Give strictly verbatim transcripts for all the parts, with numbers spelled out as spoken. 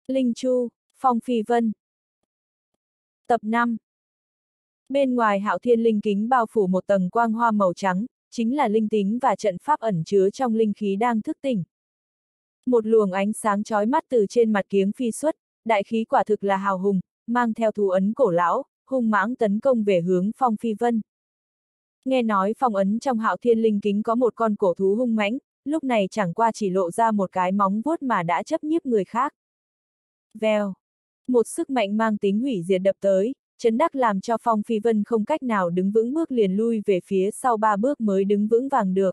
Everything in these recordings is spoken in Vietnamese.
Linh Chu, Phong Phi Vân. Tập năm. Bên ngoài Hạo Thiên linh kính bao phủ một tầng quang hoa màu trắng, chính là linh tính và trận pháp ẩn chứa trong linh khí đang thức tỉnh. Một luồng ánh sáng chói mắt từ trên mặt kiếng phi xuất, đại khí quả thực là hào hùng, mang theo thú ấn cổ lão, hung mãng tấn công về hướng Phong Phi Vân. Nghe nói phong ấn trong Hạo Thiên linh kính có một con cổ thú hung mãnh, lúc này chẳng qua chỉ lộ ra một cái móng vuốt mà đã chấp nhiếp người khác. Vèo. Một sức mạnh mang tính hủy diệt đập tới, chấn đắc làm cho Phong Phi Vân không cách nào đứng vững, bước liền lui về phía sau ba bước mới đứng vững vàng được.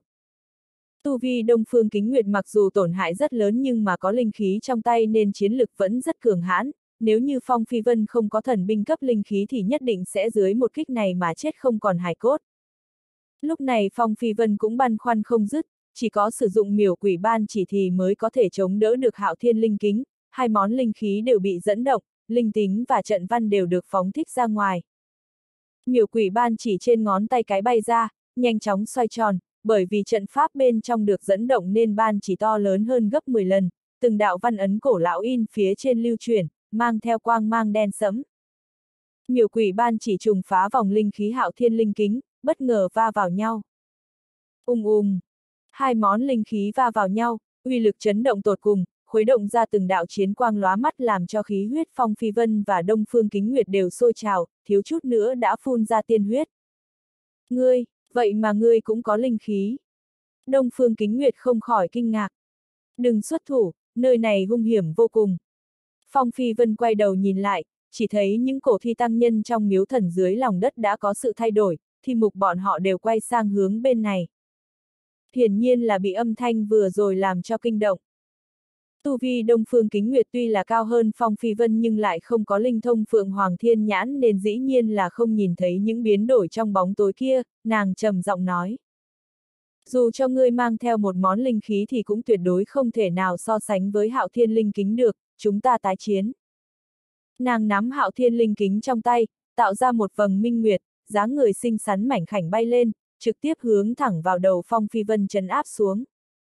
Tu vi Đông Phương Kính Nguyệt mặc dù tổn hại rất lớn nhưng mà có linh khí trong tay nên chiến lực vẫn rất cường hãn, nếu như Phong Phi Vân không có thần binh cấp linh khí thì nhất định sẽ dưới một kích này mà chết không còn hài cốt. Lúc này Phong Phi Vân cũng băn khoăn không dứt, chỉ có sử dụng miểu quỷ ban chỉ thì mới có thể chống đỡ được Hạo Thiên linh kính, hai món linh khí đều bị dẫn động, linh tính và trận văn đều được phóng thích ra ngoài. Miểu quỷ ban chỉ trên ngón tay cái bay ra, nhanh chóng xoay tròn, bởi vì trận pháp bên trong được dẫn động nên ban chỉ to lớn hơn gấp mười lần, từng đạo văn ấn cổ lão in phía trên lưu chuyển, mang theo quang mang đen sẫm. Miểu quỷ ban chỉ trùng phá vòng linh khí Hạo Thiên linh kính, bất ngờ va vào nhau. Ung ung, hai món linh khí va vào nhau, uy lực chấn động tột cùng, khuấy động ra từng đạo chiến quang lóa mắt làm cho khí huyết Phong Phi Vân và Đông Phương Kính Nguyệt đều sôi trào, thiếu chút nữa đã phun ra tiên huyết. Ngươi, vậy mà ngươi cũng có linh khí. Đông Phương Kính Nguyệt không khỏi kinh ngạc. Đừng xuất thủ, nơi này hung hiểm vô cùng. Phong Phi Vân quay đầu nhìn lại, chỉ thấy những cổ thi tăng nhân trong miếu thần dưới lòng đất đã có sự thay đổi, thì mục bọn họ đều quay sang hướng bên này. Hiển nhiên là bị âm thanh vừa rồi làm cho kinh động. Tu vi Đông Phương Kính Nguyệt tuy là cao hơn Phong Phi Vân nhưng lại không có linh thông Phượng Hoàng Thiên Nhãn nên dĩ nhiên là không nhìn thấy những biến đổi trong bóng tối kia, nàng trầm giọng nói. Dù cho ngươi mang theo một món linh khí thì cũng tuyệt đối không thể nào so sánh với Hạo Thiên linh kính được, chúng ta tái chiến. Nàng nắm Hạo Thiên linh kính trong tay, tạo ra một vầng minh nguyệt, dáng người xinh xắn mảnh khảnh bay lên, trực tiếp hướng thẳng vào đầu Phong Phi Vân trấn áp xuống.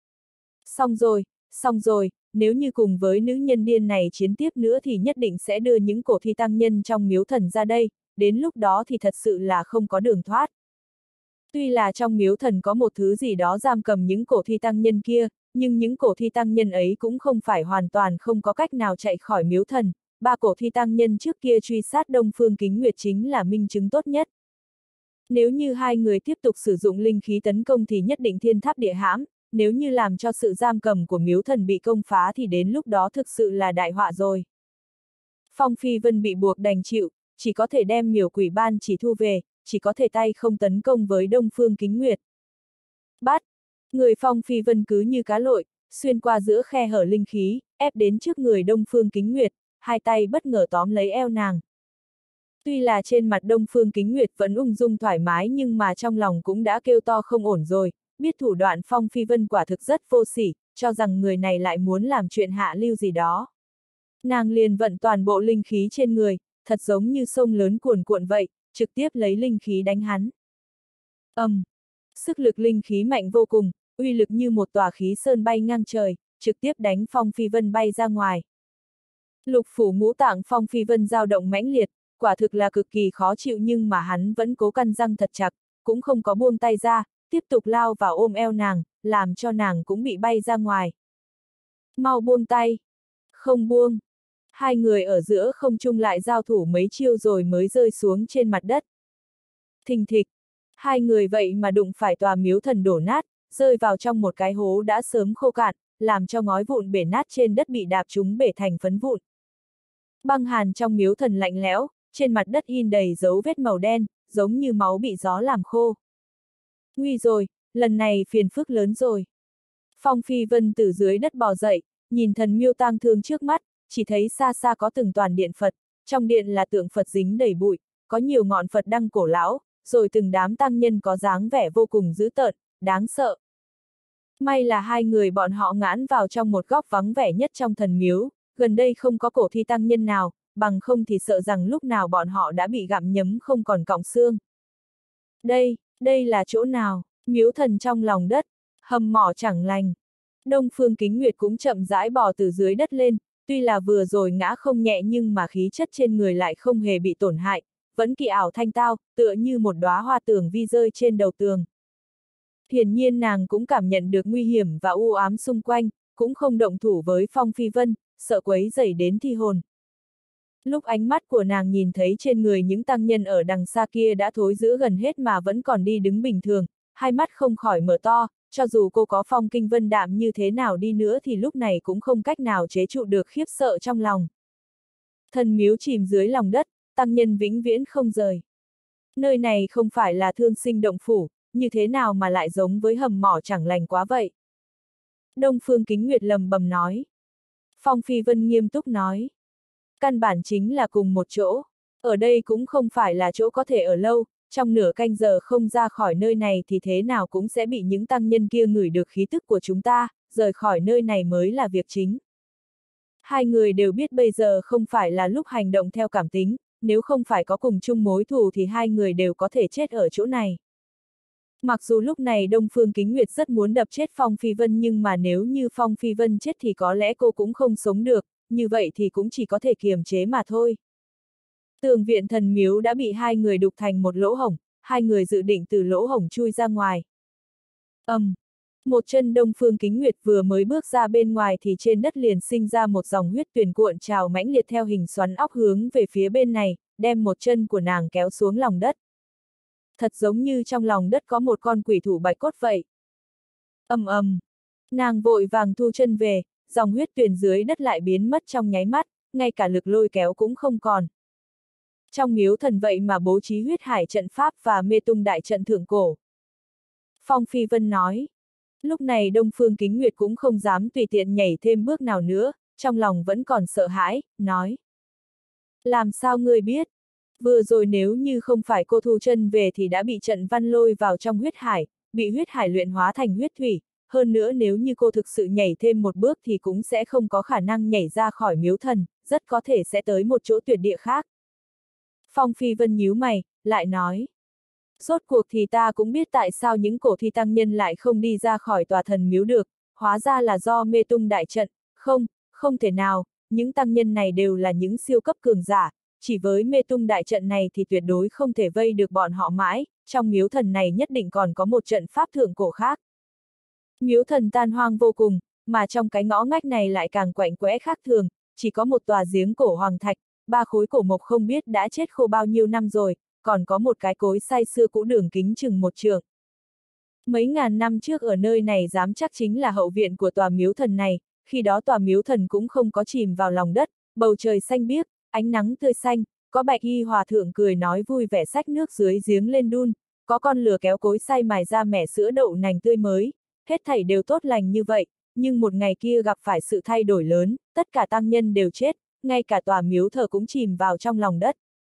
Xong rồi, xong rồi, nếu như cùng với nữ nhân điên này chiến tiếp nữa thì nhất định sẽ đưa những cổ thi tăng nhân trong miếu thần ra đây, đến lúc đó thì thật sự là không có đường thoát. Tuy là trong miếu thần có một thứ gì đó giam cầm những cổ thi tăng nhân kia, nhưng những cổ thi tăng nhân ấy cũng không phải hoàn toàn không có cách nào chạy khỏi miếu thần, ba cổ thi tăng nhân trước kia truy sát Đông Phương Kính Nguyệt chính là minh chứng tốt nhất. Nếu như hai người tiếp tục sử dụng linh khí tấn công thì nhất định thiên tháp địa hãm, nếu như làm cho sự giam cầm của miếu thần bị công phá thì đến lúc đó thực sự là đại họa rồi. Phong Phi Vân bị buộc đành chịu, chỉ có thể đem miểu quỷ ban chỉ thu về, chỉ có thể tay không tấn công với Đông Phương Kính Nguyệt. Bắt! Người Phong Phi Vân cứ như cá lội, xuyên qua giữa khe hở linh khí, ép đến trước người Đông Phương Kính Nguyệt, hai tay bất ngờ tóm lấy eo nàng. Tuy là trên mặt Đông Phương Kính Nguyệt vẫn ung dung thoải mái nhưng mà trong lòng cũng đã kêu to không ổn rồi, biết thủ đoạn Phong Phi Vân quả thực rất vô sỉ, cho rằng người này lại muốn làm chuyện hạ lưu gì đó. Nàng liền vận toàn bộ linh khí trên người, thật giống như sông lớn cuồn cuộn vậy, trực tiếp lấy linh khí đánh hắn. Ầm! Um, sức lực linh khí mạnh vô cùng, uy lực như một tòa khí sơn bay ngang trời, trực tiếp đánh Phong Phi Vân bay ra ngoài. Lục phủ ngũ tạng Phong Phi Vân dao động mãnh liệt, quả thực là cực kỳ khó chịu nhưng mà hắn vẫn cố căn răng thật chặt, cũng không có buông tay ra, tiếp tục lao vào ôm eo nàng, làm cho nàng cũng bị bay ra ngoài. Mau buông tay! Không buông! Hai người ở giữa không trung lại giao thủ mấy chiêu rồi mới rơi xuống trên mặt đất. Thình thịch! Hai người vậy mà đụng phải tòa miếu thần đổ nát, rơi vào trong một cái hố đã sớm khô cạn, làm cho ngói vụn bể nát trên đất bị đạp chúng bể thành phấn vụn. Băng hàn trong miếu thần lạnh lẽo, trên mặt đất in đầy dấu vết màu đen, giống như máu bị gió làm khô. Nguy rồi, lần này phiền phức lớn rồi. Phong Phi Vân từ dưới đất bò dậy, nhìn thần miêu tang thương trước mắt, chỉ thấy xa xa có từng toàn điện Phật, trong điện là tượng Phật dính đầy bụi, có nhiều ngọn Phật đăng cổ lão, rồi từng đám tăng nhân có dáng vẻ vô cùng dữ tợn, đáng sợ. May là hai người bọn họ ngãn vào trong một góc vắng vẻ nhất trong thần miếu, gần đây không có cổ thi tăng nhân nào, bằng không thì sợ rằng lúc nào bọn họ đã bị gặm nhấm không còn cọng xương. Đây, đây là chỗ nào? Miếu thần trong lòng đất, hầm mỏ chẳng lành. Đông Phương Kính Nguyệt cũng chậm rãi bò từ dưới đất lên, Tuy là vừa rồi ngã không nhẹ nhưng mà khí chất trên người lại không hề bị tổn hại, vẫn kỳ ảo thanh tao, tựa như một đóa hoa tường vi rơi trên đầu tường. Hiển nhiên nàng cũng cảm nhận được nguy hiểm và u ám xung quanh, cũng không động thủ với Phong Phi Vân, sợ quấy rầy đến thi hồn. Lúc ánh mắt của nàng nhìn thấy trên người những tăng nhân ở đằng xa kia đã thối rữa gần hết mà vẫn còn đi đứng bình thường, hai mắt không khỏi mở to, cho dù cô có phong kinh vân đạm như thế nào đi nữa thì lúc này cũng không cách nào chế trụ được khiếp sợ trong lòng. Thần miếu chìm dưới lòng đất, tăng nhân vĩnh viễn không rời. Nơi này không phải là thương sinh động phủ, như thế nào mà lại giống với hầm mỏ chẳng lành quá vậy? Đông Phương Kính Nguyệt lầm bầm nói. Phong Phi Vân nghiêm túc nói. Căn bản chính là cùng một chỗ. Ở đây cũng không phải là chỗ có thể ở lâu, trong nửa canh giờ không ra khỏi nơi này thì thế nào cũng sẽ bị những tăng nhân kia ngửi được khí tức của chúng ta, rời khỏi nơi này mới là việc chính. Hai người đều biết bây giờ không phải là lúc hành động theo cảm tính, nếu không phải có cùng chung mối thù thì hai người đều có thể chết ở chỗ này. Mặc dù lúc này Đông Phương Kính Nguyệt rất muốn đập chết Phong Phi Vân nhưng mà nếu như Phong Phi Vân chết thì có lẽ cô cũng không sống được, như vậy thì cũng chỉ có thể kiềm chế mà thôi. Tường viện thần miếu đã bị hai người đục thành một lỗ hổng, hai người dự định từ lỗ hổng chui ra ngoài. Ầm, um, một chân Đông Phương Kính Nguyệt vừa mới bước ra bên ngoài thì trên đất liền sinh ra một dòng huyết tuyền cuộn trào mãnh liệt theo hình xoắn ốc hướng về phía bên này, đem một chân của nàng kéo xuống lòng đất. Thật giống như trong lòng đất có một con quỷ thủ bạch cốt vậy. Ầm ầm, nàng vội vàng thu chân về, dòng huyết tuyền dưới đất lại biến mất trong nháy mắt, ngay cả lực lôi kéo cũng không còn. Trong miếu thần vậy mà bố trí huyết hải trận pháp và mê tung đại trận thượng cổ. Phong Phi Vân nói. Lúc này Đông Phương Kính Nguyệt cũng không dám tùy tiện nhảy thêm bước nào nữa, trong lòng vẫn còn sợ hãi, nói. Làm sao ngươi biết? Vừa rồi nếu như không phải cô thu chân về thì đã bị trận văn lôi vào trong huyết hải, bị huyết hải luyện hóa thành huyết thủy, hơn nữa nếu như cô thực sự nhảy thêm một bước thì cũng sẽ không có khả năng nhảy ra khỏi miếu thần, rất có thể sẽ tới một chỗ tuyệt địa khác. Phong Phi Vân nhíu mày, lại nói. Rốt cuộc thì ta cũng biết tại sao những cổ thi tăng nhân lại không đi ra khỏi tòa thần miếu được, hóa ra là do mê tung đại trận, không, không thể nào, những tăng nhân này đều là những siêu cấp cường giả, chỉ với mê tung đại trận này thì tuyệt đối không thể vây được bọn họ mãi, trong miếu thần này nhất định còn có một trận pháp thượng cổ khác. Miếu thần tan hoang vô cùng, mà trong cái ngõ ngách này lại càng quạnh quẽ khác thường, chỉ có một tòa giếng cổ hoàng thạch, ba khối cổ mộc không biết đã chết khô bao nhiêu năm rồi, còn có một cái cối xay xưa cũ đường kính chừng một trượng. Mấy ngàn năm trước ở nơi này dám chắc chính là hậu viện của tòa miếu thần này, khi đó tòa miếu thần cũng không có chìm vào lòng đất, bầu trời xanh biếc, ánh nắng tươi xanh, có bạch y hòa thượng cười nói vui vẻ xách nước dưới giếng lên đun, có con lừa kéo cối xay mài ra mẻ sữa đậu nành tươi mới, hết thảy đều tốt lành như vậy, nhưng một ngày kia gặp phải sự thay đổi lớn, tất cả tăng nhân đều chết, ngay cả tòa miếu thờ cũng chìm vào trong lòng đất.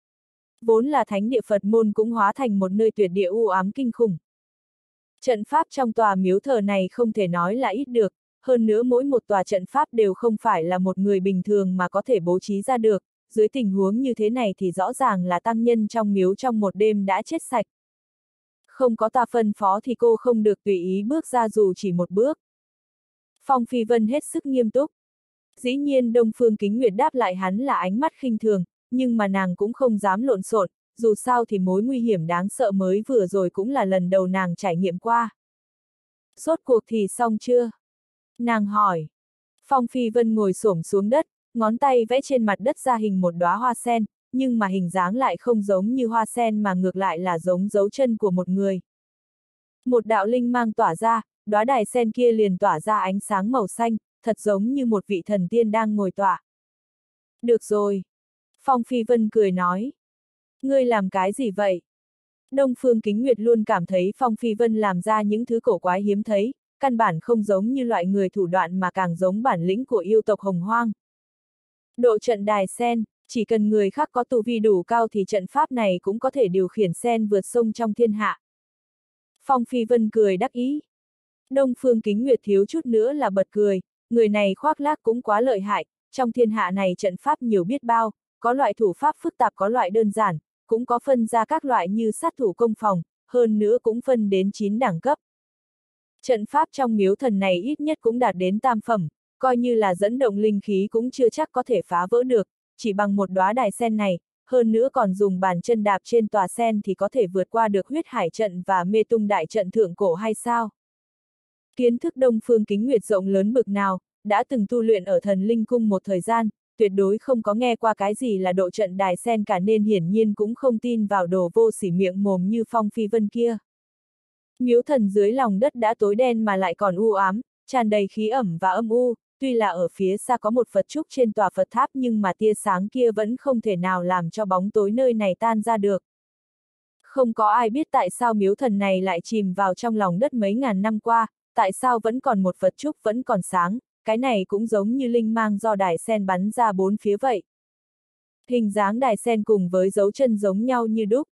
Vốn là thánh địa Phật môn cũng hóa thành một nơi tuyệt địa u ám kinh khủng. Trận pháp trong tòa miếu thờ này không thể nói là ít được, hơn nữa mỗi một tòa trận pháp đều không phải là một người bình thường mà có thể bố trí ra được, dưới tình huống như thế này thì rõ ràng là tăng nhân trong miếu trong một đêm đã chết sạch. Không có ta phân phó thì cô không được tùy ý bước ra dù chỉ một bước. Phong Phi Vân hết sức nghiêm túc. Dĩ nhiên Đông Phương Kính Nguyệt đáp lại hắn là ánh mắt khinh thường, nhưng mà nàng cũng không dám lộn xộn, dù sao thì mối nguy hiểm đáng sợ mới vừa rồi cũng là lần đầu nàng trải nghiệm qua. Rốt cuộc thì xong chưa? Nàng hỏi. Phong Phi Vân ngồi xổm xuống đất, ngón tay vẽ trên mặt đất ra hình một đóa hoa sen, nhưng mà hình dáng lại không giống như hoa sen mà ngược lại là giống dấu chân của một người. Một đạo linh mang tỏa ra, đóa đài sen kia liền tỏa ra ánh sáng màu xanh, thật giống như một vị thần tiên đang ngồi tọa. Được rồi. Phong Phi Vân cười nói. Ngươi làm cái gì vậy? Đông Phương Kính Nguyệt luôn cảm thấy Phong Phi Vân làm ra những thứ cổ quái hiếm thấy, căn bản không giống như loại người thủ đoạn mà càng giống bản lĩnh của yêu tộc Hồng Hoang. Độ trận đài sen, chỉ cần người khác có tu vi đủ cao thì trận pháp này cũng có thể điều khiển sen vượt sông trong thiên hạ. Phong Phi Vân cười đắc ý. Đông Phương Kính Nguyệt thiếu chút nữa là bật cười, người này khoác lác cũng quá lợi hại, trong thiên hạ này trận pháp nhiều biết bao, có loại thủ pháp phức tạp có loại đơn giản, cũng có phân ra các loại như sát thủ công phòng, hơn nữa cũng phân đến chín đẳng cấp. Trận pháp trong miếu thần này ít nhất cũng đạt đến tam phẩm, coi như là dẫn động linh khí cũng chưa chắc có thể phá vỡ được, chỉ bằng một đóa đài sen này, hơn nữa còn dùng bàn chân đạp trên tòa sen thì có thể vượt qua được huyết hải trận và mê tung đại trận thượng cổ hay sao? Kiến thức Đông Phương Kính Nguyệt rộng lớn bực nào, đã từng tu luyện ở thần linh cung một thời gian, tuyệt đối không có nghe qua cái gì là độ trận đài sen cả nên hiển nhiên cũng không tin vào đồ vô sỉ miệng mồm như Phong Phi Vân kia. Miếu thần dưới lòng đất đã tối đen mà lại còn u ám, tràn đầy khí ẩm và âm u, tuy là ở phía xa có một Phật trúc trên tòa Phật tháp nhưng mà tia sáng kia vẫn không thể nào làm cho bóng tối nơi này tan ra được. Không có ai biết tại sao miếu thần này lại chìm vào trong lòng đất mấy ngàn năm qua, tại sao vẫn còn một Phật trúc vẫn còn sáng, cái này cũng giống như linh mang do đài sen bắn ra bốn phía vậy. Hình dáng đài sen cùng với dấu chân giống nhau như đúc.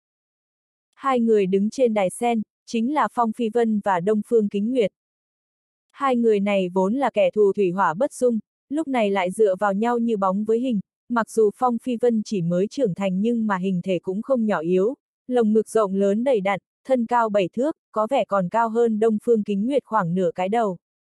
Hai người đứng trên đài sen, chính là Phong Phi Vân và Đông Phương Kính Nguyệt. Hai người này vốn là kẻ thù thủy hỏa bất dung, lúc này lại dựa vào nhau như bóng với hình, mặc dù Phong Phi Vân chỉ mới trưởng thành nhưng mà hình thể cũng không nhỏ yếu, lồng ngực rộng lớn đầy đặn, thân cao bảy thước, có vẻ còn cao hơn Đông Phương Kính Nguyệt khoảng nửa cái đầu.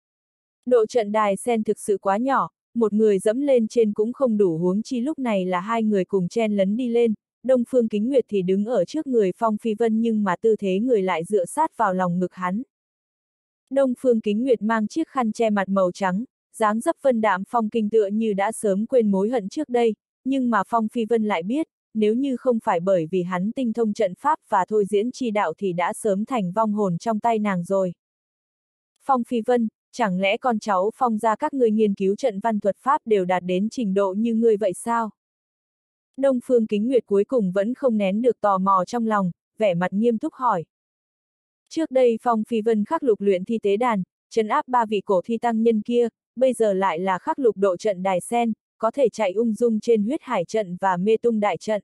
Độ trận đài sen thực sự quá nhỏ, một người dẫm lên trên cũng không đủ huống chi lúc này là hai người cùng chen lấn đi lên, Đông Phương Kính Nguyệt thì đứng ở trước người Phong Phi Vân nhưng mà tư thế người lại dựa sát vào lòng ngực hắn. Đông Phương Kính Nguyệt mang chiếc khăn che mặt màu trắng, dáng dấp vân đạm phong kinh tựa như đã sớm quên mối hận trước đây, nhưng mà Phong Phi Vân lại biết, nếu như không phải bởi vì hắn tinh thông trận pháp và thôi diễn chi đạo thì đã sớm thành vong hồn trong tay nàng rồi. Phong Phi Vân, chẳng lẽ con cháu Phong gia các ngươi nghiên cứu trận văn thuật pháp đều đạt đến trình độ như ngươi vậy sao? Đông Phương Kính Nguyệt cuối cùng vẫn không nén được tò mò trong lòng, vẻ mặt nghiêm túc hỏi. Trước đây Phong Phi Vân khắc lục luyện thi tế đàn, trấn áp ba vị cổ thi tăng nhân kia, bây giờ lại là khắc lục độ trận đài sen, có thể chạy ung dung trên huyết hải trận và mê tung đại trận.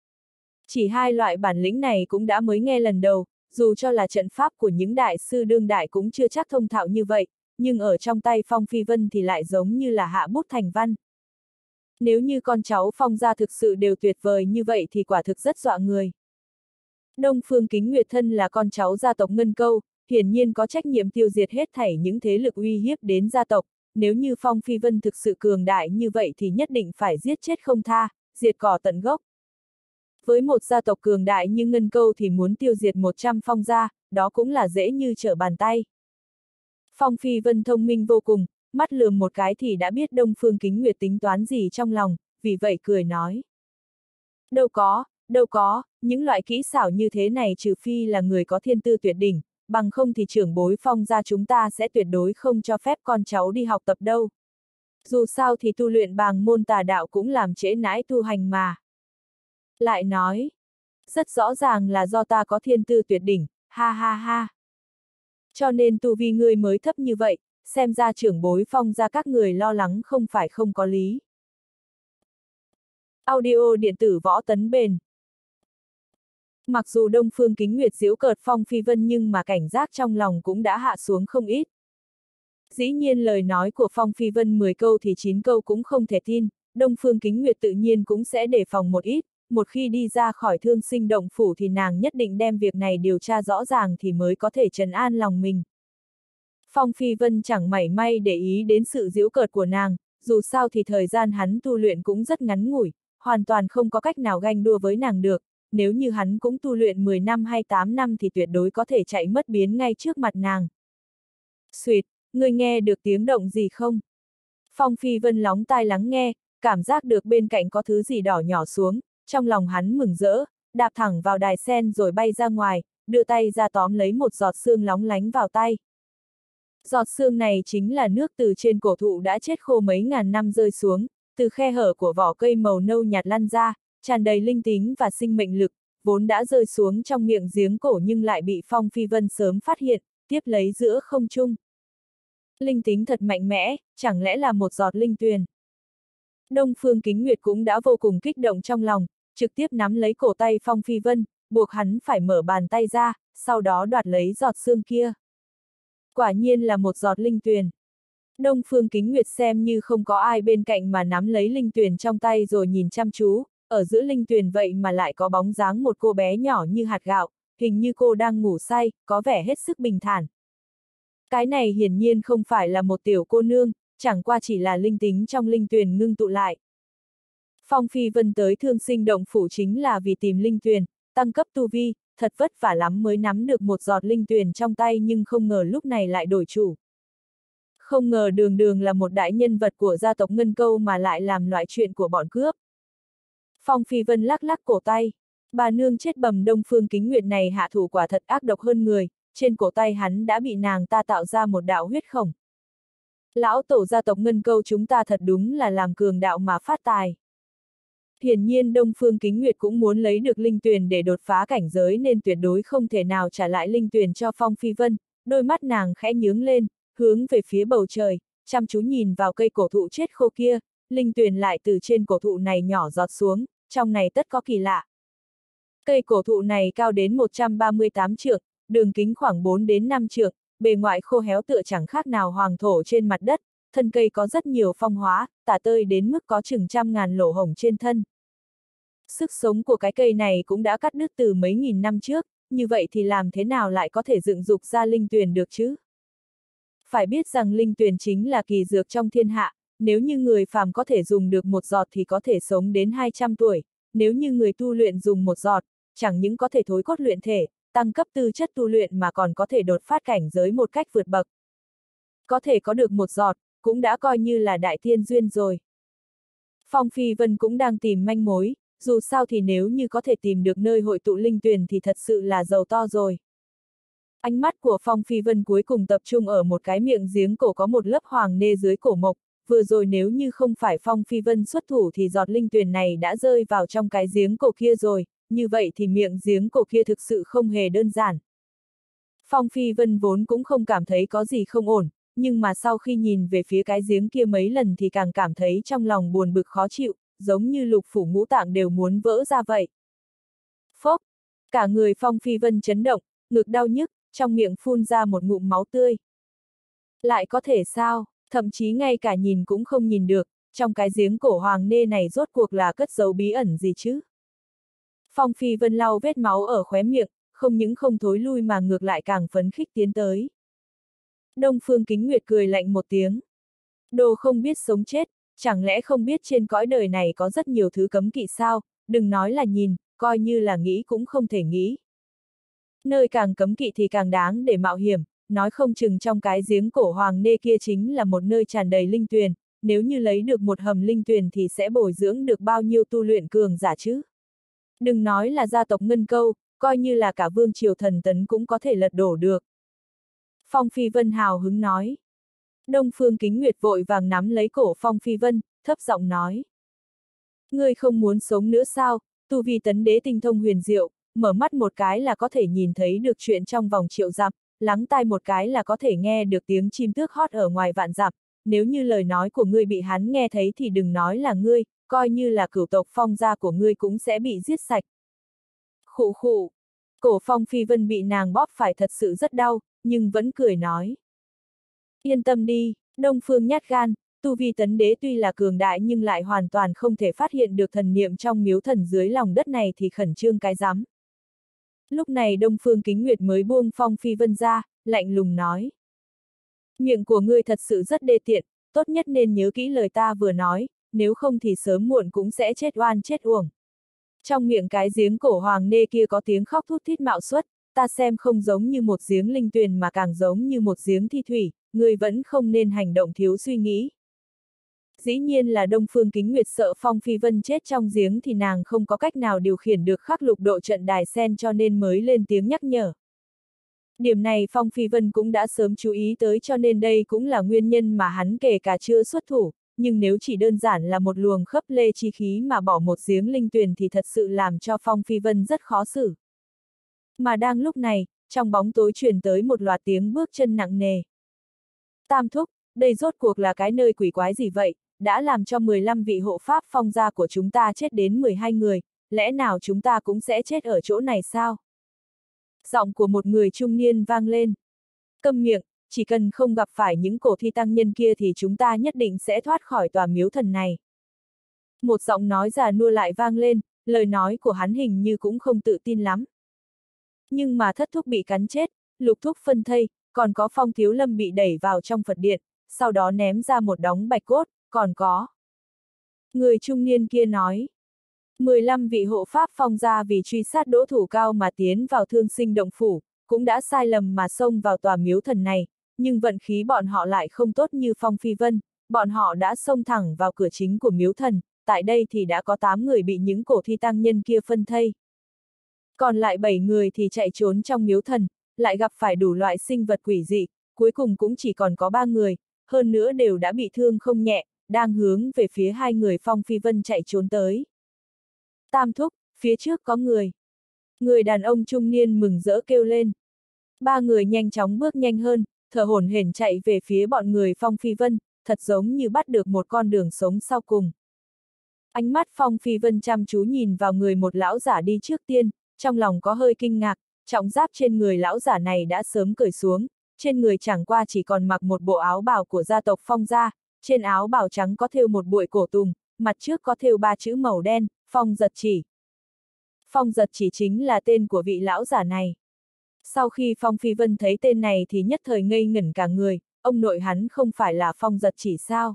Chỉ hai loại bản lĩnh này cũng đã mới nghe lần đầu, dù cho là trận pháp của những đại sư đương đại cũng chưa chắc thông thạo như vậy, nhưng ở trong tay Phong Phi Vân thì lại giống như là hạ bút thành văn. Nếu như con cháu Phong gia thực sự đều tuyệt vời như vậy thì quả thực rất dọa người. Đông Phương Kính Nguyệt thân là con cháu gia tộc Ngân Câu, hiển nhiên có trách nhiệm tiêu diệt hết thảy những thế lực uy hiếp đến gia tộc, nếu như Phong Phi Vân thực sự cường đại như vậy thì nhất định phải giết chết không tha, diệt cỏ tận gốc. Với một gia tộc cường đại như Ngân Câu thì muốn tiêu diệt một trăm Phong gia, đó cũng là dễ như trở bàn tay. Phong Phi Vân thông minh vô cùng, mắt lườm một cái thì đã biết Đông Phương Kính Nguyệt tính toán gì trong lòng, vì vậy cười nói. Đâu có, đâu có, những loại kỹ xảo như thế này trừ phi là người có thiên tư tuyệt đỉnh, bằng không thì trưởng bối Phong gia chúng ta sẽ tuyệt đối không cho phép con cháu đi học tập đâu. Dù sao thì tu luyện bàng môn tà đạo cũng làm trễ nãi tu hành mà. Lại nói, rất rõ ràng là do ta có thiên tư tuyệt đỉnh, ha ha ha. Cho nên tu vi ngươi mới thấp như vậy, xem ra trưởng bối Phong gia các người lo lắng không phải không có lý. Audio điện tử Võ Tấn Bền. Mặc dù Đông Phương Kính Nguyệt giễu cợt Phong Phi Vân nhưng mà cảnh giác trong lòng cũng đã hạ xuống không ít. Dĩ nhiên lời nói của Phong Phi Vân mười câu thì chín câu cũng không thể tin, Đông Phương Kính Nguyệt tự nhiên cũng sẽ đề phòng một ít, một khi đi ra khỏi Thương Sinh Động Phủ thì nàng nhất định đem việc này điều tra rõ ràng thì mới có thể trấn an lòng mình. Phong Phi Vân chẳng mảy may để ý đến sự giễu cợt của nàng, dù sao thì thời gian hắn tu luyện cũng rất ngắn ngủi, hoàn toàn không có cách nào ganh đua với nàng được, nếu như hắn cũng tu luyện mười năm hay tám năm thì tuyệt đối có thể chạy mất biến ngay trước mặt nàng. Xuyệt, ngươi nghe được tiếng động gì không? Phong Phi Vân lóng tai lắng nghe, cảm giác được bên cạnh có thứ gì đỏ nhỏ xuống, trong lòng hắn mừng rỡ, đạp thẳng vào đài sen rồi bay ra ngoài, đưa tay ra tóm lấy một giọt sương lóng lánh vào tay. Giọt sương này chính là nước từ trên cổ thụ đã chết khô mấy ngàn năm rơi xuống, từ khe hở của vỏ cây màu nâu nhạt lăn ra, tràn đầy linh tính và sinh mệnh lực, vốn đã rơi xuống trong miệng giếng cổ nhưng lại bị Phong Phi Vân sớm phát hiện, tiếp lấy giữa không trung. Linh tính thật mạnh mẽ, chẳng lẽ là một giọt linh tuyền. Đông Phương Kính Nguyệt cũng đã vô cùng kích động trong lòng, trực tiếp nắm lấy cổ tay Phong Phi Vân, buộc hắn phải mở bàn tay ra, sau đó đoạt lấy giọt sương kia. Quả nhiên là một giọt linh tuyền. Đông Phương Kính Nguyệt xem như không có ai bên cạnh mà nắm lấy linh tuyền trong tay rồi nhìn chăm chú, ở giữa linh tuyền vậy mà lại có bóng dáng một cô bé nhỏ như hạt gạo, hình như cô đang ngủ say, có vẻ hết sức bình thản. Cái này hiển nhiên không phải là một tiểu cô nương, chẳng qua chỉ là linh tính trong linh tuyền ngưng tụ lại. Phong Phi Vân tới Thương Sinh Động Phủ chính là vì tìm linh tuyền, tăng cấp tu vi, thật vất vả lắm mới nắm được một giọt linh tuyền trong tay nhưng không ngờ lúc này lại đổi chủ. Không ngờ đường đường là một đại nhân vật của gia tộc Ngân Câu mà lại làm loại chuyện của bọn cướp. Phong Phi Vân lắc lắc cổ tay, bà nương chết bầm Đông Phương Kính Nguyệt này hạ thủ quả thật ác độc hơn người, trên cổ tay hắn đã bị nàng ta tạo ra một đạo huyết khổng. Lão tổ gia tộc Ngân Câu chúng ta thật đúng là làm cường đạo mà phát tài. Hiển nhiên Đông Phương Kính Nguyệt cũng muốn lấy được linh tuyền để đột phá cảnh giới nên tuyệt đối không thể nào trả lại linh tuyền cho Phong Phi Vân, đôi mắt nàng khẽ nhướng lên, hướng về phía bầu trời, chăm chú nhìn vào cây cổ thụ chết khô kia, linh tuyền lại từ trên cổ thụ này nhỏ giọt xuống, trong này tất có kỳ lạ. Cây cổ thụ này cao đến một trăm ba mươi tám trượng, đường kính khoảng bốn đến năm trượng, bề ngoài khô héo tựa chẳng khác nào hoàng thổ trên mặt đất, thân cây có rất nhiều phong hóa, tả tơi đến mức có chừng trăm ngàn lỗ hổng trên thân. Sức sống của cái cây này cũng đã cắt đứt từ mấy nghìn năm trước, như vậy thì làm thế nào lại có thể dựng dục ra linh tuyền được chứ? Phải biết rằng linh tuyền chính là kỳ dược trong thiên hạ, nếu như người phàm có thể dùng được một giọt thì có thể sống đến hai trăm tuổi, nếu như người tu luyện dùng một giọt, chẳng những có thể thối cốt luyện thể, tăng cấp tư chất tu luyện mà còn có thể đột phát cảnh giới một cách vượt bậc. Có thể có được một giọt, cũng đã coi như là đại thiên duyên rồi. Phong Phi Vân cũng đang tìm manh mối, dù sao thì nếu như có thể tìm được nơi hội tụ linh tuyền thì thật sự là giàu to rồi. Ánh mắt của Phong Phi Vân cuối cùng tập trung ở một cái miệng giếng cổ có một lớp hoàng nê dưới cổ mộc, vừa rồi nếu như không phải Phong Phi Vân xuất thủ thì giọt linh tuyền này đã rơi vào trong cái giếng cổ kia rồi, như vậy thì miệng giếng cổ kia thực sự không hề đơn giản. Phong Phi Vân vốn cũng không cảm thấy có gì không ổn, nhưng mà sau khi nhìn về phía cái giếng kia mấy lần thì càng cảm thấy trong lòng buồn bực khó chịu, giống như lục phủ ngũ tạng đều muốn vỡ ra vậy. Phốc, cả người Phong Phi Vân chấn động, ngực đau nhức, trong miệng phun ra một ngụm máu tươi. Lại có thể sao, thậm chí ngay cả nhìn cũng không nhìn được, trong cái giếng cổ hoàng nê này rốt cuộc là cất giấu bí ẩn gì chứ? Phong Phi Vân lau vết máu ở khóe miệng, không những không thối lui mà ngược lại càng phấn khích tiến tới. Đông Phương Kính Nguyệt cười lạnh một tiếng. Đồ không biết sống chết, chẳng lẽ không biết trên cõi đời này có rất nhiều thứ cấm kỵ sao, đừng nói là nhìn, coi như là nghĩ cũng không thể nghĩ. Nơi càng cấm kỵ thì càng đáng để mạo hiểm, nói không chừng trong cái giếng cổ hoàng nê kia chính là một nơi tràn đầy linh tuyền, nếu như lấy được một hầm linh tuyền thì sẽ bồi dưỡng được bao nhiêu tu luyện cường giả chứ. Đừng nói là gia tộc Ngân Câu, coi như là cả vương triều thần tấn cũng có thể lật đổ được. Phong Phi Vân hào hứng nói. Đông Phương Kính Nguyệt vội vàng nắm lấy cổ Phong Phi Vân, thấp giọng nói. Ngươi không muốn sống nữa sao, tu vi tấn đế tinh thông huyền diệu, mở mắt một cái là có thể nhìn thấy được chuyện trong vòng triệu dặm, lắng tai một cái là có thể nghe được tiếng chim tước hót ở ngoài vạn dặm, nếu như lời nói của ngươi bị hắn nghe thấy thì đừng nói là ngươi, coi như là cửu tộc Phong gia của ngươi cũng sẽ bị giết sạch. Khụ khụ, cổ Phong Phi Vân bị nàng bóp phải thật sự rất đau, nhưng vẫn cười nói. Yên tâm đi, Đông Phương nhát gan, tu vi tấn đế tuy là cường đại nhưng lại hoàn toàn không thể phát hiện được thần niệm trong miếu thần dưới lòng đất này thì khẩn trương cái rắm. Lúc này Đông Phương Kính Nguyệt mới buông Phong Phi Vân ra, lạnh lùng nói. Miệng của ngươi thật sự rất đê tiện, tốt nhất nên nhớ kỹ lời ta vừa nói, nếu không thì sớm muộn cũng sẽ chết oan chết uổng. Trong miệng cái giếng cổ hoàng nê kia có tiếng khóc thút thít mạo xuất, ta xem không giống như một giếng linh tuyền mà càng giống như một giếng thi thủy, ngươi vẫn không nên hành động thiếu suy nghĩ. Dĩ nhiên là Đông Phương Kính Nguyệt sợ Phong Phi Vân chết trong giếng thì nàng không có cách nào điều khiển được khắc lục độ trận đài sen cho nên mới lên tiếng nhắc nhở. Điểm này Phong Phi Vân cũng đã sớm chú ý tới cho nên đây cũng là nguyên nhân mà hắn kể cả chưa xuất thủ, nhưng nếu chỉ đơn giản là một luồng khấp lê chi khí mà bỏ một giếng linh tuyền thì thật sự làm cho Phong Phi Vân rất khó xử. Mà đang lúc này, trong bóng tối truyền tới một loạt tiếng bước chân nặng nề. Tam thúc, đây rốt cuộc là cái nơi quỷ quái gì vậy, đã làm cho mười lăm vị hộ pháp Phong gia của chúng ta chết đến mười hai người, lẽ nào chúng ta cũng sẽ chết ở chỗ này sao? Giọng của một người trung niên vang lên. Câm miệng, chỉ cần không gặp phải những cổ thi tăng nhân kia thì chúng ta nhất định sẽ thoát khỏi tòa miếu thần này. Một giọng nói già nua lại vang lên, lời nói của hắn hình như cũng không tự tin lắm. Nhưng mà thất thúc bị cắn chết, lục thúc phân thây, còn có Phong Thiếu Lâm bị đẩy vào trong Phật điện, sau đó ném ra một đống bạch cốt, còn có. Người trung niên kia nói. mười lăm vị hộ pháp Phong gia vì truy sát Đỗ Thủ Cao mà tiến vào Thương Sinh động phủ, cũng đã sai lầm mà xông vào tòa miếu thần này, nhưng vận khí bọn họ lại không tốt như Phong Phi Vân, bọn họ đã xông thẳng vào cửa chính của miếu thần, tại đây thì đã có tám người bị những cổ thi tăng nhân kia phân thây. Còn lại bảy người thì chạy trốn trong miếu thần, lại gặp phải đủ loại sinh vật quỷ dị, cuối cùng cũng chỉ còn có ba người, hơn nữa đều đã bị thương không nhẹ, đang hướng về phía hai người Phong Phi Vân chạy trốn tới. Tam thúc, phía trước có người. Người đàn ông trung niên mừng rỡ kêu lên. Ba người nhanh chóng bước nhanh hơn, thở hổn hển chạy về phía bọn người Phong Phi Vân, thật giống như bắt được một con đường sống sau cùng. Ánh mắt Phong Phi Vân chăm chú nhìn vào người một lão giả đi trước tiên, trong lòng có hơi kinh ngạc, trọng giáp trên người lão giả này đã sớm cởi xuống, trên người chẳng qua chỉ còn mặc một bộ áo bào của gia tộc Phong gia, trên áo bào trắng có thêu một bụi cổ tùng, mặt trước có thêu ba chữ màu đen, Phong Giật Chỉ. Phong Giật Chỉ chính là tên của vị lão giả này. Sau khi Phong Phi Vân thấy tên này thì nhất thời ngây ngẩn cả người, ông nội hắn không phải là Phong Giật Chỉ sao?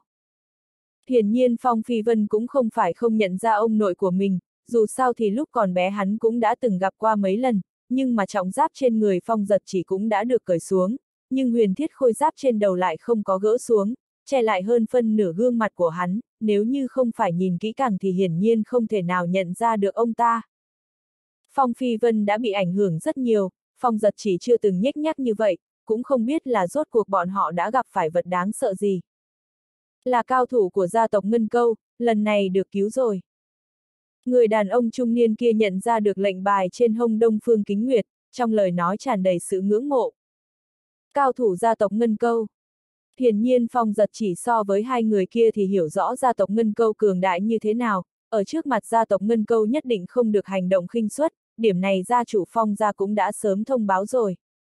Hiển nhiên Phong Phi Vân cũng không phải không nhận ra ông nội của mình, dù sao thì lúc còn bé hắn cũng đã từng gặp qua mấy lần, nhưng mà trọng giáp trên người Phong Giật Chỉ cũng đã được cởi xuống, nhưng huyền thiết khôi giáp trên đầu lại không có gỡ xuống, che lại hơn phân nửa gương mặt của hắn, nếu như không phải nhìn kỹ càng thì hiển nhiên không thể nào nhận ra được ông ta. Phong Phi Vân đã bị ảnh hưởng rất nhiều, Phong Giật Chỉ chưa từng nhếch nhác như vậy, cũng không biết là rốt cuộc bọn họ đã gặp phải vật đáng sợ gì. Là cao thủ của gia tộc Ngân Câu, lần này được cứu rồi. Người đàn ông trung niên kia nhận ra được lệnh bài trên hông Đông Phương Kính Nguyệt, trong lời nói tràn đầy sự ngưỡng mộ. Cao thủ gia tộc Ngân Câu. Hiển nhiên Phong Giật Chỉ so với hai người kia thì hiểu rõ gia tộc Ngân Câu cường đại như thế nào, ở trước mặt gia tộc Ngân Câu nhất định không được hành động khinh suất, điểm này gia chủ Phong gia cũng đã sớm thông báo rồi.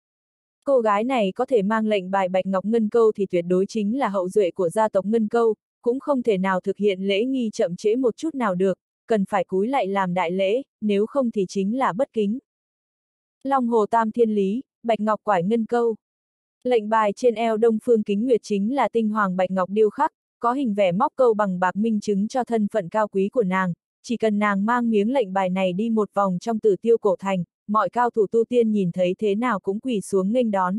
Cô gái này có thể mang lệnh bài Bạch Ngọc Ngân Câu thì tuyệt đối chính là hậu duệ của gia tộc Ngân Câu, cũng không thể nào thực hiện lễ nghi chậm trễ một chút nào được, cần phải cúi lạy làm đại lễ, nếu không thì chính là bất kính. Long Hồ Tam Thiên Lý, Bạch Ngọc Quải Ngân Câu. Lệnh bài trên eo Đông Phương Kính Nguyệt chính là tinh hoàng bạch ngọc điêu khắc, có hình vẽ móc câu bằng bạc minh chứng cho thân phận cao quý của nàng, chỉ cần nàng mang miếng lệnh bài này đi một vòng trong Tử Tiêu cổ thành, mọi cao thủ tu tiên nhìn thấy thế nào cũng quỳ xuống nghênh đón.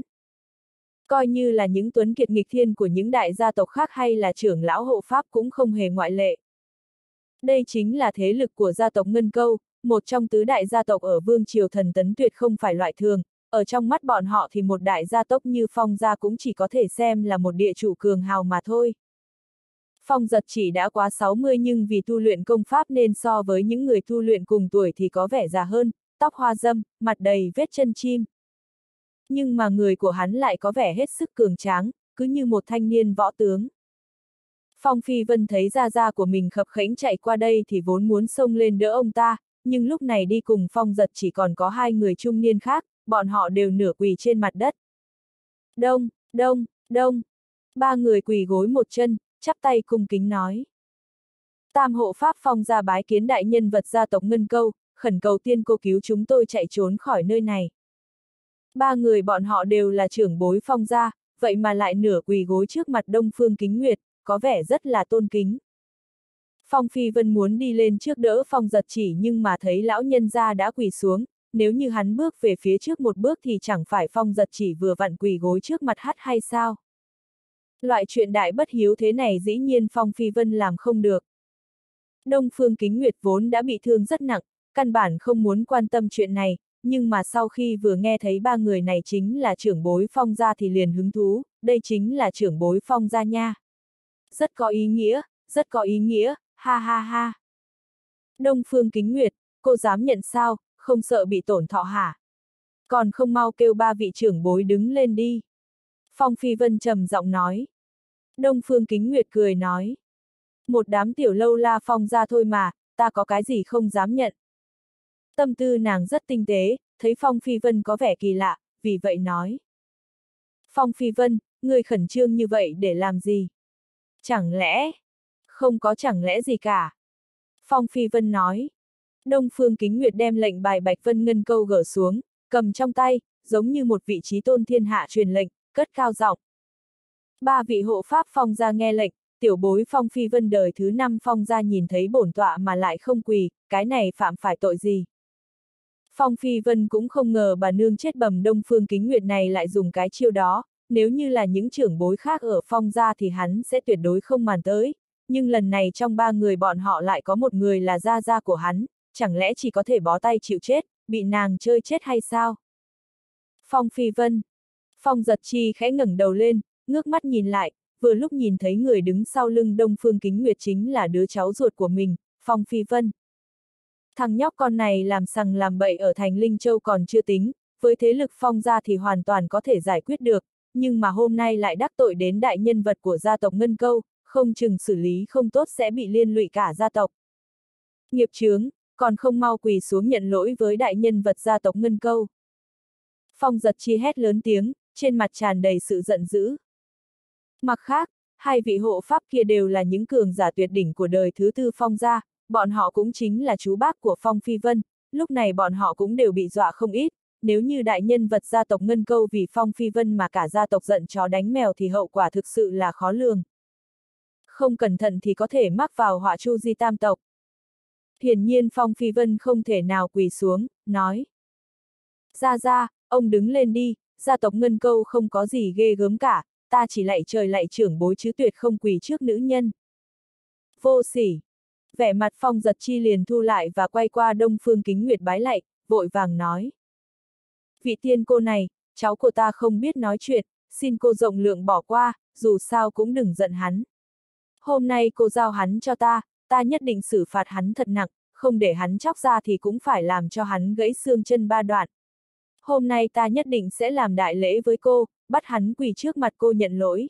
Coi như là những tuấn kiệt nghịch thiên của những đại gia tộc khác hay là trưởng lão hộ pháp cũng không hề ngoại lệ. Đây chính là thế lực của gia tộc Ngân Câu, một trong tứ đại gia tộc ở Vương Triều Thần Tấn tuyệt không phải loại thường, ở trong mắt bọn họ thì một đại gia tộc như Phong gia cũng chỉ có thể xem là một địa chủ cường hào mà thôi. Phong Giật Chỉ đã quá sáu mươi nhưng vì tu luyện công pháp nên so với những người tu luyện cùng tuổi thì có vẻ già hơn, tóc hoa râm, mặt đầy vết chân chim. Nhưng mà người của hắn lại có vẻ hết sức cường tráng, cứ như một thanh niên võ tướng. Phong Phi Vân thấy gia gia của mình khập khẽnh chạy qua đây thì vốn muốn xông lên đỡ ông ta, nhưng lúc này đi cùng Phong Giật Chỉ còn có hai người trung niên khác, bọn họ đều nửa quỳ trên mặt đất. Đông, đông, đông. Ba người quỳ gối một chân, chắp tay cung kính nói. Tam hộ pháp Phong gia bái kiến đại nhân vật gia tộc Ngân Câu, khẩn cầu tiên cô cứu chúng tôi chạy trốn khỏi nơi này. Ba người bọn họ đều là trưởng bối Phong gia, vậy mà lại nửa quỳ gối trước mặt Đông Phương Kính Nguyệt, có vẻ rất là tôn kính. Phong Phi Vân muốn đi lên trước đỡ Phong Giật Chỉ nhưng mà thấy lão nhân gia đã quỳ xuống, nếu như hắn bước về phía trước một bước thì chẳng phải Phong Giật Chỉ vừa vặn quỳ gối trước mặt hắn hay sao? Loại chuyện đại bất hiếu thế này dĩ nhiên Phong Phi Vân làm không được. Đông Phương Kính Nguyệt vốn đã bị thương rất nặng, căn bản không muốn quan tâm chuyện này, nhưng mà sau khi vừa nghe thấy ba người này chính là trưởng bối Phong gia thì liền hứng thú, đây chính là trưởng bối Phong gia nha. Rất có ý nghĩa, rất có ý nghĩa, ha ha ha. Đông Phương Kính Nguyệt, cô dám nhận sao, không sợ bị tổn thọ hả? Còn không mau kêu ba vị trưởng bối đứng lên đi. Phong Phi Vân trầm giọng nói. Đông Phương Kính Nguyệt cười nói. Một đám tiểu lâu la Phong gia thôi mà, ta có cái gì không dám nhận. Tâm tư nàng rất tinh tế, thấy Phong Phi Vân có vẻ kỳ lạ, vì vậy nói. Phong Phi Vân, ngươi khẩn trương như vậy để làm gì? Chẳng lẽ? Không có chẳng lẽ gì cả. Phong Phi Vân nói. Đông Phương Kính Nguyệt đem lệnh bài Bạch Vân Ngân Câu gỡ xuống, cầm trong tay, giống như một vị trí tôn thiên hạ truyền lệnh, cất cao giọng. Ba vị hộ pháp Phong gia nghe lệnh, tiểu bối Phong Phi Vân đời thứ năm Phong gia nhìn thấy bổn tọa mà lại không quỳ, cái này phạm phải tội gì? Phong Phi Vân cũng không ngờ bà nương chết bầm Đông Phương Kính Nguyệt này lại dùng cái chiêu đó, nếu như là những trưởng bối khác ở Phong gia thì hắn sẽ tuyệt đối không màn tới, nhưng lần này trong ba người bọn họ lại có một người là gia gia của hắn, chẳng lẽ chỉ có thể bó tay chịu chết, bị nàng chơi chết hay sao? Phong Phi Vân. Phong Giật Chi khẽ ngẩng đầu lên, ngước mắt nhìn lại, vừa lúc nhìn thấy người đứng sau lưng Đông Phương Kính Nguyệt chính là đứa cháu ruột của mình, Phong Phi Vân. Thằng nhóc con này làm sằng làm bậy ở thành Linh Châu còn chưa tính, với thế lực Phong gia thì hoàn toàn có thể giải quyết được, nhưng mà hôm nay lại đắc tội đến đại nhân vật của gia tộc Ngân Câu, không chừng xử lý không tốt sẽ bị liên lụy cả gia tộc. Nghiệp chướng, còn không mau quỳ xuống nhận lỗi với đại nhân vật gia tộc Ngân Câu. Phong Giật Chi hét lớn tiếng, trên mặt tràn đầy sự giận dữ. Mặt khác, hai vị hộ pháp kia đều là những cường giả tuyệt đỉnh của đời thứ tư Phong gia, bọn họ cũng chính là chú bác của Phong Phi Vân, lúc này bọn họ cũng đều bị dọa không ít, nếu như đại nhân vật gia tộc Ngân Câu vì Phong Phi Vân mà cả gia tộc giận chó đánh mèo thì hậu quả thực sự là khó lường. Không cẩn thận thì có thể mắc vào họa chu di tam tộc. Hiển nhiên Phong Phi Vân không thể nào quỳ xuống, nói. Ra ra, ông đứng lên đi, gia tộc Ngân Câu không có gì ghê gớm cả, ta chỉ lạy trời lạy trưởng bối chứ tuyệt không quỳ trước nữ nhân. Vô sỉ. Vẻ mặt Phong Giật Chi liền thu lại và quay qua Đông Phương Kính Nguyệt bái lạy, vội vàng nói. Vị tiên cô này, cháu của ta không biết nói chuyện, xin cô rộng lượng bỏ qua, dù sao cũng đừng giận hắn. Hôm nay cô giao hắn cho ta, ta nhất định xử phạt hắn thật nặng, không để hắn chóc ra thì cũng phải làm cho hắn gãy xương chân ba đoạn. Hôm nay ta nhất định sẽ làm đại lễ với cô, bắt hắn quỳ trước mặt cô nhận lỗi.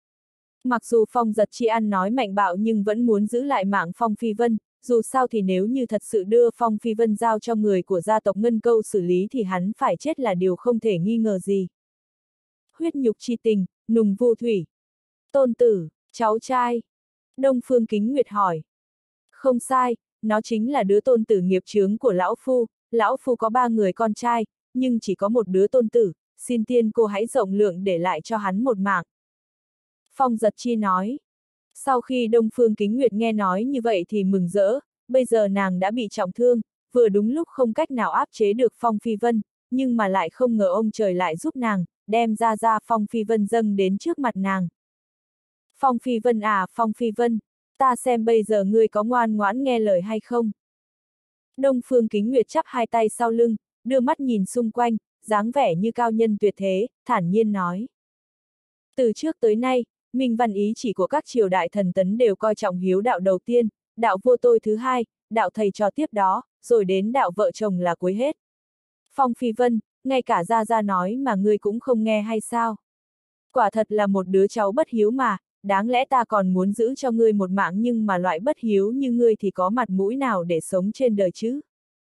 Mặc dù Phong Giật Chi ăn nói mạnh bạo nhưng vẫn muốn giữ lại mạng Phong Phi Vân, dù sao thì nếu như thật sự đưa Phong Phi Vân giao cho người của gia tộc Ngân Câu xử lý thì hắn phải chết là điều không thể nghi ngờ gì. Huyết nhục chi tình, nùng vu thủy. Tôn tử, cháu trai. Đông Phương Kính Nguyệt hỏi. Không sai, nó chính là đứa tôn tử nghiệp chướng của lão phu, lão phu có ba người con trai, nhưng chỉ có một đứa tôn tử, xin tiên cô hãy rộng lượng để lại cho hắn một mạng. Phong Giật Chi nói. Sau khi Đông Phương Kính Nguyệt nghe nói như vậy thì mừng rỡ, bây giờ nàng đã bị trọng thương, vừa đúng lúc không cách nào áp chế được Phong Phi Vân, nhưng mà lại không ngờ ông trời lại giúp nàng, đem ra ra Phong Phi Vân dâng đến trước mặt nàng. Phong Phi Vân à, Phong Phi Vân, ta xem bây giờ ngươi có ngoan ngoãn nghe lời hay không? Đông Phương Kính Nguyệt chắp hai tay sau lưng, đưa mắt nhìn xung quanh, dáng vẻ như cao nhân tuyệt thế, thản nhiên nói. Từ trước tới nay, minh văn ý chỉ của các triều đại thần tấn đều coi trọng hiếu đạo đầu tiên, đạo vua tôi thứ hai, đạo thầy trò tiếp đó, rồi đến đạo vợ chồng là cuối hết. Phong Phi Vân, ngay cả Gia Gia nói mà ngươi cũng không nghe hay sao? Quả thật là một đứa cháu bất hiếu mà, đáng lẽ ta còn muốn giữ cho ngươi một mạng nhưng mà loại bất hiếu như ngươi thì có mặt mũi nào để sống trên đời chứ?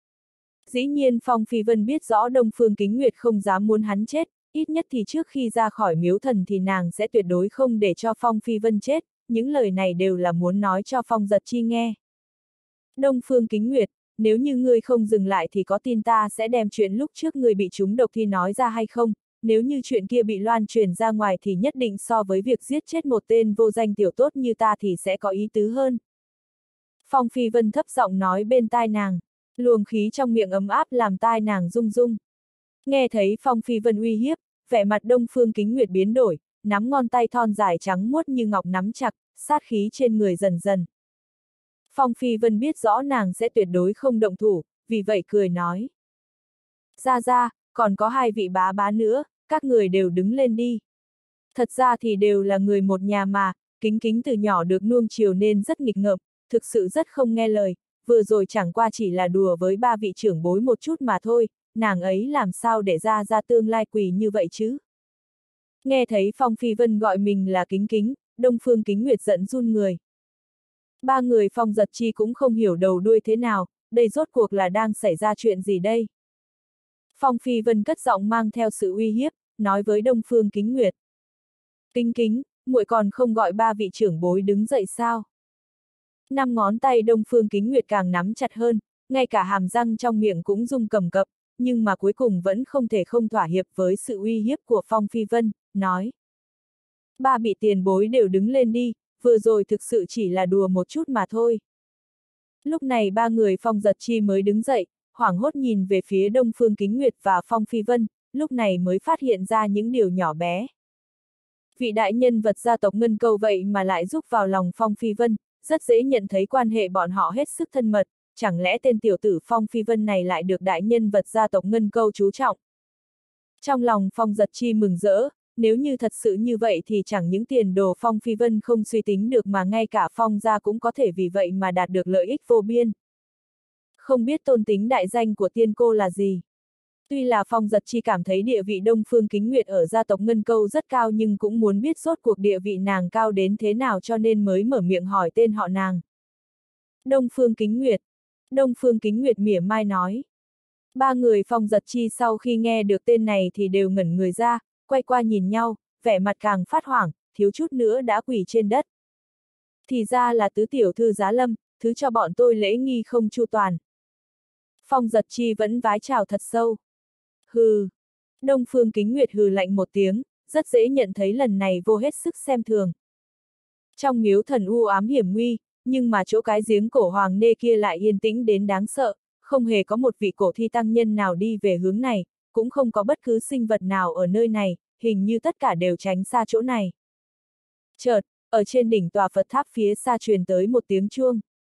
Dĩ nhiên Phong Phi Vân biết rõ Đông Phương Kính Nguyệt không dám muốn hắn chết, ít nhất thì trước khi ra khỏi miếu thần thì nàng sẽ tuyệt đối không để cho Phong Phi Vân chết, những lời này đều là muốn nói cho Phong Giật Chi nghe. Đông Phương Kính Nguyệt, nếu như ngươi không dừng lại thì có tin ta sẽ đem chuyện lúc trước ngươi bị trúng độc thì nói ra hay không, nếu như chuyện kia bị loan truyền ra ngoài thì nhất định so với việc giết chết một tên vô danh tiểu tốt như ta thì sẽ có ý tứ hơn. Phong Phi Vân thấp giọng nói bên tai nàng, luồng khí trong miệng ấm áp làm tai nàng rung rung. Nghe thấy Phong Phi Vân uy hiếp, vẻ mặt Đông Phương Kính Nguyệt biến đổi, nắm ngón tay thon dài trắng muốt như ngọc nắm chặt, sát khí trên người dần dần. Phong Phi Vân biết rõ nàng sẽ tuyệt đối không động thủ, vì vậy cười nói. Ra ra, còn có hai vị bá bá nữa, các người đều đứng lên đi. Thật ra thì đều là người một nhà mà, Kính Kính từ nhỏ được nuông chiều nên rất nghịch ngợm, thực sự rất không nghe lời, vừa rồi chẳng qua chỉ là đùa với ba vị trưởng bối một chút mà thôi, nàng ấy làm sao để ra ra tương lai quỳ như vậy chứ? Nghe thấy Phong Phi Vân gọi mình là Kính Kính, Đông Phương Kính Nguyệt giận run người. Ba người Phong Giật Chi cũng không hiểu đầu đuôi thế nào, đây rốt cuộc là đang xảy ra chuyện gì đây? Phong Phi Vân cất giọng mang theo sự uy hiếp, nói với Đông Phương Kính Nguyệt. Kính Kính, muội còn không gọi ba vị trưởng bối đứng dậy sao? Năm ngón tay Đông Phương Kính Nguyệt càng nắm chặt hơn, ngay cả hàm răng trong miệng cũng rung cầm cập, nhưng mà cuối cùng vẫn không thể không thỏa hiệp với sự uy hiếp của Phong Phi Vân, nói. Ba vị tiền bối đều đứng lên đi, vừa rồi thực sự chỉ là đùa một chút mà thôi. Lúc này ba người Phong Giật Chi mới đứng dậy, hoảng hốt nhìn về phía Đông Phương Kính Nguyệt và Phong Phi Vân, lúc này mới phát hiện ra những điều nhỏ bé. Vị đại nhân vật gia tộc Ngân Câu vậy mà lại giúp vào lòng Phong Phi Vân, rất dễ nhận thấy quan hệ bọn họ hết sức thân mật, chẳng lẽ tên tiểu tử Phong Phi Vân này lại được đại nhân vật gia tộc Ngân Câu chú trọng. Trong lòng Phong Giật Chi mừng rỡ, nếu như thật sự như vậy thì chẳng những tiền đồ Phong Phi Vân không suy tính được mà ngay cả Phong gia cũng có thể vì vậy mà đạt được lợi ích vô biên. Không biết tôn tính đại danh của tiên cô là gì? Tuy là Phong Giật Chi cảm thấy địa vị Đông Phương Kính Nguyệt ở gia tộc Ngân Câu rất cao nhưng cũng muốn biết rốt cuộc địa vị nàng cao đến thế nào cho nên mới mở miệng hỏi tên họ nàng. Đông Phương Kính Nguyệt. Đông Phương Kính Nguyệt mỉa mai nói. Ba người Phong Giật Chi sau khi nghe được tên này thì đều ngẩn người ra, quay qua nhìn nhau, vẻ mặt càng phát hoảng, thiếu chút nữa đã quỳ trên đất. Thì ra là tứ tiểu thư Giá Lâm, thứ cho bọn tôi lễ nghi không chu toàn. Phong Giật Chi vẫn vái chào thật sâu. Hừ. Đông Phương Kính Nguyệt hừ lạnh một tiếng, rất dễ nhận thấy lần này vô hết sức xem thường. Trong miếu thần u ám hiểm nguy, nhưng mà chỗ cái giếng cổ hoàng nê kia lại yên tĩnh đến đáng sợ, không hề có một vị cổ thi tăng nhân nào đi về hướng này, cũng không có bất cứ sinh vật nào ở nơi này, hình như tất cả đều tránh xa chỗ này. Chợt, ở trên đỉnh tòa Phật tháp phía xa truyền tới một tiếng chuông.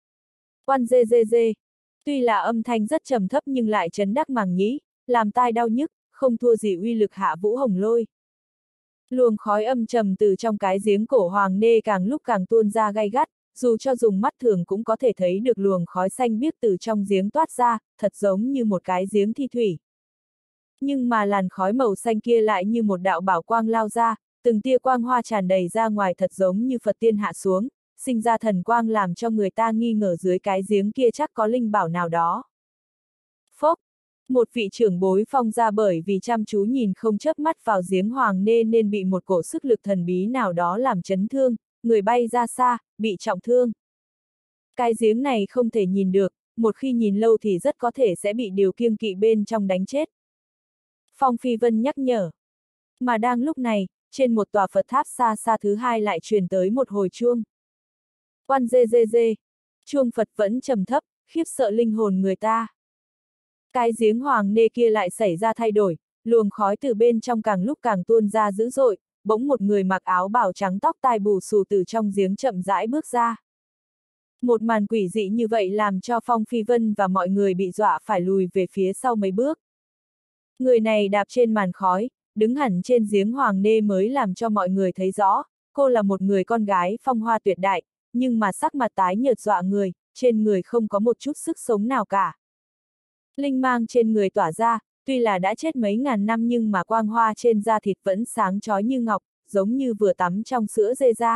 Oan dê dê dê. Tuy là âm thanh rất trầm thấp nhưng lại chấn đắc màng nhĩ, làm tai đau nhức, không thua gì uy lực Hạ Vũ Hồng Lôi. Luồng khói âm trầm từ trong cái giếng cổ hoàng nê càng lúc càng tuôn ra gay gắt, dù cho dùng mắt thường cũng có thể thấy được luồng khói xanh biếc từ trong giếng toát ra, thật giống như một cái giếng thi thủy. Nhưng mà làn khói màu xanh kia lại như một đạo bảo quang lao ra, từng tia quang hoa tràn đầy ra ngoài thật giống như Phật tiên hạ xuống, sinh ra thần quang làm cho người ta nghi ngờ dưới cái giếng kia chắc có linh bảo nào đó. Phốc! Một vị trưởng bối Phong gia bởi vì chăm chú nhìn không chớp mắt vào giếng hoàng nê nên bị một cổ sức lực thần bí nào đó làm chấn thương, người bay ra xa, bị trọng thương. Cái giếng này không thể nhìn được, một khi nhìn lâu thì rất có thể sẽ bị điều kiêng kỵ bên trong đánh chết. Phong Phi Vân nhắc nhở. Mà đang lúc này, trên một tòa Phật tháp xa xa thứ hai lại truyền tới một hồi chuông. Oan dê dê dê. Chuông Phật vẫn trầm thấp, khiếp sợ linh hồn người ta. Cái giếng hoàng nê kia lại xảy ra thay đổi, luồng khói từ bên trong càng lúc càng tuôn ra dữ dội, bỗng một người mặc áo bào trắng tóc tai bù xù từ trong giếng chậm rãi bước ra. Một màn quỷ dị như vậy làm cho Phong Phi Vân và mọi người bị dọa phải lùi về phía sau mấy bước. Người này đạp trên màn khói, đứng hẳn trên giếng hoàng nê mới làm cho mọi người thấy rõ, cô là một người con gái phong hoa tuyệt đại, nhưng mà sắc mặt tái nhợt dọa người, trên người không có một chút sức sống nào cả. Linh mang trên người tỏa ra, tuy là đã chết mấy ngàn năm nhưng mà quang hoa trên da thịt vẫn sáng chói như ngọc, giống như vừa tắm trong sữa dê da.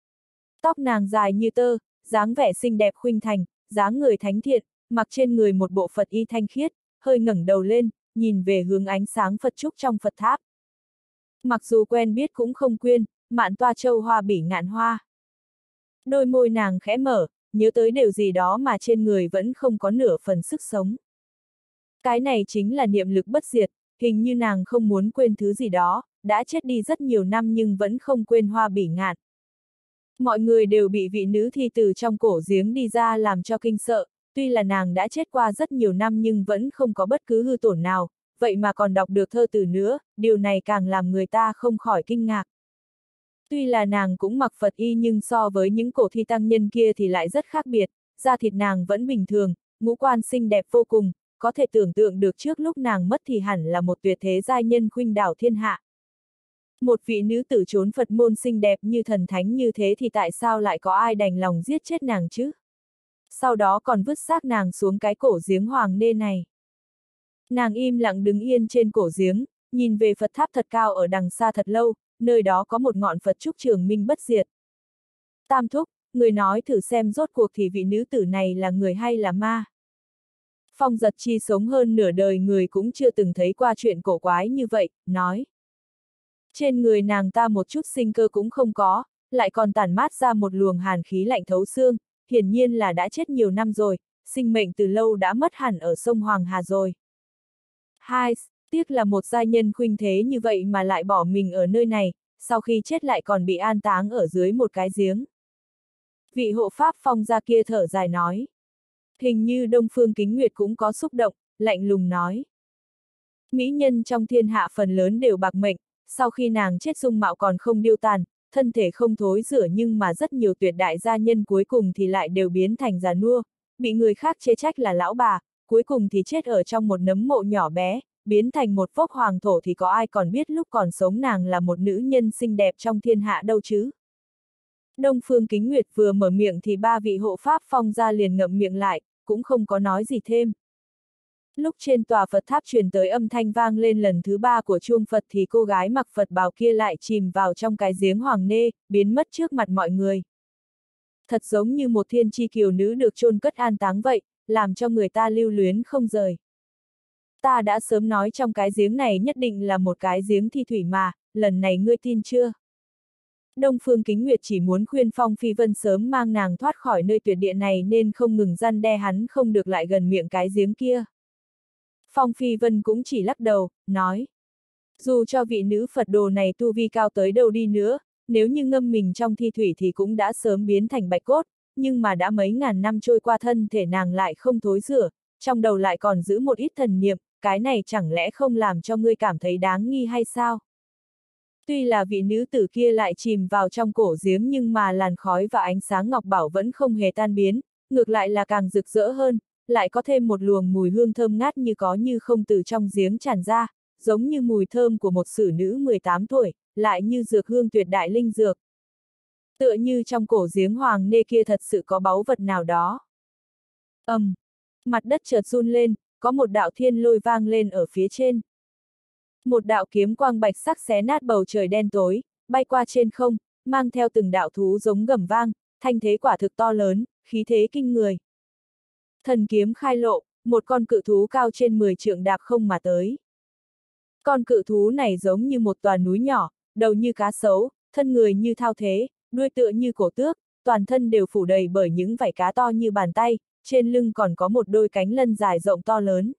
Tóc nàng dài như tơ, dáng vẻ xinh đẹp khuynh thành, dáng người thánh thiện, mặc trên người một bộ Phật y thanh khiết, hơi ngẩng đầu lên, nhìn về hướng ánh sáng Phật trúc trong Phật tháp. Mặc dù quen biết cũng không quên, mạn toa châu hoa bỉ ngạn hoa. Đôi môi nàng khẽ mở, nhớ tới điều gì đó mà trên người vẫn không có nửa phần sức sống. Cái này chính là niệm lực bất diệt, hình như nàng không muốn quên thứ gì đó, đã chết đi rất nhiều năm nhưng vẫn không quên hoa bỉ ngạn. Mọi người đều bị vị nữ thi từ trong cổ giếng đi ra làm cho kinh sợ, tuy là nàng đã chết qua rất nhiều năm nhưng vẫn không có bất cứ hư tổn nào, vậy mà còn đọc được thơ từ nữa, điều này càng làm người ta không khỏi kinh ngạc. Tuy là nàng cũng mặc Phật y nhưng so với những cổ thi tăng nhân kia thì lại rất khác biệt, da thịt nàng vẫn bình thường, ngũ quan xinh đẹp vô cùng, có thể tưởng tượng được trước lúc nàng mất thì hẳn là một tuyệt thế giai nhân khuynh đảo thiên hạ. Một vị nữ tử trốn Phật môn xinh đẹp như thần thánh như thế thì tại sao lại có ai đành lòng giết chết nàng chứ? Sau đó còn vứt xác nàng xuống cái cổ giếng hoàng nê này. Nàng im lặng đứng yên trên cổ giếng, nhìn về Phật tháp thật cao ở đằng xa thật lâu, nơi đó có một ngọn Phật trúc trường minh bất diệt. Tam thúc, người nói thử xem rốt cuộc thì vị nữ tử này là người hay là ma? Phong Giật Chi sống hơn nửa đời người cũng chưa từng thấy qua chuyện cổ quái như vậy, nói. Trên người nàng ta một chút sinh cơ cũng không có, lại còn tản mát ra một luồng hàn khí lạnh thấu xương, hiển nhiên là đã chết nhiều năm rồi, sinh mệnh từ lâu đã mất hẳn ở sông Hoàng Hà rồi. Hai, tiếc là một giai nhân khuynh thế như vậy mà lại bỏ mình ở nơi này, sau khi chết lại còn bị an táng ở dưới một cái giếng. Vị hộ pháp Phong gia kia thở dài nói. Hình như Đông Phương Kính Nguyệt cũng có xúc động, lạnh lùng nói. Mỹ nhân trong thiên hạ phần lớn đều bạc mệnh, sau khi nàng chết dung mạo còn không điêu tàn, thân thể không thối rữa, nhưng mà rất nhiều tuyệt đại gia nhân cuối cùng thì lại đều biến thành già nua, bị người khác chê trách là lão bà, cuối cùng thì chết ở trong một nấm mộ nhỏ bé, biến thành một vốc hoàng thổ, thì có ai còn biết lúc còn sống nàng là một nữ nhân xinh đẹp trong thiên hạ đâu chứ. Đông Phương Kính Nguyệt vừa mở miệng thì ba vị hộ pháp Phong gia liền ngậm miệng lại, cũng không có nói gì thêm. Lúc trên tòa Phật tháp truyền tới âm thanh vang lên lần thứ ba của chuông Phật thì cô gái mặc Phật bào kia lại chìm vào trong cái giếng hoàng nê, biến mất trước mặt mọi người. Thật giống như một thiên chi kiều nữ được chôn cất an táng vậy, làm cho người ta lưu luyến không rời. Ta đã sớm nói trong cái giếng này nhất định là một cái giếng thi thủy mà, lần này ngươi tin chưa? Đông Phương Kính Nguyệt chỉ muốn khuyên Phong Phi Vân sớm mang nàng thoát khỏi nơi tuyệt địa này nên không ngừng răn đe hắn không được lại gần miệng cái giếng kia. Phong Phi Vân cũng chỉ lắc đầu, nói. Dù cho vị nữ Phật đồ này tu vi cao tới đâu đi nữa, nếu như ngâm mình trong thi thủy thì cũng đã sớm biến thành bạch cốt, nhưng mà đã mấy ngàn năm trôi qua thân thể nàng lại không thối rữa, trong đầu lại còn giữ một ít thần niệm, cái này chẳng lẽ không làm cho ngươi cảm thấy đáng nghi hay sao? Tuy là vị nữ tử kia lại chìm vào trong cổ giếng nhưng mà làn khói và ánh sáng ngọc bảo vẫn không hề tan biến, ngược lại là càng rực rỡ hơn, lại có thêm một luồng mùi hương thơm ngát như có như không từ trong giếng tràn ra, giống như mùi thơm của một xử nữ mười tám tuổi, lại như dược hương tuyệt đại linh dược. Tựa như trong cổ giếng hoàng nê kia thật sự có báu vật nào đó. Ầm, um, mặt đất chợt run lên, có một đạo thiên lôi vang lên ở phía trên. Một đạo kiếm quang bạch sắc xé nát bầu trời đen tối, bay qua trên không, mang theo từng đạo thú giống gầm vang, thanh thế quả thực to lớn, khí thế kinh người. Thần kiếm khai lộ, một con cự thú cao trên mười trượng đạp không mà tới. Con cự thú này giống như một tòa núi nhỏ, đầu như cá sấu, thân người như thao thế, đuôi tựa như cổ tước, toàn thân đều phủ đầy bởi những vảy cá to như bàn tay, trên lưng còn có một đôi cánh lân dài rộng to lớn.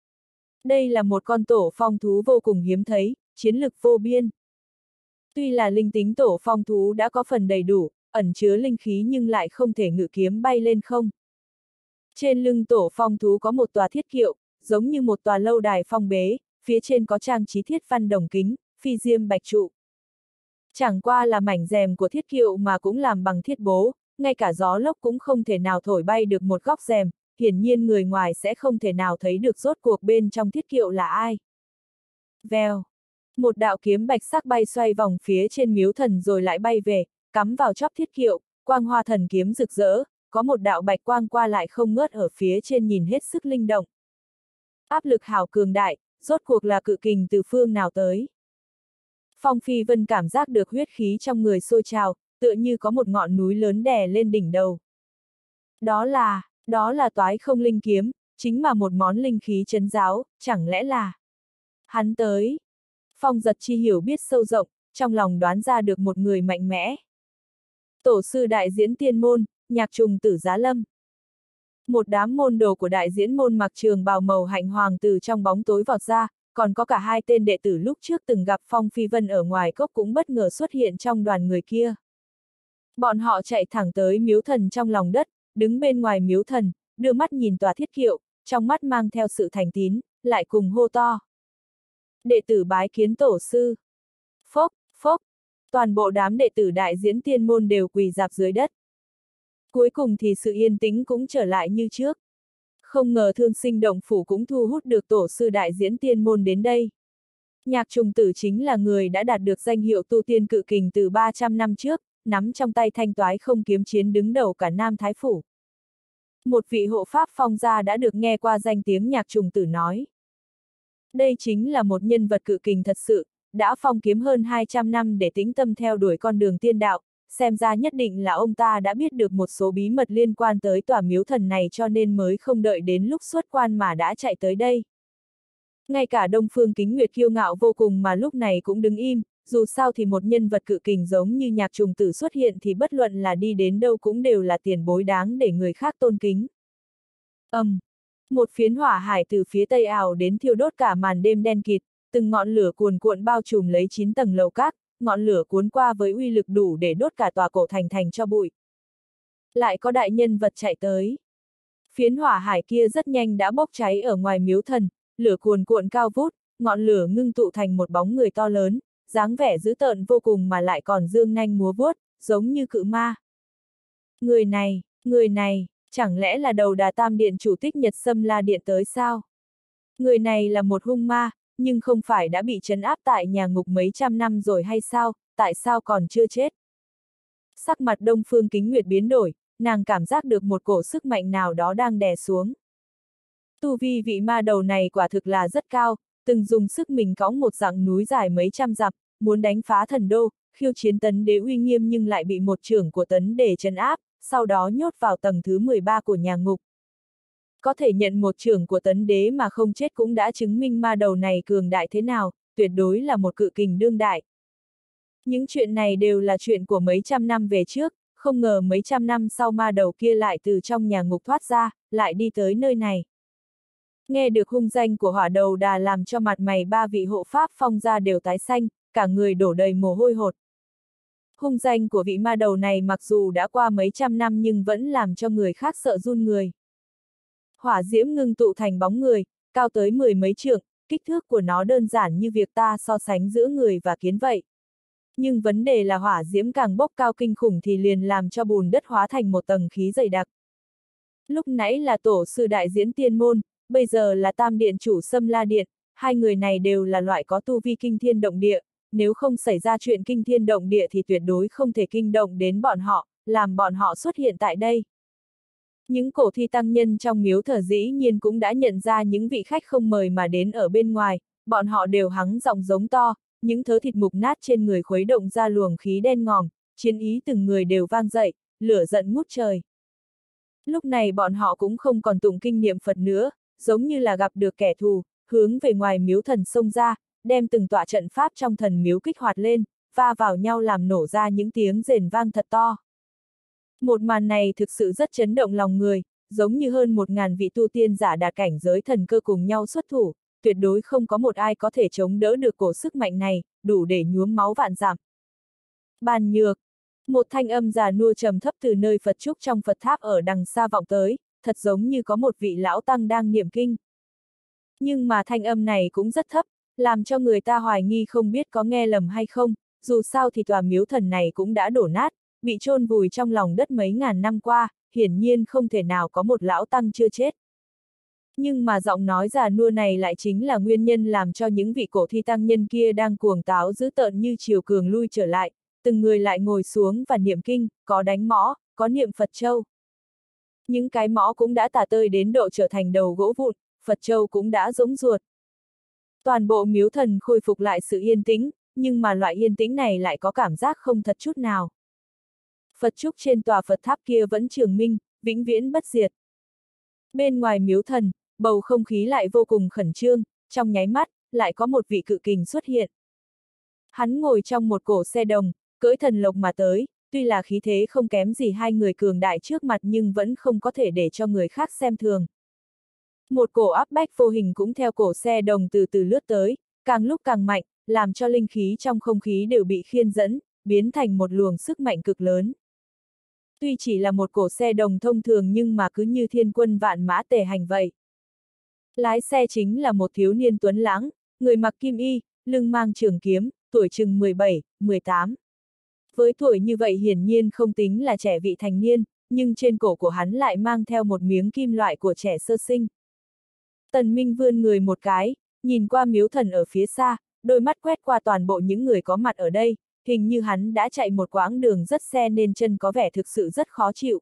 Đây là một con tổ phong thú vô cùng hiếm thấy, chiến lực vô biên. Tuy là linh tính tổ phong thú đã có phần đầy đủ, ẩn chứa linh khí nhưng lại không thể ngự kiếm bay lên không. Trên lưng tổ phong thú có một tòa thiết kiệu, giống như một tòa lâu đài phong bế, phía trên có trang trí thiết văn đồng kính, phi diêm bạch trụ. Chẳng qua là mảnh rèm của thiết kiệu mà cũng làm bằng thiết bố, ngay cả gió lốc cũng không thể nào thổi bay được một góc rèm, hiển nhiên người ngoài sẽ không thể nào thấy được rốt cuộc bên trong thiết kiệu là ai. Vèo, một đạo kiếm bạch sắc bay xoay vòng phía trên miếu thần rồi lại bay về, cắm vào chóp thiết kiệu, quang hoa thần kiếm rực rỡ, có một đạo bạch quang qua lại không ngớt ở phía trên nhìn hết sức linh động. Áp lực hào cường đại, rốt cuộc là cự kình từ phương nào tới. Phong Phi Vân cảm giác được huyết khí trong người sôi trào, tựa như có một ngọn núi lớn đè lên đỉnh đầu. Đó là, đó là Toái Không Linh Kiếm, chính là một món linh khí trấn giáo, chẳng lẽ là... Hắn tới. Phong Giật Chi hiểu biết sâu rộng, trong lòng đoán ra được một người mạnh mẽ. Tổ sư đại diễn tiên môn, Nhạc Trùng Tử Giá Lâm. Một đám môn đồ của đại diễn môn mặc trường bào màu hạnh hoàng từ trong bóng tối vọt ra, còn có cả hai tên đệ tử lúc trước từng gặp Phong Phi Vân ở ngoài cốc cũng bất ngờ xuất hiện trong đoàn người kia. Bọn họ chạy thẳng tới miếu thần trong lòng đất, đứng bên ngoài miếu thần, đưa mắt nhìn tòa thiết kiệu, trong mắt mang theo sự thành tín, lại cùng hô to. Đệ tử bái kiến tổ sư. Phốc, phốc, toàn bộ đám đệ tử đại diễn tiên môn đều quỳ rạp dưới đất. Cuối cùng thì sự yên tĩnh cũng trở lại như trước. Không ngờ Thương Sinh Động Phủ cũng thu hút được tổ sư đại diễn tiên môn đến đây. Nhạc Trùng Tử chính là người đã đạt được danh hiệu tu tiên cự kình từ ba trăm năm trước, nắm trong tay thanh toái không kiếm chiến đứng đầu cả Nam Thái Phủ. Một vị hộ pháp Phong gia đã được nghe qua danh tiếng Nhạc Trùng Tử nói. Đây chính là một nhân vật cự kình thật sự, đã phong kiếm hơn hai trăm năm để tĩnh tâm theo đuổi con đường tiên đạo, xem ra nhất định là ông ta đã biết được một số bí mật liên quan tới tòa miếu thần này cho nên mới không đợi đến lúc xuất quan mà đã chạy tới đây. Ngay cả Đông Phương Kính Nguyệt kiêu ngạo vô cùng mà lúc này cũng đứng im, dù sao thì một nhân vật cự kình giống như Nhạc Trùng Tử xuất hiện thì bất luận là đi đến đâu cũng đều là tiền bối đáng để người khác tôn kính. Ầm, um, một phiến hỏa hải từ phía tây ảo đến thiêu đốt cả màn đêm đen kịt, từng ngọn lửa cuồn cuộn bao trùm lấy chín tầng lầu các, ngọn lửa cuốn qua với uy lực đủ để đốt cả tòa cổ thành thành cho bụi. Lại có đại nhân vật chạy tới. Phiến hỏa hải kia rất nhanh đã bốc cháy ở ngoài miếu thần, lửa cuồn cuộn cao vút, ngọn lửa ngưng tụ thành một bóng người to lớn, dáng vẻ dữ tợn vô cùng mà lại còn dương nanh múa vuốt, giống như cự ma. Người này, người này, chẳng lẽ là đầu đà tam điện chủ Tích Nhật Xâm La Điện tới sao? Người này là một hung ma, nhưng không phải đã bị trấn áp tại nhà ngục mấy trăm năm rồi hay sao, tại sao còn chưa chết? Sắc mặt Đông Phương Kính Nguyệt biến đổi, nàng cảm giác được một cổ sức mạnh nào đó đang đè xuống. Tu vi vị ma đầu này quả thực là rất cao, từng dùng sức mình cõng một dặng núi dài mấy trăm dặm, muốn đánh phá thần đô, khiêu chiến tấn đế uy nghiêm nhưng lại bị một trưởng của tấn đế trấn áp, sau đó nhốt vào tầng thứ mười ba của nhà ngục. Có thể nhận một trưởng của tấn đế mà không chết cũng đã chứng minh ma đầu này cường đại thế nào, tuyệt đối là một cự kình đương đại. Những chuyện này đều là chuyện của mấy trăm năm về trước, không ngờ mấy trăm năm sau ma đầu kia lại từ trong nhà ngục thoát ra, lại đi tới nơi này. Nghe được hung danh của hỏa đầu đà làm cho mặt mày ba vị hộ pháp phong gia đều tái xanh, cả người đổ đầy mồ hôi hột. Hung danh của vị ma đầu này mặc dù đã qua mấy trăm năm nhưng vẫn làm cho người khác sợ run người. Hỏa diễm ngưng tụ thành bóng người, cao tới mười mấy trượng, kích thước của nó đơn giản như việc ta so sánh giữa người và kiến vậy. Nhưng vấn đề là hỏa diễm càng bốc cao kinh khủng thì liền làm cho bùn đất hóa thành một tầng khí dày đặc. Lúc nãy là tổ sư đại diễn tiên môn, bây giờ là tam điện chủ Xâm La Điện, hai người này đều là loại có tu vi kinh thiên động địa, nếu không xảy ra chuyện kinh thiên động địa thì tuyệt đối không thể kinh động đến bọn họ, làm bọn họ xuất hiện tại đây. Những cổ thi tăng nhân trong miếu thờ dĩ nhiên cũng đã nhận ra những vị khách không mời mà đến ở bên ngoài, bọn họ đều hắng giọng giống to, những thớ thịt mục nát trên người khuấy động ra luồng khí đen ngòm, chiến ý từng người đều vang dậy, lửa giận ngút trời. Lúc này bọn họ cũng không còn tụng kinh niệm Phật nữa, giống như là gặp được kẻ thù, hướng về ngoài miếu thần xông ra, đem từng tọa trận pháp trong thần miếu kích hoạt lên, va vào nhau làm nổ ra những tiếng rền vang thật to. Một màn này thực sự rất chấn động lòng người, giống như hơn một ngàn vị tu tiên giả đạt cảnh giới thần cơ cùng nhau xuất thủ, tuyệt đối không có một ai có thể chống đỡ được cổ sức mạnh này, đủ để nhuốm máu vạn dặm. Bàn nhược, một thanh âm già nua trầm thấp từ nơi Phật trúc trong Phật tháp ở đằng xa vọng tới, thật giống như có một vị lão tăng đang niệm kinh. Nhưng mà thanh âm này cũng rất thấp, làm cho người ta hoài nghi không biết có nghe lầm hay không, dù sao thì tòa miếu thần này cũng đã đổ nát, bị chôn vùi trong lòng đất mấy ngàn năm qua, hiển nhiên không thể nào có một lão tăng chưa chết. Nhưng mà giọng nói già nua này lại chính là nguyên nhân làm cho những vị cổ thi tăng nhân kia đang cuồng táo dữ tợn như chiều cường lui trở lại, từng người lại ngồi xuống và niệm kinh, có đánh mõ, có niệm Phật châu. Những cái mõ cũng đã tả tơi đến độ trở thành đầu gỗ vụn, Phật châu cũng đã rỗng ruột. Toàn bộ miếu thần khôi phục lại sự yên tĩnh, nhưng mà loại yên tĩnh này lại có cảm giác không thật chút nào. Phật trúc trên tòa Phật tháp kia vẫn trường minh, vĩnh viễn bất diệt. Bên ngoài miếu thần, bầu không khí lại vô cùng khẩn trương, trong nháy mắt, lại có một vị cự kình xuất hiện. Hắn ngồi trong một cổ xe đồng, cưỡi thần lộc mà tới, tuy là khí thế không kém gì hai người cường đại trước mặt nhưng vẫn không có thể để cho người khác xem thường. Một cổ áp bách vô hình cũng theo cổ xe đồng từ từ lướt tới, càng lúc càng mạnh, làm cho linh khí trong không khí đều bị khiên dẫn, biến thành một luồng sức mạnh cực lớn. Tuy chỉ là một cổ xe đồng thông thường nhưng mà cứ như thiên quân vạn mã tề hành vậy. Lái xe chính là một thiếu niên tuấn lãng, người mặc kim y, lưng mang trường kiếm, tuổi chừng mười bảy, mười tám. Với tuổi như vậy hiển nhiên không tính là trẻ vị thành niên, nhưng trên cổ của hắn lại mang theo một miếng kim loại của trẻ sơ sinh. Tần Minh vươn người một cái, nhìn qua miếu thần ở phía xa, đôi mắt quét qua toàn bộ những người có mặt ở đây, hình như hắn đã chạy một quãng đường rất xe nên chân có vẻ thực sự rất khó chịu.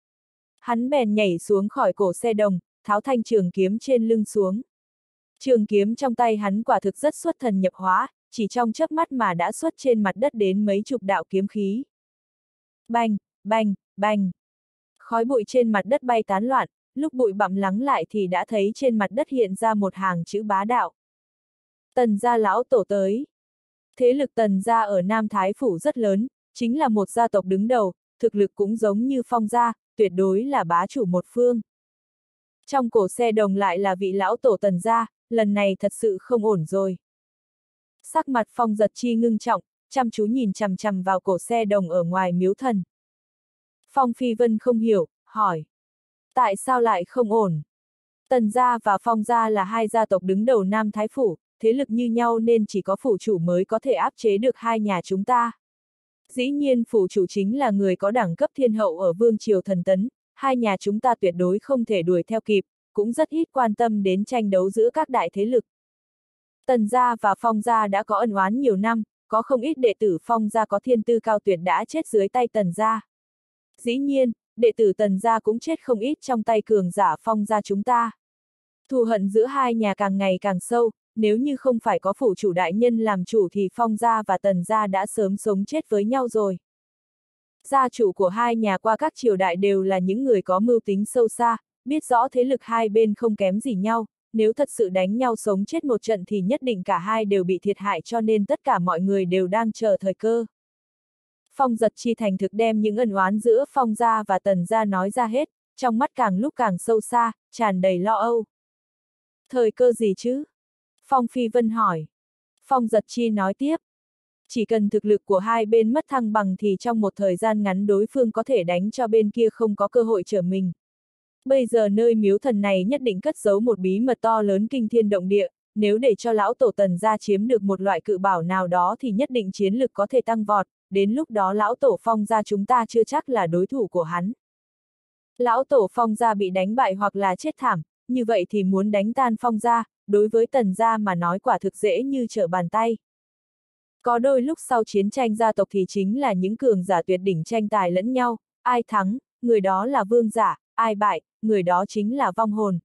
Hắn bèn nhảy xuống khỏi cổ xe đồng, tháo thanh trường kiếm trên lưng xuống. Trường kiếm trong tay hắn quả thực rất xuất thần nhập hóa, chỉ trong chớp mắt mà đã xuất trên mặt đất đến mấy chục đạo kiếm khí. Bành, bành, bành. Khói bụi trên mặt đất bay tán loạn, lúc bụi bặm lắng lại thì đã thấy trên mặt đất hiện ra một hàng chữ bá đạo. Tần gia lão tổ tới. Thế lực Tần gia ở Nam Thái Phủ rất lớn, chính là một gia tộc đứng đầu, thực lực cũng giống như Phong gia, tuyệt đối là bá chủ một phương. Trong cổ xe đồng lại là vị lão tổ Tần gia, lần này thật sự không ổn rồi. Sắc mặt Phong Giật Chi ngưng trọng, chăm chú nhìn chằm chằm vào cổ xe đồng ở ngoài miếu thần. Phong Phi Vân không hiểu, hỏi. Tại sao lại không ổn? Tần gia và Phong gia là hai gia tộc đứng đầu Nam Thái Phủ, thế lực như nhau nên chỉ có phủ chủ mới có thể áp chế được hai nhà chúng ta. Dĩ nhiên phủ chủ chính là người có đẳng cấp thiên hậu ở Vương Triều Thần Tấn, hai nhà chúng ta tuyệt đối không thể đuổi theo kịp, cũng rất ít quan tâm đến tranh đấu giữa các đại thế lực. Tần gia và Phong gia đã có ân oán nhiều năm, có không ít đệ tử Phong gia có thiên tư cao tuyệt đã chết dưới tay Tần gia. Dĩ nhiên, đệ tử Tần gia cũng chết không ít trong tay cường giả Phong gia chúng ta. Thù hận giữa hai nhà càng ngày càng sâu, nếu như không phải có phủ chủ đại nhân làm chủ thì Phong gia và Tần gia đã sớm sống chết với nhau rồi. Gia chủ của hai nhà qua các triều đại đều là những người có mưu tính sâu xa, biết rõ thế lực hai bên không kém gì nhau, nếu thật sự đánh nhau sống chết một trận thì nhất định cả hai đều bị thiệt hại, cho nên tất cả mọi người đều đang chờ thời cơ. Phong Giật Chi thành thực đem những ân oán giữa Phong gia và Tần gia nói ra hết, trong mắt càng lúc càng sâu xa, tràn đầy lo âu. Thời cơ gì chứ? Phong Phi Vân hỏi. Phong Giật Chi nói tiếp. Chỉ cần thực lực của hai bên mất thăng bằng thì trong một thời gian ngắn đối phương có thể đánh cho bên kia không có cơ hội trở mình. Bây giờ nơi miếu thần này nhất định cất giấu một bí mật to lớn kinh thiên động địa, nếu để cho lão tổ Tần gia chiếm được một loại cự bảo nào đó thì nhất định chiến lực có thể tăng vọt, đến lúc đó lão tổ Phong gia chúng ta chưa chắc là đối thủ của hắn. Lão tổ Phong gia bị đánh bại hoặc là chết thảm, như vậy thì muốn đánh tan Phong gia, đối với Tần gia mà nói quả thực dễ như trở bàn tay. Có đôi lúc sau chiến tranh gia tộc thì chính là những cường giả tuyệt đỉnh tranh tài lẫn nhau, ai thắng, người đó là vương giả, ai bại, người đó chính là vong hồn.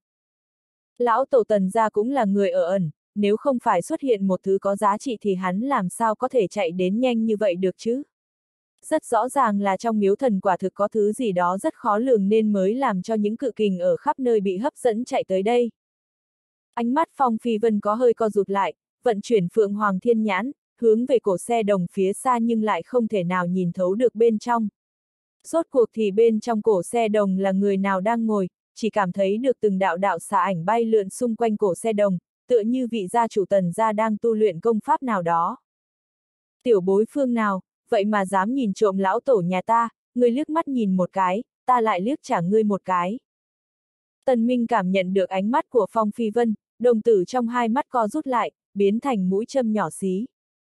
Lão tổ Tần gia cũng là người ở ẩn, nếu không phải xuất hiện một thứ có giá trị thì hắn làm sao có thể chạy đến nhanh như vậy được chứ? Rất rõ ràng là trong miếu thần quả thực có thứ gì đó rất khó lường nên mới làm cho những cự kình ở khắp nơi bị hấp dẫn chạy tới đây. Ánh mắt Phong Phi Vân có hơi co rụt lại, vận chuyển Phượng Hoàng Thiên Nhãn, hướng về cổ xe đồng phía xa nhưng lại không thể nào nhìn thấu được bên trong. Rốt cuộc thì bên trong cổ xe đồng là người nào đang ngồi, chỉ cảm thấy được từng đạo đạo xà ảnh bay lượn xung quanh cổ xe đồng, tựa như vị gia chủ Tần gia đang tu luyện công pháp nào đó. Tiểu bối phương nào, vậy mà dám nhìn trộm lão tổ nhà ta, ngươi liếc mắt nhìn một cái, ta lại liếc trả ngươi một cái. Tần Minh cảm nhận được ánh mắt của Phong Phi Vân, đồng tử trong hai mắt co rút lại, biến thành mũi châm nhỏ xí.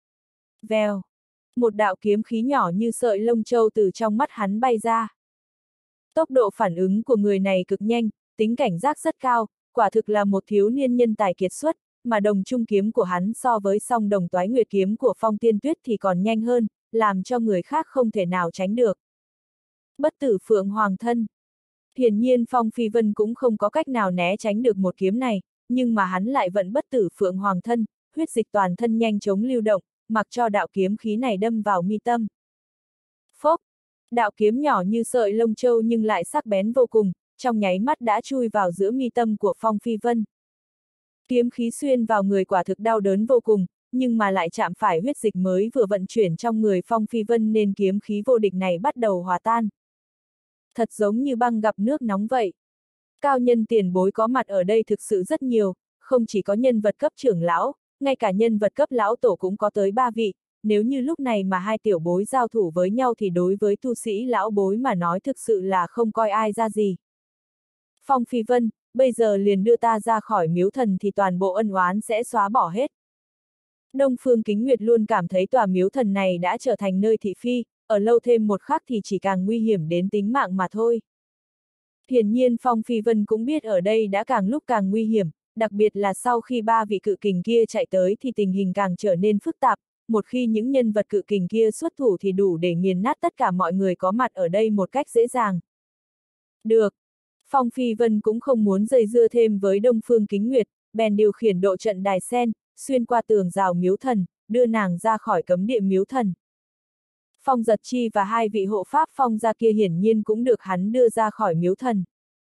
Vèo, một đạo kiếm khí nhỏ như sợi lông châu từ trong mắt hắn bay ra. Tốc độ phản ứng của người này cực nhanh, tính cảnh giác rất cao, quả thực là một thiếu niên nhân tài kiệt xuất, mà đồng trung kiếm của hắn so với song đồng toái nguyệt kiếm của Phong Tiên Tuyết thì còn nhanh hơn, làm cho người khác không thể nào tránh được. Bất tử Phượng Hoàng thân. Hiển nhiên Phong Phi Vân cũng không có cách nào né tránh được một kiếm này, nhưng mà hắn lại vẫn bất tử Phượng Hoàng thân, huyết dịch toàn thân nhanh chóng lưu động, mặc cho đạo kiếm khí này đâm vào mi tâm. Phốc, đạo kiếm nhỏ như sợi lông châu nhưng lại sắc bén vô cùng, trong nháy mắt đã chui vào giữa mi tâm của Phong Phi Vân. Kiếm khí xuyên vào người quả thực đau đớn vô cùng, nhưng mà lại chạm phải huyết dịch mới vừa vận chuyển trong người Phong Phi Vân nên kiếm khí vô địch này bắt đầu hòa tan. Thật giống như băng gặp nước nóng vậy. Cao nhân tiền bối có mặt ở đây thực sự rất nhiều, không chỉ có nhân vật cấp trưởng lão, ngay cả nhân vật cấp lão tổ cũng có tới ba vị, nếu như lúc này mà hai tiểu bối giao thủ với nhau thì đối với tu sĩ lão bối mà nói thực sự là không coi ai ra gì. Phong Phi Vân, bây giờ liền đưa ta ra khỏi miếu thần thì toàn bộ ân oán sẽ xóa bỏ hết. Đông Phương Kính Nguyệt luôn cảm thấy tòa miếu thần này đã trở thành nơi thị phi, ở lâu thêm một khắc thì chỉ càng nguy hiểm đến tính mạng mà thôi. Hiển nhiên Phong Phi Vân cũng biết ở đây đã càng lúc càng nguy hiểm, đặc biệt là sau khi ba vị cự kình kia chạy tới thì tình hình càng trở nên phức tạp, một khi những nhân vật cự kình kia xuất thủ thì đủ để nghiền nát tất cả mọi người có mặt ở đây một cách dễ dàng. Được. Phong Phi Vân cũng không muốn dây dưa thêm với Đông Phương Kính Nguyệt, bèn điều khiển độ trận đài sen, xuyên qua tường rào miếu thần, đưa nàng ra khỏi cấm địa miếu thần. Phong Giật Chi và hai vị hộ pháp Phong gia kia hiển nhiên cũng được hắn đưa ra khỏi miếu thần.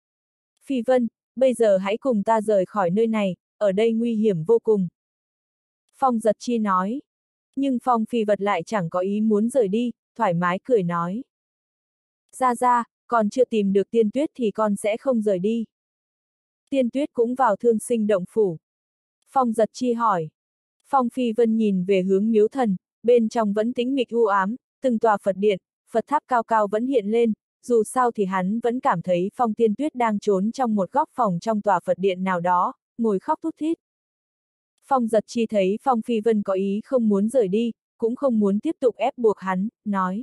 Phi Vân, bây giờ hãy cùng ta rời khỏi nơi này, ở đây nguy hiểm vô cùng. Phong Giật Chi nói. Nhưng Phong Phi Vật lại chẳng có ý muốn rời đi, thoải mái cười nói. Ra ra, còn chưa tìm được Tiên Tuyết thì con sẽ không rời đi. Tiên Tuyết cũng vào Thương Sinh động phủ. Phong Giật Chi hỏi. Phong Phi Vân nhìn về hướng miếu thần, bên trong vẫn tĩnh mịch u ám, từng tòa Phật điện, Phật tháp cao cao vẫn hiện lên, dù sao thì hắn vẫn cảm thấy Phong Tiên Tuyết đang trốn trong một góc phòng trong tòa Phật điện nào đó, ngồi khóc thút thít. Phong Giật Chi thấy Phong Phi Vân có ý không muốn rời đi, cũng không muốn tiếp tục ép buộc hắn, nói.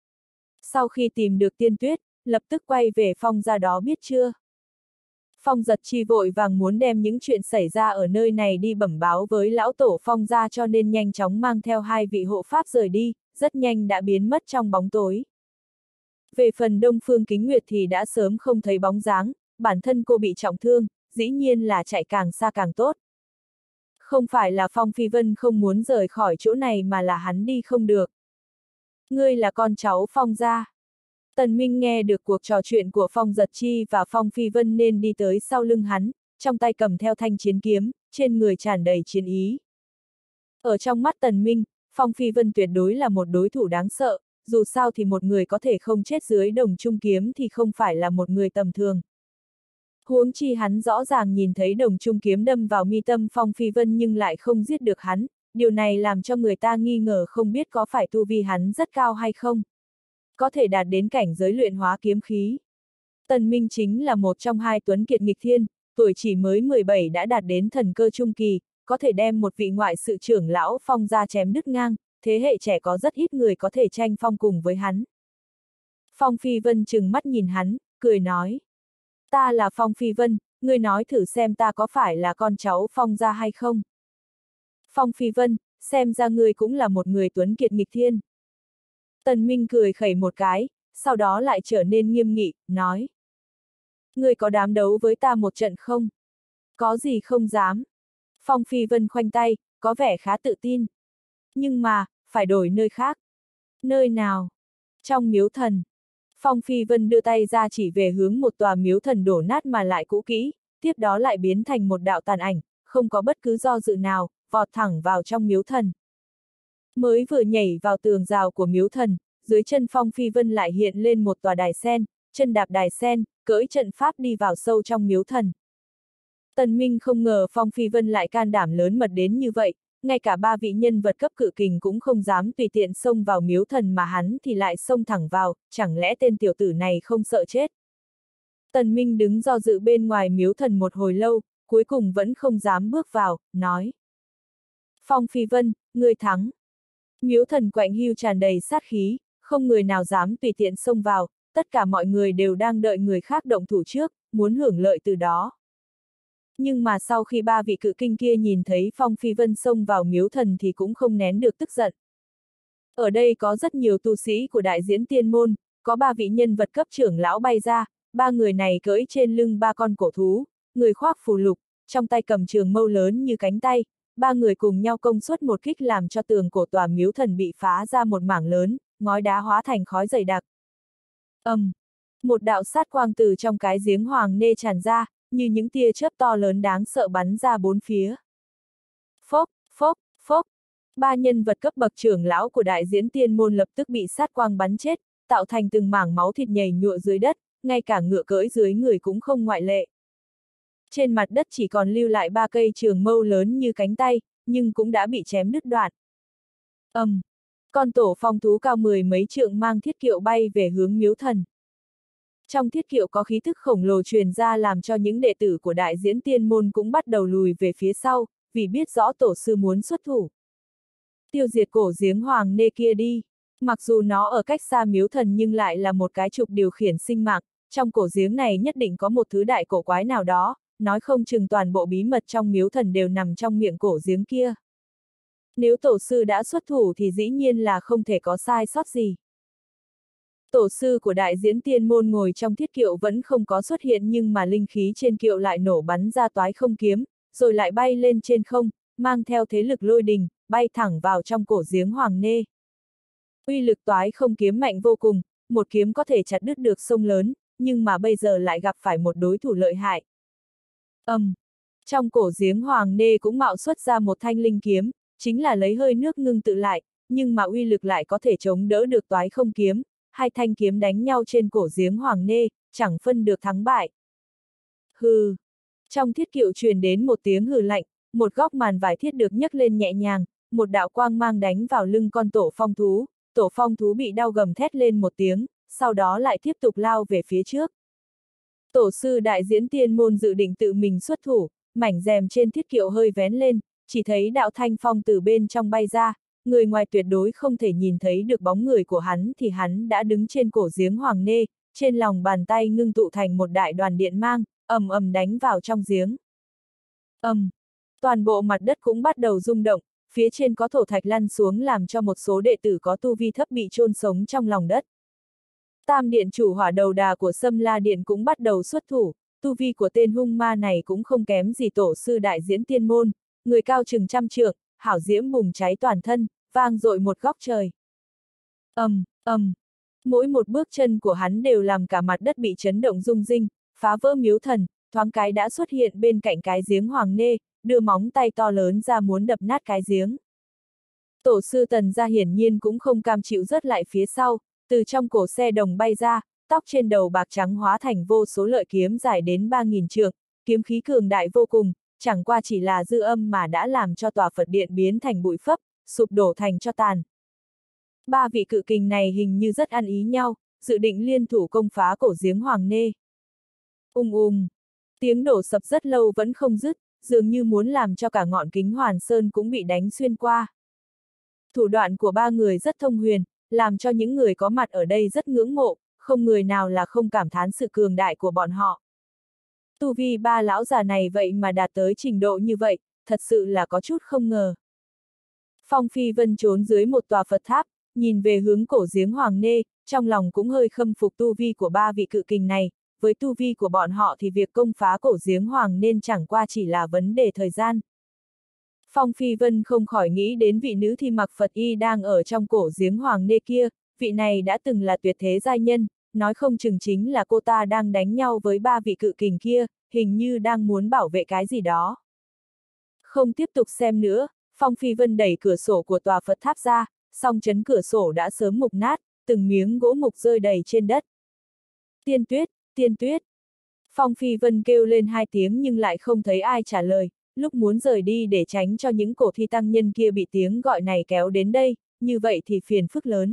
Sau khi tìm được Tiên Tuyết, lập tức quay về Phong gia đó biết chưa? Phong Giật Chi vội vàng muốn đem những chuyện xảy ra ở nơi này đi bẩm báo với lão tổ Phong gia, cho nên nhanh chóng mang theo hai vị hộ pháp rời đi, rất nhanh đã biến mất trong bóng tối. Về phần Đông Phương Kính Nguyệt thì đã sớm không thấy bóng dáng, bản thân cô bị trọng thương, dĩ nhiên là chạy càng xa càng tốt. Không phải là Phong Phi Vân không muốn rời khỏi chỗ này mà là hắn đi không được. Ngươi là con cháu Phong gia. Tần Minh nghe được cuộc trò chuyện của Phong Giật Chi và Phong Phi Vân nên đi tới sau lưng hắn, trong tay cầm theo thanh chiến kiếm, trên người tràn đầy chiến ý. Ở trong mắt Tần Minh, Phong Phi Vân tuyệt đối là một đối thủ đáng sợ, dù sao thì một người có thể không chết dưới đồng trung kiếm thì không phải là một người tầm thường. Huống chi hắn rõ ràng nhìn thấy đồng trung kiếm đâm vào mi tâm Phong Phi Vân nhưng lại không giết được hắn, điều này làm cho người ta nghi ngờ không biết có phải tu vi hắn rất cao hay không. Có thể đạt đến cảnh giới luyện hóa kiếm khí. Tần Minh chính là một trong hai tuấn kiệt nghịch thiên, tuổi chỉ mới mười bảy đã đạt đến thần cơ trung kỳ, có thể đem một vị ngoại sự trưởng lão Phong gia chém đứt ngang, thế hệ trẻ có rất ít người có thể tranh phong cùng với hắn. Phong Phi Vân trừng mắt nhìn hắn, cười nói. Ta là Phong Phi Vân, ngươi nói thử xem ta có phải là con cháu Phong gia hay không? Phong Phi Vân, xem ra ngươi cũng là một người tuấn kiệt nghịch thiên. Tần Minh cười khẩy một cái, sau đó lại trở nên nghiêm nghị, nói. Ngươi có dám đấu với ta một trận không? Có gì không dám. Phong Phi Vân khoanh tay, có vẻ khá tự tin. Nhưng mà, phải đổi nơi khác. Nơi nào? Trong miếu thần. Phong Phi Vân đưa tay ra chỉ về hướng một tòa miếu thần đổ nát mà lại cũ kỹ, tiếp đó lại biến thành một đạo tàn ảnh, không có bất cứ do dự nào, vọt thẳng vào trong miếu thần. Mới vừa nhảy vào tường rào của miếu thần, dưới chân Phong Phi Vân lại hiện lên một tòa đài sen, chân đạp đài sen, cưỡi trận pháp đi vào sâu trong miếu thần. Tần Minh không ngờ Phong Phi Vân lại can đảm lớn mật đến như vậy, ngay cả ba vị nhân vật cấp cự kình cũng không dám tùy tiện xông vào miếu thần mà hắn thì lại xông thẳng vào, chẳng lẽ tên tiểu tử này không sợ chết. Tần Minh đứng do dự bên ngoài miếu thần một hồi lâu, cuối cùng vẫn không dám bước vào, nói. Phong Phi Vân, ngươi thắng. Miếu thần quạnh hiu tràn đầy sát khí, không người nào dám tùy tiện xông vào, tất cả mọi người đều đang đợi người khác động thủ trước, muốn hưởng lợi từ đó. Nhưng mà sau khi ba vị cự kinh kia nhìn thấy Phong Phi Vân xông vào miếu thần thì cũng không nén được tức giận. Ở đây có rất nhiều tu sĩ của đại diễn tiên môn, có ba vị nhân vật cấp trưởng lão bay ra, ba người này cưỡi trên lưng ba con cổ thú, người khoác phù lục, trong tay cầm trường mâu lớn như cánh tay, ba người cùng nhau công suất một kích làm cho tường cổ tòa miếu thần bị phá ra một mảng lớn, ngói đá hóa thành khói dày đặc. Ầm! Um, một đạo sát quang từ trong cái giếng hoàng nê tràn ra, như những tia chớp to lớn đáng sợ bắn ra bốn phía. Phốc, phốc, phốc. Ba nhân vật cấp bậc trưởng lão của đại diễn tiên môn lập tức bị sát quang bắn chết, tạo thành từng mảng máu thịt nhầy nhụa dưới đất, ngay cả ngựa cưỡi dưới người cũng không ngoại lệ. Trên mặt đất chỉ còn lưu lại ba cây trường mâu lớn như cánh tay, nhưng cũng đã bị chém đứt đoạn. Ầm! Um, con tổ phong thú cao mười mấy trượng mang thiết kiệu bay về hướng miếu thần. Trong thiết kiệu có khí thức khổng lồ truyền ra làm cho những đệ tử của đại diễn tiên môn cũng bắt đầu lùi về phía sau, vì biết rõ tổ sư muốn xuất thủ. Tiêu diệt cổ giếng hoàng nê kia đi. Mặc dù nó ở cách xa miếu thần nhưng lại là một cái trục điều khiển sinh mạng, trong cổ giếng này nhất định có một thứ đại cổ quái nào đó, nói không chừng toàn bộ bí mật trong miếu thần đều nằm trong miệng cổ giếng kia. Nếu tổ sư đã xuất thủ thì dĩ nhiên là không thể có sai sót gì. Tổ sư của đại diễn tiên môn ngồi trong thiết kiệu vẫn không có xuất hiện nhưng mà linh khí trên kiệu lại nổ bắn ra toái không kiếm, rồi lại bay lên trên không, mang theo thế lực lôi đình, bay thẳng vào trong cổ giếng hoàng nê. Uy lực toái không kiếm mạnh vô cùng, một kiếm có thể chặt đứt được sông lớn, nhưng mà bây giờ lại gặp phải một đối thủ lợi hại. Ầm! Um, trong cổ giếng hoàng nê cũng mạo xuất ra một thanh linh kiếm, chính là lấy hơi nước ngưng tự lại, nhưng mà uy lực lại có thể chống đỡ được toái không kiếm. Hai thanh kiếm đánh nhau trên cổ giếng hoàng nê, chẳng phân được thắng bại. Hừ! Trong thiết kiệu truyền đến một tiếng hừ lạnh, một góc màn vải thiết được nhấc lên nhẹ nhàng, một đạo quang mang đánh vào lưng con tổ phong thú, tổ phong thú bị đau gầm thét lên một tiếng, sau đó lại tiếp tục lao về phía trước. Tổ sư đại diễn tiên môn dự định tự mình xuất thủ, mảnh rèm trên thiết kiệu hơi vén lên, chỉ thấy đạo thanh phong từ bên trong bay ra, người ngoài tuyệt đối không thể nhìn thấy được bóng người của hắn thì hắn đã đứng trên cổ giếng Hoàng Nê, trên lòng bàn tay ngưng tụ thành một đại đoàn điện mang, ầm ầm đánh vào trong giếng. Ầm, toàn bộ mặt đất cũng bắt đầu rung động, phía trên có thổ thạch lăn xuống làm cho một số đệ tử có tu vi thấp bị chôn sống trong lòng đất. Tam điện chủ hỏa đầu đà của Sâm La Điện cũng bắt đầu xuất thủ, tu vi của tên hung ma này cũng không kém gì tổ sư đại diễn tiên môn, người cao chừng trăm trượng, hảo diễm bùng cháy toàn thân, vang dội một góc trời. Ầm, ầm, mỗi một bước chân của hắn đều làm cả mặt đất bị chấn động rung rinh, phá vỡ miếu thần, thoáng cái đã xuất hiện bên cạnh cái giếng Hoàng Nê, đưa móng tay to lớn ra muốn đập nát cái giếng. Tổ sư Tần gia hiển nhiên cũng không cam chịu rớt lại phía sau, từ trong cổ xe đồng bay ra, tóc trên đầu bạc trắng hóa thành vô số lợi kiếm dài đến ba nghìn trượng, kiếm khí cường đại vô cùng, chẳng qua chỉ là dư âm mà đã làm cho tòa Phật điện biến thành bụi phấp, sụp đổ thành tro tàn. Ba vị cự kình này hình như rất ăn ý nhau, dự định liên thủ công phá cổ giếng Hoàng Nê. Ung ung, tiếng đổ sập rất lâu vẫn không dứt, dường như muốn làm cho cả ngọn kính Hoàn Sơn cũng bị đánh xuyên qua. Thủ đoạn của ba người rất thông huyền, làm cho những người có mặt ở đây rất ngưỡng mộ, không người nào là không cảm thán sự cường đại của bọn họ. Tu vi ba lão già này vậy mà đạt tới trình độ như vậy, thật sự là có chút không ngờ. Phong Phi Vân trốn dưới một tòa Phật tháp, nhìn về hướng cổ giếng Hoàng Nê, trong lòng cũng hơi khâm phục tu vi của ba vị cự kình này, với tu vi của bọn họ thì việc công phá cổ giếng Hoàng nên chẳng qua chỉ là vấn đề thời gian. Phong Phi Vân không khỏi nghĩ đến vị nữ thi mặc Phật y đang ở trong cổ giếng Hoàng Nê kia, vị này đã từng là tuyệt thế giai nhân, nói không chừng chính là cô ta đang đánh nhau với ba vị cự kình kia, hình như đang muốn bảo vệ cái gì đó. Không tiếp tục xem nữa, Phong Phi Vân đẩy cửa sổ của tòa Phật tháp ra, song chấn cửa sổ đã sớm mục nát, từng miếng gỗ mục rơi đầy trên đất. Tiên Tuyết, Tiên Tuyết. Phong Phi Vân kêu lên hai tiếng nhưng lại không thấy ai trả lời, lúc muốn rời đi để tránh cho những cổ thi tăng nhân kia bị tiếng gọi này kéo đến đây, như vậy thì phiền phức lớn.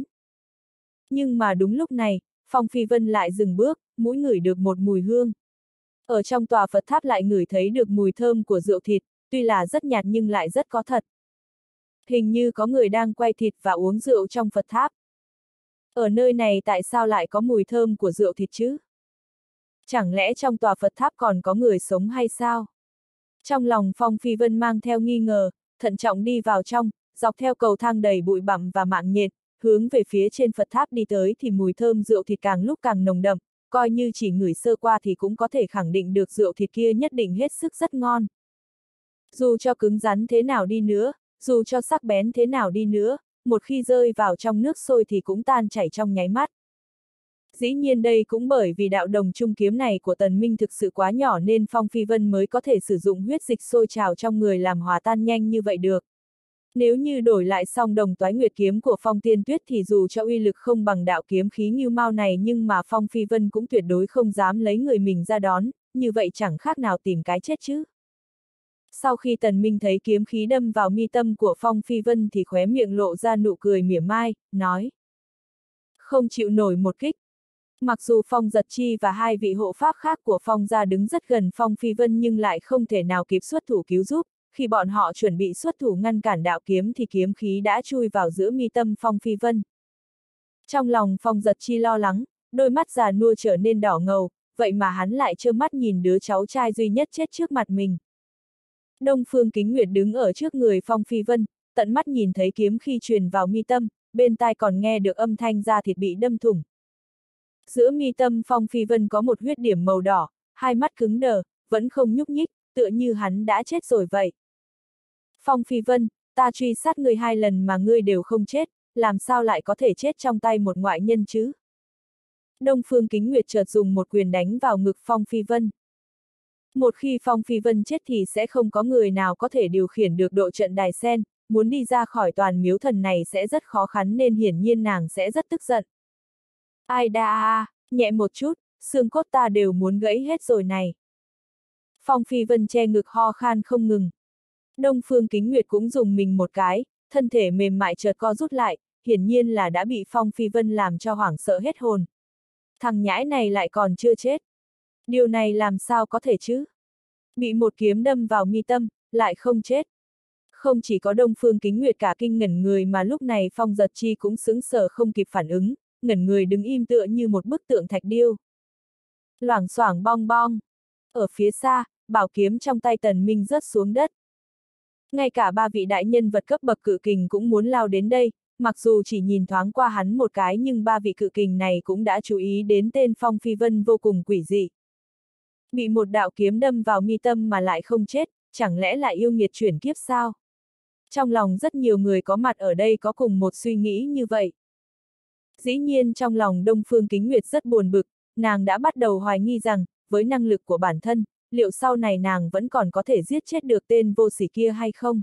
Nhưng mà đúng lúc này, Phong Phi Vân lại dừng bước, mũi ngửi được một mùi hương. Ở trong tòa Phật tháp lại ngửi thấy được mùi thơm của rượu thịt, tuy là rất nhạt nhưng lại rất có thật. Hình như có người đang quay thịt và uống rượu trong Phật tháp. Ở nơi này tại sao lại có mùi thơm của rượu thịt chứ? Chẳng lẽ trong tòa Phật tháp còn có người sống hay sao? Trong lòng Phong Phi Vân mang theo nghi ngờ, thận trọng đi vào trong, dọc theo cầu thang đầy bụi bặm và mạng nhện, hướng về phía trên Phật tháp đi tới thì mùi thơm rượu thịt càng lúc càng nồng đậm, coi như chỉ ngửi sơ qua thì cũng có thể khẳng định được rượu thịt kia nhất định hết sức rất ngon. Dù cho cứng rắn thế nào đi nữa, dù cho sắc bén thế nào đi nữa, một khi rơi vào trong nước sôi thì cũng tan chảy trong nháy mắt. Dĩ nhiên đây cũng bởi vì đạo đồng trung kiếm này của Tần Minh thực sự quá nhỏ nên Phong Phi Vân mới có thể sử dụng huyết dịch sôi trào trong người làm hòa tan nhanh như vậy được. Nếu như đổi lại song đồng toái nguyệt kiếm của Phong Tiên Tuyết thì dù cho uy lực không bằng đạo kiếm khí Ngưu Mao này nhưng mà Phong Phi Vân cũng tuyệt đối không dám lấy người mình ra đón, như vậy chẳng khác nào tìm cái chết chứ. Sau khi Tần Minh thấy kiếm khí đâm vào mi tâm của Phong Phi Vân thì khóe miệng lộ ra nụ cười mỉa mai, nói. Không chịu nổi một kích. Mặc dù Phong Giật Chi và hai vị hộ pháp khác của Phong gia đứng rất gần Phong Phi Vân nhưng lại không thể nào kịp xuất thủ cứu giúp, khi bọn họ chuẩn bị xuất thủ ngăn cản đạo kiếm thì kiếm khí đã chui vào giữa mi tâm Phong Phi Vân. Trong lòng Phong Giật Chi lo lắng, đôi mắt già nua trở nên đỏ ngầu, vậy mà hắn lại trơ mắt nhìn đứa cháu trai duy nhất chết trước mặt mình. Đông Phương Kính Nguyệt đứng ở trước người Phong Phi Vân, tận mắt nhìn thấy kiếm khi truyền vào mi tâm, bên tai còn nghe được âm thanh da thịt bị đâm thủng. Giữa mi tâm Phong Phi Vân có một huyết điểm màu đỏ, hai mắt cứng đờ, vẫn không nhúc nhích, tựa như hắn đã chết rồi vậy. Phong Phi Vân, ta truy sát ngươi hai lần mà ngươi đều không chết, làm sao lại có thể chết trong tay một ngoại nhân chứ? Đông Phương Kính Nguyệt chợt dùng một quyền đánh vào ngực Phong Phi Vân. Một khi Phong Phi Vân chết thì sẽ không có người nào có thể điều khiển được độ trận đài sen, muốn đi ra khỏi toàn miếu thần này sẽ rất khó khăn nên hiển nhiên nàng sẽ rất tức giận. Ai đa à, nhẹ một chút, xương cốt ta đều muốn gãy hết rồi này. Phong Phi Vân che ngực ho khan không ngừng. Đông Phương Kính Nguyệt cũng dùng mình một cái, thân thể mềm mại chợt co rút lại, hiển nhiên là đã bị Phong Phi Vân làm cho hoảng sợ hết hồn. Thằng nhãi này lại còn chưa chết. Điều này làm sao có thể chứ? Bị một kiếm đâm vào mi tâm, lại không chết. Không chỉ có Đông Phương Kính Nguyệt cả kinh ngẩn người mà lúc này Phong Giật Chi cũng sững sờ không kịp phản ứng, ngẩn người đứng im tựa như một bức tượng thạch điêu. Loảng xoảng bong bong. Ở phía xa, bảo kiếm trong tay Tần Minh rớt xuống đất. Ngay cả ba vị đại nhân vật cấp bậc cự kình cũng muốn lao đến đây, mặc dù chỉ nhìn thoáng qua hắn một cái nhưng ba vị cự kình này cũng đã chú ý đến tên Phong Phi Vân vô cùng quỷ dị. Bị một đạo kiếm đâm vào mi tâm mà lại không chết, chẳng lẽ lại yêu nghiệt chuyển kiếp sao? Trong lòng rất nhiều người có mặt ở đây có cùng một suy nghĩ như vậy. Dĩ nhiên trong lòng Đông Phương Kính Nguyệt rất buồn bực, nàng đã bắt đầu hoài nghi rằng, với năng lực của bản thân, liệu sau này nàng vẫn còn có thể giết chết được tên vô sỉ kia hay không?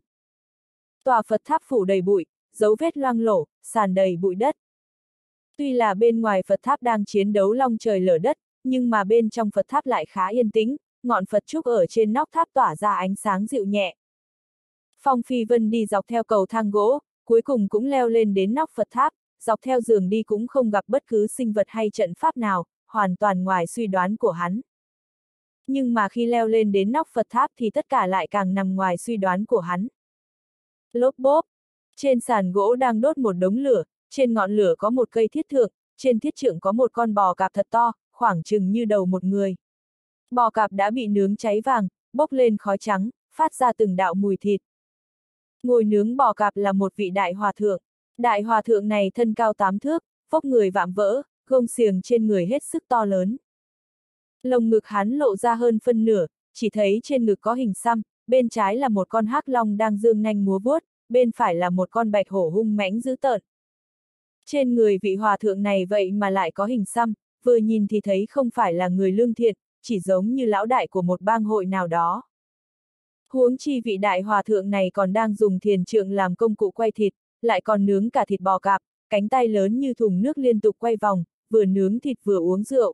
Tòa Phật tháp phủ đầy bụi, dấu vết loang lổ, sàn đầy bụi đất. Tuy là bên ngoài Phật tháp đang chiến đấu long trời lở đất, nhưng mà bên trong Phật tháp lại khá yên tĩnh, ngọn Phật trúc ở trên nóc tháp tỏa ra ánh sáng dịu nhẹ. Phong Phi Vân đi dọc theo cầu thang gỗ, cuối cùng cũng leo lên đến nóc Phật tháp, dọc theo giường đi cũng không gặp bất cứ sinh vật hay trận pháp nào, hoàn toàn ngoài suy đoán của hắn. Nhưng mà khi leo lên đến nóc Phật tháp thì tất cả lại càng nằm ngoài suy đoán của hắn. Lốp bốp, trên sàn gỗ đang đốt một đống lửa, trên ngọn lửa có một cây thiết thượng, trên thiết trượng có một con bò cạp thật to, khoảng chừng như đầu một người. Bò cạp đã bị nướng cháy vàng, bốc lên khói trắng, phát ra từng đạo mùi thịt. Ngồi nướng bò cạp là một vị đại hòa thượng. Đại hòa thượng này thân cao tám thước, vóc người vạm vỡ, gông xiềng trên người hết sức to lớn. Lồng ngực hắn lộ ra hơn phân nửa, chỉ thấy trên ngực có hình xăm, bên trái là một con hắc long đang giương nanh múa vuốt, bên phải là một con bạch hổ hung mãnh dữ tợn. Trên người vị hòa thượng này vậy mà lại có hình xăm, vừa nhìn thì thấy không phải là người lương thiện, chỉ giống như lão đại của một bang hội nào đó. Huống chi vị đại hòa thượng này còn đang dùng thiền trượng làm công cụ quay thịt, lại còn nướng cả thịt bò cạp, cánh tay lớn như thùng nước liên tục quay vòng, vừa nướng thịt vừa uống rượu.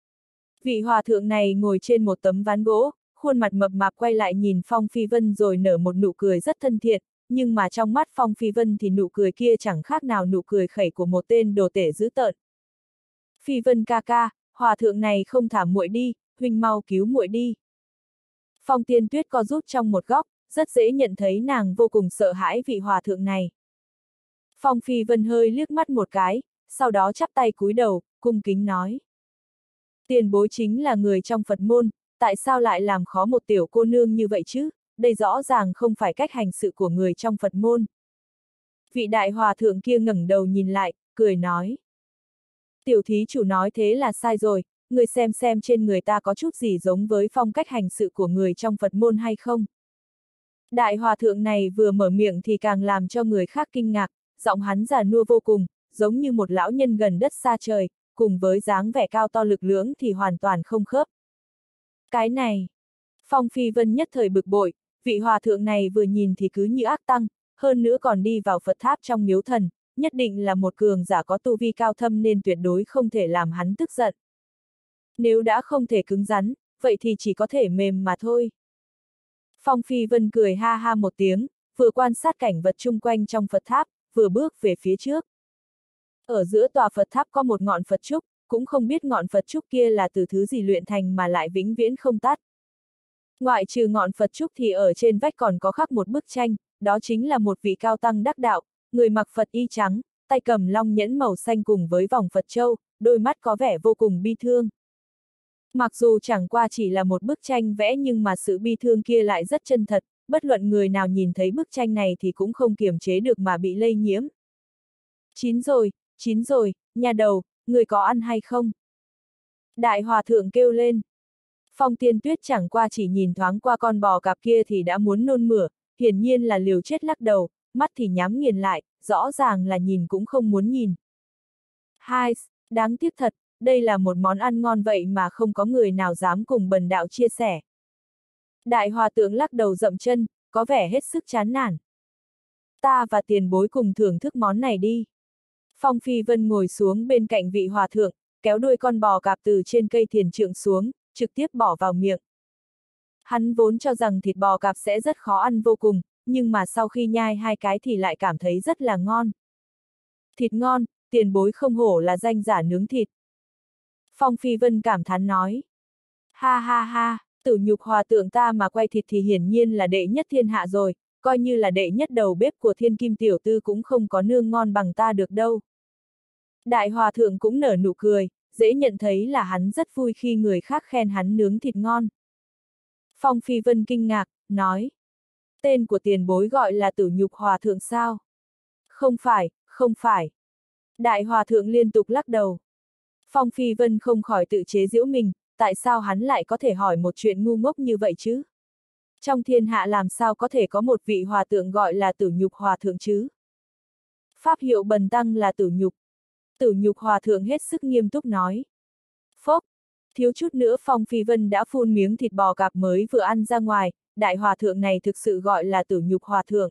Vị hòa thượng này ngồi trên một tấm ván gỗ, khuôn mặt mập mạp quay lại nhìn Phong Phi Vân rồi nở một nụ cười rất thân thiện, nhưng mà trong mắt Phong Phi Vân thì nụ cười kia chẳng khác nào nụ cười khẩy của một tên đồ tể dữ tợn. Phi Vân ca ca, hòa thượng này không thả muội đi, huynh mau cứu muội đi. Phong Tiên Tuyết co rút trong một góc, rất dễ nhận thấy nàng vô cùng sợ hãi vị hòa thượng này. Phong Phi Vân hơi liếc mắt một cái, sau đó chắp tay cúi đầu, cung kính nói. Tiền bối chính là người trong Phật môn, tại sao lại làm khó một tiểu cô nương như vậy chứ, đây rõ ràng không phải cách hành sự của người trong Phật môn. Vị đại hòa thượng kia ngẩng đầu nhìn lại, cười nói. Tiểu thí chủ nói thế là sai rồi, người xem xem trên người ta có chút gì giống với phong cách hành sự của người trong Phật môn hay không. Đại hòa thượng này vừa mở miệng thì càng làm cho người khác kinh ngạc, giọng hắn già nua vô cùng, giống như một lão nhân gần đất xa trời, cùng với dáng vẻ cao to lực lưỡng thì hoàn toàn không khớp. Cái này, Phong Phi Vân nhất thời bực bội, vị hòa thượng này vừa nhìn thì cứ như ác tăng, hơn nữa còn đi vào Phật tháp trong miếu thần, nhất định là một cường giả có tu vi cao thâm nên tuyệt đối không thể làm hắn tức giận. Nếu đã không thể cứng rắn, vậy thì chỉ có thể mềm mà thôi. Phong Phi Vân cười ha ha một tiếng, vừa quan sát cảnh vật chung quanh trong Phật tháp, vừa bước về phía trước. Ở giữa tòa Phật tháp có một ngọn Phật trúc, cũng không biết ngọn Phật trúc kia là từ thứ gì luyện thành mà lại vĩnh viễn không tắt. Ngoại trừ ngọn Phật trúc thì ở trên vách còn có khắc một bức tranh, đó chính là một vị cao tăng đắc đạo, người mặc Phật y trắng, tay cầm long nhẫn màu xanh cùng với vòng Phật châu, đôi mắt có vẻ vô cùng bi thương. Mặc dù chẳng qua chỉ là một bức tranh vẽ nhưng mà sự bi thương kia lại rất chân thật, bất luận người nào nhìn thấy bức tranh này thì cũng không kiềm chế được mà bị lây nhiễm. Chín rồi, chín rồi, nhà đầu, người có ăn hay không? Đại hòa thượng kêu lên. Phong Tiên Tuyết chẳng qua chỉ nhìn thoáng qua con bò cạp kia thì đã muốn nôn mửa, hiển nhiên là liều chết lắc đầu, mắt thì nhắm nghiền lại, rõ ràng là nhìn cũng không muốn nhìn. Hai, đáng tiếc thật, đây là một món ăn ngon vậy mà không có người nào dám cùng bần đạo chia sẻ. Đại hòa thượng lắc đầu dậm chân, có vẻ hết sức chán nản. Ta và tiền bối cùng thưởng thức món này đi. Phong Phi Vân ngồi xuống bên cạnh vị hòa thượng, kéo đuôi con bò cạp từ trên cây thiền trượng xuống, trực tiếp bỏ vào miệng. Hắn vốn cho rằng thịt bò cạp sẽ rất khó ăn vô cùng, nhưng mà sau khi nhai hai cái thì lại cảm thấy rất là ngon. Thịt ngon, tiền bối không hổ là danh giả nướng thịt. Phong Phi Vân cảm thán nói. Ha ha ha, Tử Nhục hòa tượng ta mà quay thịt thì hiển nhiên là đệ nhất thiên hạ rồi, coi như là đệ nhất đầu bếp của Thiên Kim tiểu tư cũng không có nương ngon bằng ta được đâu. Đại hòa thượng cũng nở nụ cười, dễ nhận thấy là hắn rất vui khi người khác khen hắn nướng thịt ngon. Phong Phi Vân kinh ngạc, nói. Tên của tiền bối gọi là Tử Nhục hòa thượng sao? Không phải, không phải. Đại hòa thượng liên tục lắc đầu. Phong Phi Vân không khỏi tự chế giễu mình, tại sao hắn lại có thể hỏi một chuyện ngu ngốc như vậy chứ? Trong thiên hạ làm sao có thể có một vị hòa thượng gọi là Tử Nhục hòa thượng chứ? Pháp hiệu bần tăng là Tử Nhục. Tử Nhục hòa thượng hết sức nghiêm túc nói. Phốc, thiếu chút nữa Phong Phi Vân đã phun miếng thịt bò cạp mới vừa ăn ra ngoài, đại hòa thượng này thực sự gọi là Tử Nhục hòa thượng.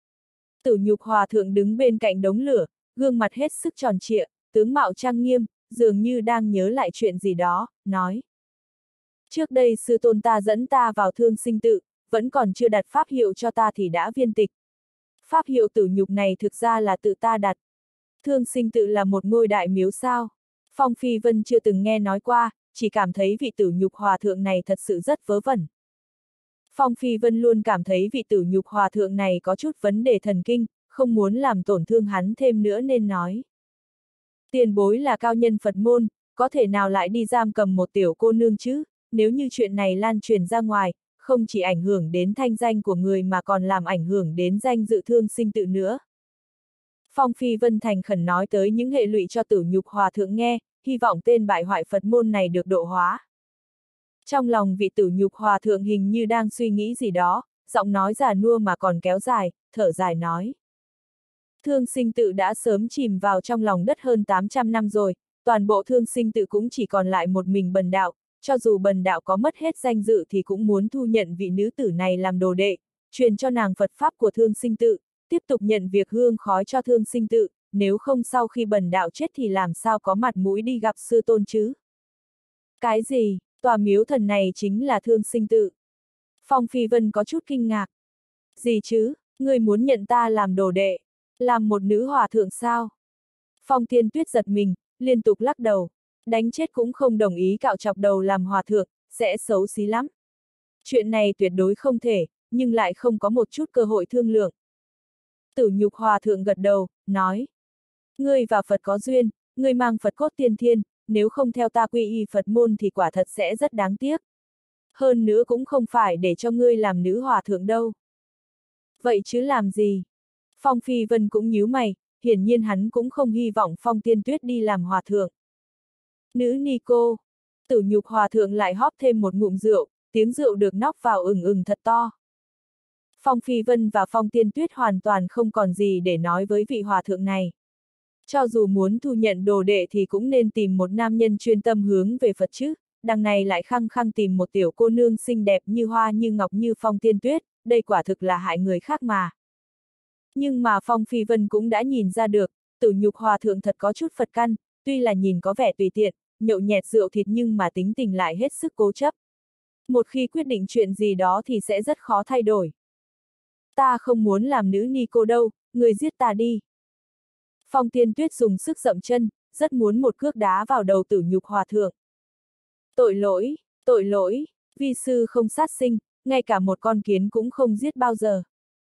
Tử Nhục hòa thượng đứng bên cạnh đống lửa, gương mặt hết sức tròn trịa, tướng mạo trang nghiêm, dường như đang nhớ lại chuyện gì đó, nói. Trước đây sư tôn ta dẫn ta vào Thương Sinh tự, vẫn còn chưa đặt pháp hiệu cho ta thì đã viên tịch. Pháp hiệu Tử Nhục này thực ra là tự ta đặt. Thương Sinh tự là một ngôi đại miếu sao? Phong Phi Vân chưa từng nghe nói qua, chỉ cảm thấy vị Tử Nhục hòa thượng này thật sự rất vớ vẩn. Phong Phi Vân luôn cảm thấy vị Tử Nhục hòa thượng này có chút vấn đề thần kinh, không muốn làm tổn thương hắn thêm nữa nên nói. Tiền bối là cao nhân Phật môn, có thể nào lại đi giam cầm một tiểu cô nương chứ? Nếu như chuyện này lan truyền ra ngoài, không chỉ ảnh hưởng đến thanh danh của người mà còn làm ảnh hưởng đến danh dự Thương Sinh tự nữa. Phong Phi Vân thành khẩn nói tới những hệ lụy cho Tử Nhục hòa thượng nghe, hy vọng tên bại hoại Phật môn này được độ hóa. Trong lòng vị Tử Nhục hòa thượng hình như đang suy nghĩ gì đó, giọng nói già nua mà còn kéo dài, thở dài nói. Thương Sinh tự đã sớm chìm vào trong lòng đất hơn tám trăm năm rồi, toàn bộ Thương Sinh tự cũng chỉ còn lại một mình Bần đạo, cho dù Bần đạo có mất hết danh dự thì cũng muốn thu nhận vị nữ tử này làm đồ đệ, truyền cho nàng Phật pháp của Thương Sinh tự, tiếp tục nhận việc hương khói cho Thương Sinh tự, nếu không sau khi Bần đạo chết thì làm sao có mặt mũi đi gặp sư tôn chứ? Cái gì, tòa miếu thần này chính là Thương Sinh tự? Phong Phi Vân có chút kinh ngạc. Gì chứ, người muốn nhận ta làm đồ đệ? Làm một nữ hòa thượng sao? Phong Tiên Tuyết giật mình, liên tục lắc đầu, đánh chết cũng không đồng ý cạo chọc đầu làm hòa thượng, sẽ xấu xí lắm. Chuyện này tuyệt đối không thể, nhưng lại không có một chút cơ hội thương lượng. Tử Nhục hòa thượng gật đầu, nói. Ngươi và Phật có duyên, ngươi mang Phật cốt tiên thiên, nếu không theo ta quy y Phật môn thì quả thật sẽ rất đáng tiếc. Hơn nữa cũng không phải để cho ngươi làm nữ hòa thượng đâu. Vậy chứ làm gì? Phong Phi Vân cũng nhíu mày, hiển nhiên hắn cũng không hy vọng Phong Tiên Tuyết đi làm hòa thượng. Nữ ni cô. Tử Nhục hòa thượng lại hóp thêm một ngụm rượu, tiếng rượu được nóc vào ừng ừng thật to. Phong Phi Vân và Phong Tiên Tuyết hoàn toàn không còn gì để nói với vị hòa thượng này. Cho dù muốn thu nhận đồ đệ thì cũng nên tìm một nam nhân chuyên tâm hướng về Phật chứ, đằng này lại khăng khăng tìm một tiểu cô nương xinh đẹp như hoa như ngọc như Phong Tiên Tuyết, đây quả thực là hại người khác mà. Nhưng mà Phong Phi Vân cũng đã nhìn ra được, Tử Nhục hòa thượng thật có chút Phật căn, tuy là nhìn có vẻ tùy tiện, nhậu nhẹt rượu thịt nhưng mà tính tình lại hết sức cố chấp. Một khi quyết định chuyện gì đó thì sẽ rất khó thay đổi. Ta không muốn làm nữ ni cô đâu, người giết ta đi. Phong Tiên Tuyết dùng sức dậm chân, rất muốn một cước đá vào đầu Tử Nhục hòa thượng. Tội lỗi, tội lỗi, vi sư không sát sinh, ngay cả một con kiến cũng không giết bao giờ.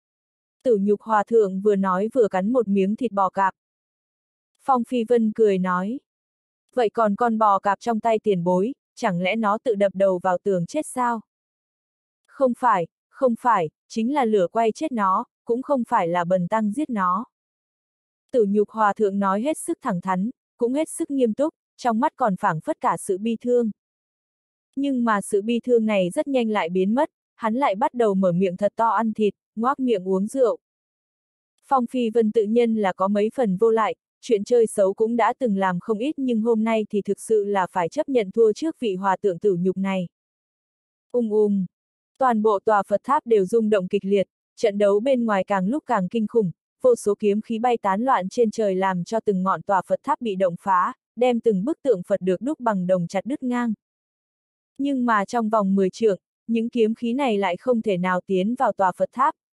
Tử Nhục hòa thượng vừa nói vừa cắn một miếng thịt bò cạp. Phong Phi Vân cười nói. Vậy còn con bò cạp trong tay tiền bối, chẳng lẽ nó tự đập đầu vào tường chết sao? Không phải, không phải, chính là lửa quay chết nó, cũng không phải là bần tăng giết nó. Tử Nhục hòa thượng nói hết sức thẳng thắn, cũng hết sức nghiêm túc, trong mắt còn phảng phất cả sự bi thương. Nhưng mà sự bi thương này rất nhanh lại biến mất, hắn lại bắt đầu mở miệng thật to ăn thịt, ngoác miệng uống rượu. Phong Phi Vân tự nhiên là có mấy phần vô lại, chuyện chơi xấu cũng đã từng làm không ít nhưng hôm nay thì thực sự là phải chấp nhận thua trước vị hòa thượng Tử Nhục này. Ung ung, toàn bộ tòa Phật tháp đều rung động kịch liệt, trận đấu bên ngoài càng lúc càng kinh khủng, vô số kiếm khí bay tán loạn trên trời làm cho từng ngọn tòa Phật tháp bị động phá, đem từng bức tượng Phật được đúc bằng đồng chặt đứt ngang. Nhưng mà trong vòng mười trượng, những kiếm khí này lại không thể nào tiến vào tòa Phật tháp,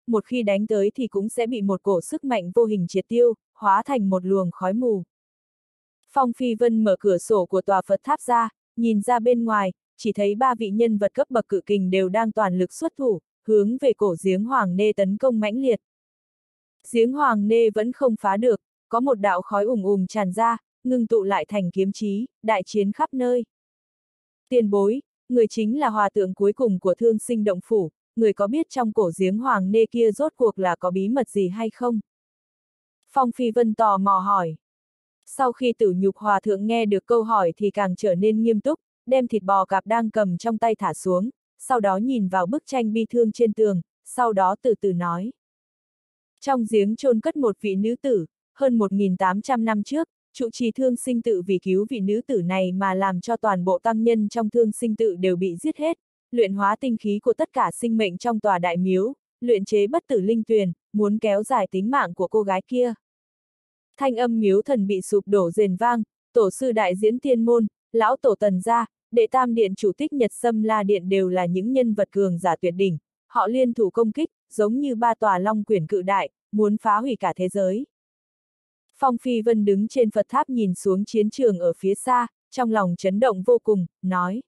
một khi đánh tới thì cũng sẽ bị một cổ sức mạnh vô hình triệt tiêu, hóa thành một luồng khói mù. Phong Phi Vân mở cửa sổ của tòa Phật tháp ra, nhìn ra bên ngoài, chỉ thấy ba vị nhân vật cấp bậc cự kình đều đang toàn lực xuất thủ, hướng về cổ giếng Hoàng Nê tấn công mãnh liệt. Giếng Hoàng Nê vẫn không phá được, có một đạo khói ùng ùng tràn ra, ngưng tụ lại thành kiếm chí, đại chiến khắp nơi. Tiền bối, người chính là hòa tượng cuối cùng của Thương Sinh Động Phủ, người có biết trong cổ giếng Hoàng Nê kia rốt cuộc là có bí mật gì hay không? Phong Phi Vân tò mò hỏi. Sau khi Tử Nhục Hòa Thượng nghe được câu hỏi thì càng trở nên nghiêm túc, đem thịt bò cạp đang cầm trong tay thả xuống, sau đó nhìn vào bức tranh bi thương trên tường, sau đó từ từ nói. Trong giếng chôn cất một vị nữ tử, hơn một nghìn tám trăm năm trước, trụ trì Thương Sinh Tự vì cứu vị nữ tử này mà làm cho toàn bộ tăng nhân trong Thương Sinh Tự đều bị giết hết, luyện hóa tinh khí của tất cả sinh mệnh trong tòa đại miếu, luyện chế bất tử linh tuyền, muốn kéo dài tính mạng của cô gái kia. Thanh âm miếu thần bị sụp đổ rền vang, tổ sư đại diễn tiên môn, lão tổ Tần gia, đệ tam điện chủ Tích Nhật Sâm La điện đều là những nhân vật cường giả tuyệt đỉnh, họ liên thủ công kích, giống như ba tòa long quyển cự đại, muốn phá hủy cả thế giới. Phong Phi Vân đứng trên Phật tháp nhìn xuống chiến trường ở phía xa, trong lòng chấn động vô cùng, nói.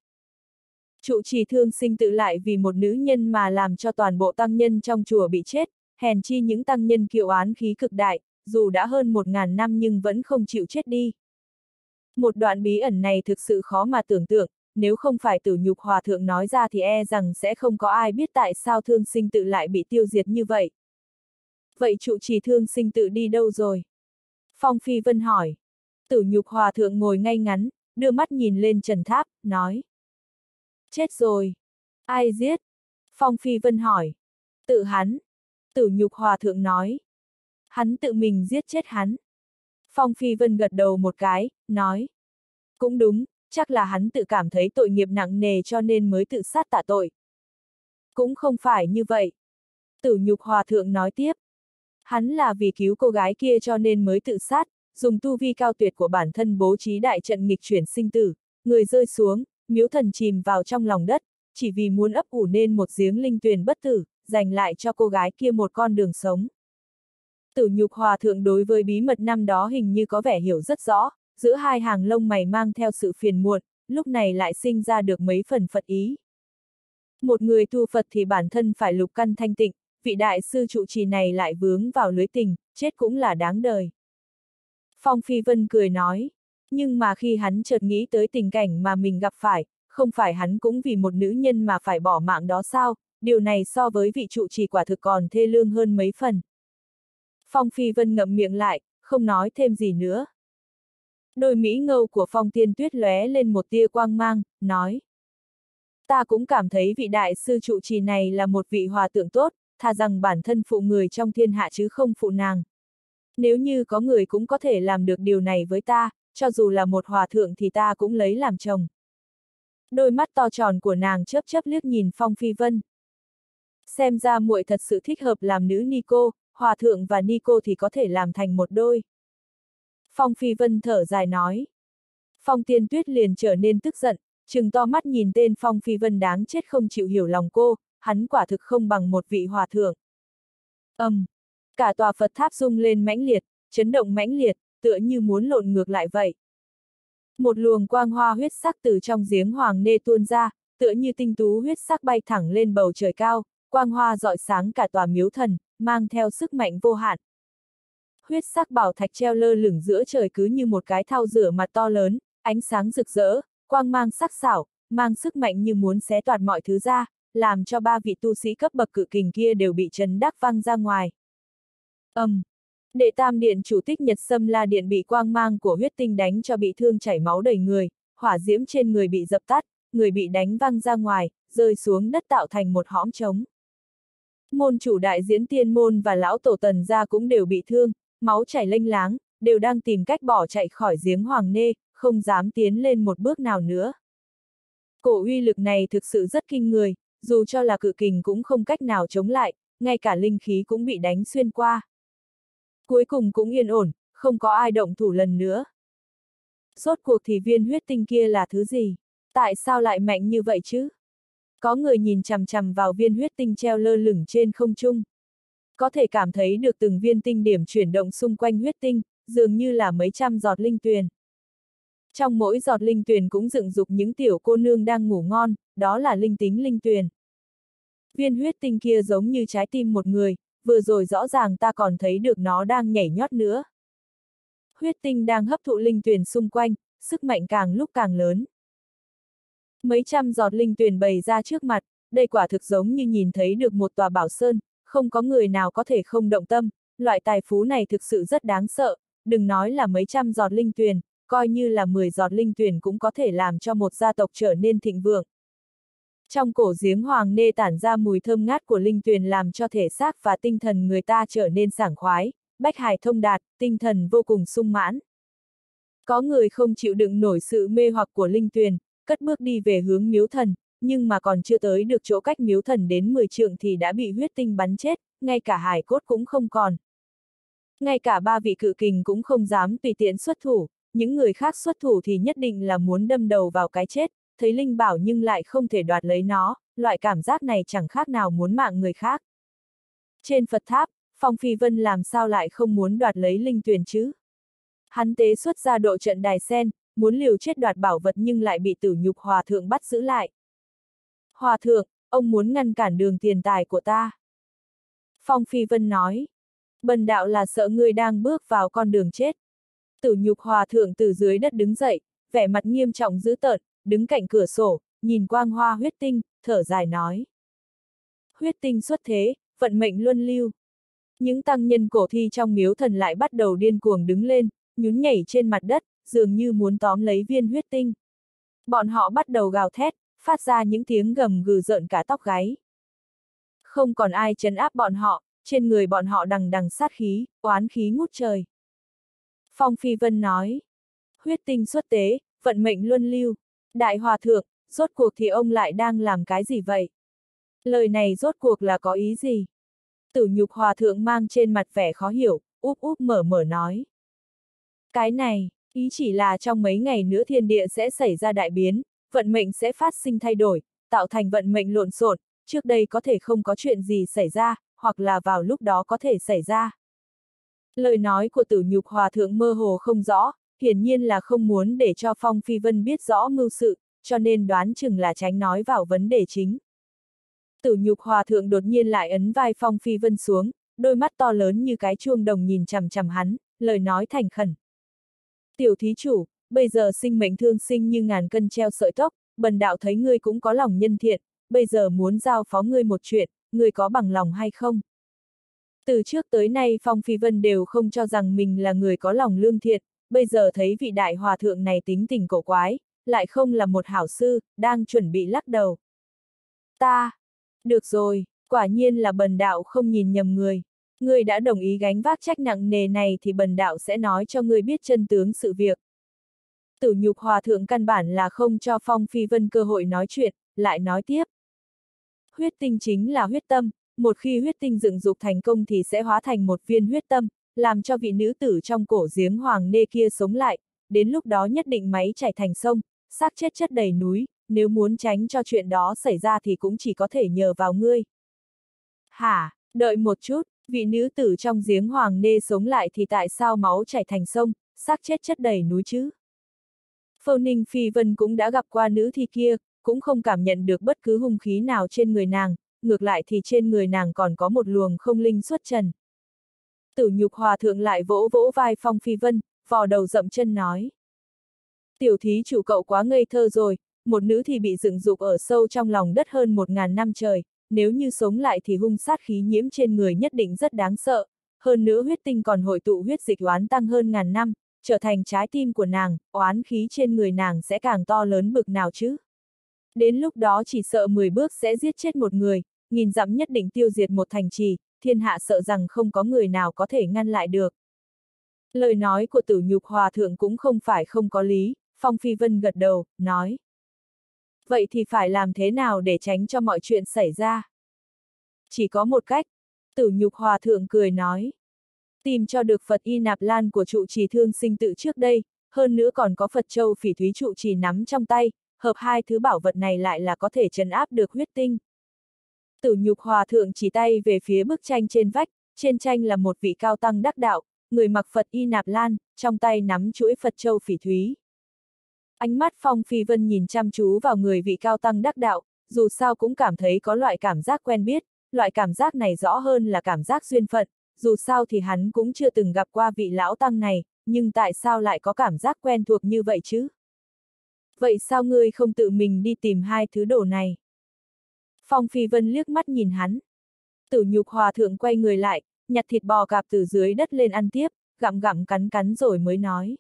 Trụ trì Thương Sinh Tự lại vì một nữ nhân mà làm cho toàn bộ tăng nhân trong chùa bị chết, hèn chi những tăng nhân kiệu oán khí cực đại, dù đã hơn một ngàn năm nhưng vẫn không chịu chết đi. Một đoạn bí ẩn này thực sự khó mà tưởng tượng, nếu không phải Tử Nhục Hòa Thượng nói ra thì e rằng sẽ không có ai biết tại sao Thương Sinh Tự lại bị tiêu diệt như vậy. Vậy trụ trì Thương Sinh Tự đi đâu rồi? Phong Phi Vân hỏi. Tử Nhục Hòa Thượng ngồi ngay ngắn, đưa mắt nhìn lên trần tháp, nói. Chết rồi. Ai giết? Phong Phi Vân hỏi. Tự hắn. Tử Nhục Hòa Thượng nói. Hắn tự mình giết chết hắn. Phong Phi Vân gật đầu một cái, nói. Cũng đúng, chắc là hắn tự cảm thấy tội nghiệp nặng nề cho nên mới tự sát tạ tội. Cũng không phải như vậy. Tử Nhục Hòa Thượng nói tiếp. Hắn là vì cứu cô gái kia cho nên mới tự sát, dùng tu vi cao tuyệt của bản thân bố trí đại trận nghịch chuyển sinh tử, người rơi xuống, miếu thần chìm vào trong lòng đất, chỉ vì muốn ấp ủ nên một giếng linh tuyền bất tử, dành lại cho cô gái kia một con đường sống. Tử Nhục Hòa Thượng đối với bí mật năm đó hình như có vẻ hiểu rất rõ, giữa hai hàng lông mày mang theo sự phiền muộn, lúc này lại sinh ra được mấy phần Phật ý. Một người tu Phật thì bản thân phải lục căn thanh tịnh, vị đại sư trụ trì này lại vướng vào lưới tình, chết cũng là đáng đời. Phong Phi Vân cười nói, nhưng mà khi hắn chợt nghĩ tới tình cảnh mà mình gặp phải, không phải hắn cũng vì một nữ nhân mà phải bỏ mạng đó sao, điều này so với vị trụ trì quả thực còn thê lương hơn mấy phần. Phong Phi Vân ngậm miệng lại, không nói thêm gì nữa. Đôi mỹ ngâu của Phong Tiên Tuyết lóe lên một tia quang mang, nói. Ta cũng cảm thấy vị đại sư trụ trì này là một vị hòa tượng tốt, thà rằng bản thân phụ người trong thiên hạ chứ không phụ nàng. Nếu như có người cũng có thể làm được điều này với ta, cho dù là một hòa thượng thì ta cũng lấy làm chồng. Đôi mắt to tròn của nàng chớp chớp liếc nhìn Phong Phi Vân. Xem ra muội thật sự thích hợp làm nữ ni cô, hòa thượng và ni cô thì có thể làm thành một đôi. Phong Phi Vân thở dài nói. Phong Tiên Tuyết liền trở nên tức giận, trừng to mắt nhìn tên Phong Phi Vân đáng chết không chịu hiểu lòng cô, hắn quả thực không bằng một vị hòa thượng. Ầm, um, cả tòa Phật tháp rung lên mãnh liệt, chấn động mãnh liệt, tựa như muốn lộn ngược lại vậy. Một luồng quang hoa huyết sắc từ trong giếng Hoàng Nê tuôn ra, tựa như tinh tú huyết sắc bay thẳng lên bầu trời cao, quang hoa rọi sáng cả tòa miếu thần, mang theo sức mạnh vô hạn. Huyết sắc bảo thạch treo lơ lửng giữa trời cứ như một cái thau rửa mặt to lớn, ánh sáng rực rỡ, quang mang sắc sảo, mang sức mạnh như muốn xé toạc mọi thứ ra, làm cho ba vị tu sĩ cấp bậc cự kình kia đều bị chấn đắc văng ra ngoài. Ầm, um, đệ tam điện chủ Tích Nhật Sâm La điện bị quang mang của huyết tinh đánh cho bị thương chảy máu đầy người, hỏa diễm trên người bị dập tắt, người bị đánh văng ra ngoài, rơi xuống đất tạo thành một hõm trống. Môn chủ đại diễn tiên môn và lão tổ Tần gia cũng đều bị thương, máu chảy lênh láng, đều đang tìm cách bỏ chạy khỏi giếng Hoàng Nê, không dám tiến lên một bước nào nữa. Cổ uy lực này thực sự rất kinh người, dù cho là cự kình cũng không cách nào chống lại, ngay cả linh khí cũng bị đánh xuyên qua. Cuối cùng cũng yên ổn, không có ai động thủ lần nữa. Rốt cuộc thì viên huyết tinh kia là thứ gì? Tại sao lại mạnh như vậy chứ? Có người nhìn chằm chằm vào viên huyết tinh treo lơ lửng trên không trung. có thể cảm thấy được từng viên tinh điểm chuyển động xung quanh huyết tinh, dường như là mấy trăm giọt linh tuyền. Trong mỗi giọt linh tuyền cũng dựng dục những tiểu cô nương đang ngủ ngon, đó là linh tính linh tuyền. Viên huyết tinh kia giống như trái tim một người, vừa rồi rõ ràng ta còn thấy được nó đang nhảy nhót nữa. Huyết tinh đang hấp thụ linh tuyền xung quanh, sức mạnh càng lúc càng lớn. Mấy trăm giọt linh tuyền bày ra trước mặt, đây quả thực giống như nhìn thấy được một tòa bảo sơn, không có người nào có thể không động tâm, loại tài phú này thực sự rất đáng sợ, đừng nói là mấy trăm giọt linh tuyền, coi như là mười giọt linh tuyền cũng có thể làm cho một gia tộc trở nên thịnh vượng. Trong cổ giếng hoàng nê tản ra mùi thơm ngát của linh tuyền làm cho thể xác và tinh thần người ta trở nên sảng khoái, bách hải thông đạt, tinh thần vô cùng sung mãn. Có người không chịu đựng nổi sự mê hoặc của linh tuyền, cất bước đi về hướng miếu thần, nhưng mà còn chưa tới được chỗ cách miếu thần đến mười trượng thì đã bị huyết tinh bắn chết, ngay cả hải cốt cũng không còn. Ngay cả ba vị cự kình cũng không dám tùy tiện xuất thủ, những người khác xuất thủ thì nhất định là muốn đâm đầu vào cái chết, thấy linh bảo nhưng lại không thể đoạt lấy nó, loại cảm giác này chẳng khác nào muốn mạng người khác. Trên Phật tháp, Phong Phi Vân làm sao lại không muốn đoạt lấy linh tuyền chứ? Hắn tế xuất ra độ trận đài sen, muốn liều chết đoạt bảo vật nhưng lại bị Tử Nhục Hòa Thượng bắt giữ lại. Hòa Thượng, ông muốn ngăn cản đường tiền tài của ta. Phong Phi Vân nói, bần đạo là sợ ngươi đang bước vào con đường chết. Tử Nhục Hòa Thượng từ dưới đất đứng dậy, vẻ mặt nghiêm trọng dữ tợn, đứng cạnh cửa sổ, nhìn quang hoa huyết tinh, thở dài nói. Huyết tinh xuất thế, vận mệnh luân lưu. Những tăng nhân cổ thi trong miếu thần lại bắt đầu điên cuồng đứng lên, nhún nhảy trên mặt đất, dường như muốn tóm lấy viên huyết tinh. Bọn họ bắt đầu gào thét, phát ra những tiếng gầm gừ rợn cả tóc gáy. Không còn ai trấn áp bọn họ, trên người bọn họ đằng đằng sát khí, oán khí ngút trời. Phong Phi Vân nói, huyết tinh xuất tế, vận mệnh luân lưu. Đại Hòa Thượng, rốt cuộc thì ông lại đang làm cái gì vậy? Lời này rốt cuộc là có ý gì? Tử Nhục Hòa Thượng mang trên mặt vẻ khó hiểu, úp úp mở mở nói. Cái này, ý chỉ là trong mấy ngày nữa thiên địa sẽ xảy ra đại biến, vận mệnh sẽ phát sinh thay đổi, tạo thành vận mệnh lộn xộn, trước đây có thể không có chuyện gì xảy ra, hoặc là vào lúc đó có thể xảy ra. Lời nói của Tử Nhục Hòa Thượng mơ hồ không rõ, hiển nhiên là không muốn để cho Phong Phi Vân biết rõ mưu sự, cho nên đoán chừng là tránh nói vào vấn đề chính. Tử Nhục Hòa Thượng đột nhiên lại ấn vai Phong Phi Vân xuống, đôi mắt to lớn như cái chuông đồng nhìn chằm chằm hắn, lời nói thành khẩn. Tiểu thí chủ, bây giờ sinh mệnh thương sinh như ngàn cân treo sợi tóc, bần đạo thấy ngươi cũng có lòng nhân thiện, bây giờ muốn giao phó ngươi một chuyện, ngươi có bằng lòng hay không? Từ trước tới nay Phong Phi Vân đều không cho rằng mình là người có lòng lương thiện, bây giờ thấy vị đại hòa thượng này tính tình cổ quái, lại không là một hảo sư, đang chuẩn bị lắc đầu. Ta! Được rồi, quả nhiên là bần đạo không nhìn nhầm người. Ngươi đã đồng ý gánh vác trách nặng nề này thì bần đạo sẽ nói cho ngươi biết chân tướng sự việc. Tử Nhục Hòa Thượng căn bản là không cho Phong Phi Vân cơ hội nói chuyện, lại nói tiếp. Huyết tinh chính là huyết tâm, một khi huyết tinh dựng dục thành công thì sẽ hóa thành một viên huyết tâm, làm cho vị nữ tử trong cổ giếng hoàng nê kia sống lại, đến lúc đó nhất định máy chảy thành sông, xác chết chất đầy núi, nếu muốn tránh cho chuyện đó xảy ra thì cũng chỉ có thể nhờ vào ngươi. Hả, đợi một chút, vị nữ tử trong giếng hoàng nê sống lại thì tại sao máu chảy thành sông, xác chết chất đầy núi chứ? Phâu Ninh Phi Vân cũng đã gặp qua nữ thi kia, cũng không cảm nhận được bất cứ hung khí nào trên người nàng, ngược lại thì trên người nàng còn có một luồng không linh xuất trần. Tử Nhục Hòa Thượng lại vỗ vỗ vai Phong Phi Vân, vò đầu dậm chân nói. Tiểu thí chủ cậu quá ngây thơ rồi, một nữ thì bị dựng dục ở sâu trong lòng đất hơn một ngàn năm trời, nếu như sống lại thì hung sát khí nhiễm trên người nhất định rất đáng sợ, hơn nữa huyết tinh còn hội tụ huyết dịch oán tăng hơn ngàn năm, trở thành trái tim của nàng, oán khí trên người nàng sẽ càng to lớn bực nào chứ. Đến lúc đó chỉ sợ mười bước sẽ giết chết một người, nghìn dặm nhất định tiêu diệt một thành trì, thiên hạ sợ rằng không có người nào có thể ngăn lại được. Lời nói của Tử Nhục Hòa Thượng cũng không phải không có lý, Phong Phi Vân gật đầu, nói. Vậy thì phải làm thế nào để tránh cho mọi chuyện xảy ra? Chỉ có một cách. Tử Nhục Hòa Thượng cười nói. Tìm cho được Phật Y Nạp Lan của trụ trì Thương Sinh Tự trước đây, hơn nữa còn có Phật Châu Phỉ Thúy trụ trì nắm trong tay, hợp hai thứ bảo vật này lại là có thể trấn áp được huyết tinh. Tử Nhục Hòa Thượng chỉ tay về phía bức tranh trên vách, trên tranh là một vị cao tăng đắc đạo, người mặc Phật y nạp lan, trong tay nắm chuỗi Phật châu phỉ thúy. Ánh mắt Phong Phi Vân nhìn chăm chú vào người vị cao tăng đắc đạo, dù sao cũng cảm thấy có loại cảm giác quen biết, loại cảm giác này rõ hơn là cảm giác duyên phận, dù sao thì hắn cũng chưa từng gặp qua vị lão tăng này, nhưng tại sao lại có cảm giác quen thuộc như vậy chứ? Vậy sao ngươi không tự mình đi tìm hai thứ đồ này? Phong Phi Vân liếc mắt nhìn hắn. Tử Nhục Hòa thượng quay người lại, nhặt thịt bò cạp từ dưới đất lên ăn tiếp, gặm gặm cắn cắn rồi mới nói.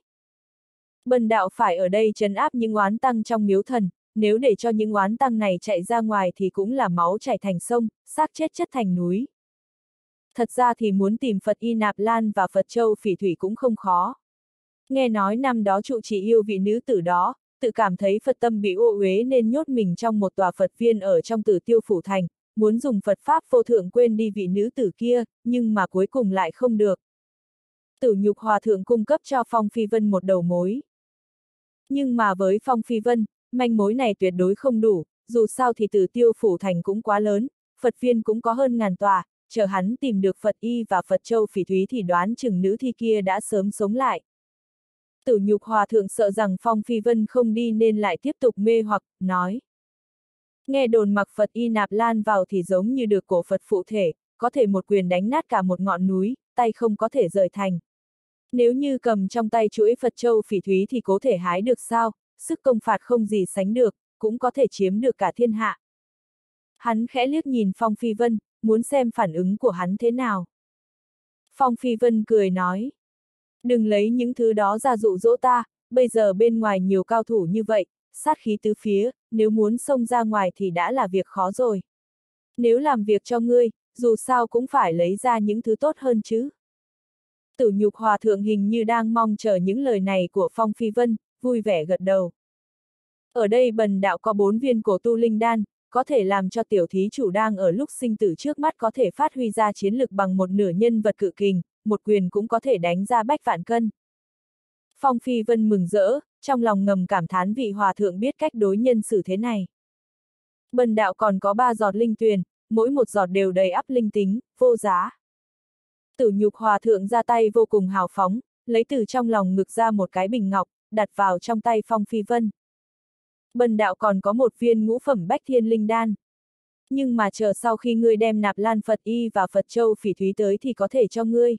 Bần đạo phải ở đây trấn áp những oán tăng trong miếu thần, nếu để cho những oán tăng này chạy ra ngoài thì cũng là máu chảy thành sông, xác chết chất thành núi. Thật ra thì muốn tìm Phật y nạp lan và Phật châu phỉ thủy cũng không khó. Nghe nói năm đó trụ trì yêu vị nữ tử đó, tự cảm thấy Phật tâm bị ô uế nên nhốt mình trong một tòa Phật viên ở trong Tử Tiêu Phủ Thành, muốn dùng Phật Pháp vô thượng quên đi vị nữ tử kia, nhưng mà cuối cùng lại không được. Tử Nhục Hòa thượng cung cấp cho Phong Phi Vân một đầu mối. Nhưng mà với Phong Phi Vân, manh mối này tuyệt đối không đủ, dù sao thì Tử Tiêu Phủ Thành cũng quá lớn, Phật viên cũng có hơn ngàn tòa, chờ hắn tìm được Phật y và Phật châu phỉ thúy thì đoán chừng nữ thi kia đã sớm sống lại. Tử Nhục Hòa thượng sợ rằng Phong Phi Vân không đi nên lại tiếp tục mê hoặc, nói. Nghe đồn mặc Phật y nạp lan vào thì giống như được cổ Phật phụ thể, có thể một quyền đánh nát cả một ngọn núi, tay không có thể rời thành. Nếu như cầm trong tay chuỗi Phật châu phỉ thúy thì có thể hái được sao, sức công phạt không gì sánh được, cũng có thể chiếm được cả thiên hạ. Hắn khẽ liếc nhìn Phong Phi Vân, muốn xem phản ứng của hắn thế nào. Phong Phi Vân cười nói. Đừng lấy những thứ đó ra dụ dỗ ta, bây giờ bên ngoài nhiều cao thủ như vậy, sát khí tứ phía, nếu muốn xông ra ngoài thì đã là việc khó rồi. Nếu làm việc cho ngươi, dù sao cũng phải lấy ra những thứ tốt hơn chứ. Tử Nhục Hòa thượng hình như đang mong chờ những lời này của Phong Phi Vân, vui vẻ gật đầu. Ở đây bần đạo có bốn viên cổ tu linh đan, có thể làm cho tiểu thí chủ đang ở lúc sinh tử trước mắt có thể phát huy ra chiến lực bằng một nửa nhân vật cự kình, một quyền cũng có thể đánh ra bách vạn cân. Phong Phi Vân mừng rỡ, trong lòng ngầm cảm thán vị hòa thượng biết cách đối nhân xử thế này. Bần đạo còn có ba giọt linh tuyền, mỗi một giọt đều đầy ắp linh tính, vô giá. Tử Nhục Hòa thượng ra tay vô cùng hào phóng, lấy từ trong lòng ngực ra một cái bình ngọc, đặt vào trong tay Phong Phi Vân. Bần đạo còn có một viên ngũ phẩm bách thiên linh đan. Nhưng mà chờ sau khi ngươi đem nạp lan Phật y và Phật châu phỉ thúy tới thì có thể cho ngươi.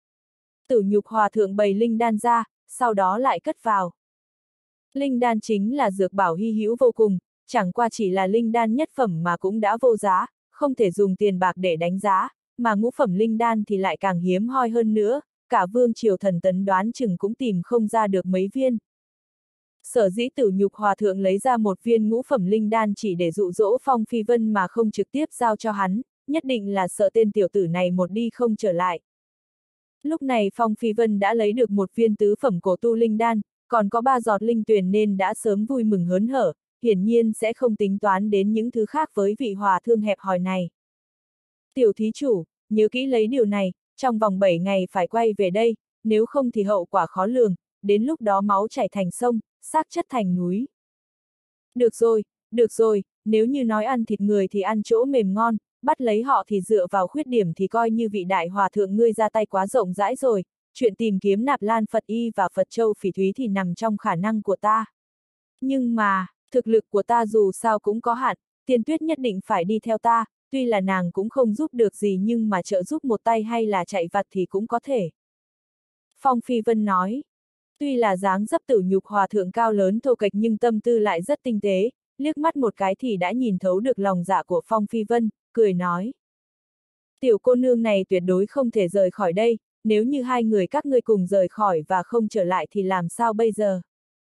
Tử Nhục Hòa thượng bày linh đan ra, sau đó lại cất vào. Linh đan chính là dược bảo hy hữu vô cùng, chẳng qua chỉ là linh đan nhất phẩm mà cũng đã vô giá, không thể dùng tiền bạc để đánh giá, mà ngũ phẩm linh đan thì lại càng hiếm hoi hơn nữa, cả vương triều thần tấn đoán chừng cũng tìm không ra được mấy viên. Sở dĩ Tử Nhục Hòa thượng lấy ra một viên ngũ phẩm linh đan chỉ để dụ dỗ Phong Phi Vân mà không trực tiếp giao cho hắn, nhất định là sợ tên tiểu tử này một đi không trở lại. Lúc này Phong Phi Vân đã lấy được một viên tứ phẩm cổ tu linh đan, còn có ba giọt linh tuyền nên đã sớm vui mừng hớn hở, hiển nhiên sẽ không tính toán đến những thứ khác với vị hòa thương hẹp hòi này. Tiểu thí chủ, nhớ kỹ lấy điều này, trong vòng bảy ngày phải quay về đây, nếu không thì hậu quả khó lường, đến lúc đó máu chảy thành sông, xác chất thành núi. Được rồi, được rồi, nếu như nói ăn thịt người thì ăn chỗ mềm ngon, bắt lấy họ thì dựa vào khuyết điểm thì coi như vị đại hòa thượng ngươi ra tay quá rộng rãi rồi, chuyện tìm kiếm nạp lan Phật y và Phật châu phỉ thúy thì nằm trong khả năng của ta. Nhưng mà, thực lực của ta dù sao cũng có hạn, Tiên Tuyết nhất định phải đi theo ta, tuy là nàng cũng không giúp được gì nhưng mà trợ giúp một tay hay là chạy vặt thì cũng có thể. Phong Phi Vân nói, tuy là dáng dấp Tử Nhục Hòa thượng cao lớn thô kệch nhưng tâm tư lại rất tinh tế, liếc mắt một cái thì đã nhìn thấu được lòng dạ của Phong Phi Vân, cười nói. Tiểu cô nương này tuyệt đối không thể rời khỏi đây, nếu như hai người các ngươi cùng rời khỏi và không trở lại thì làm sao bây giờ?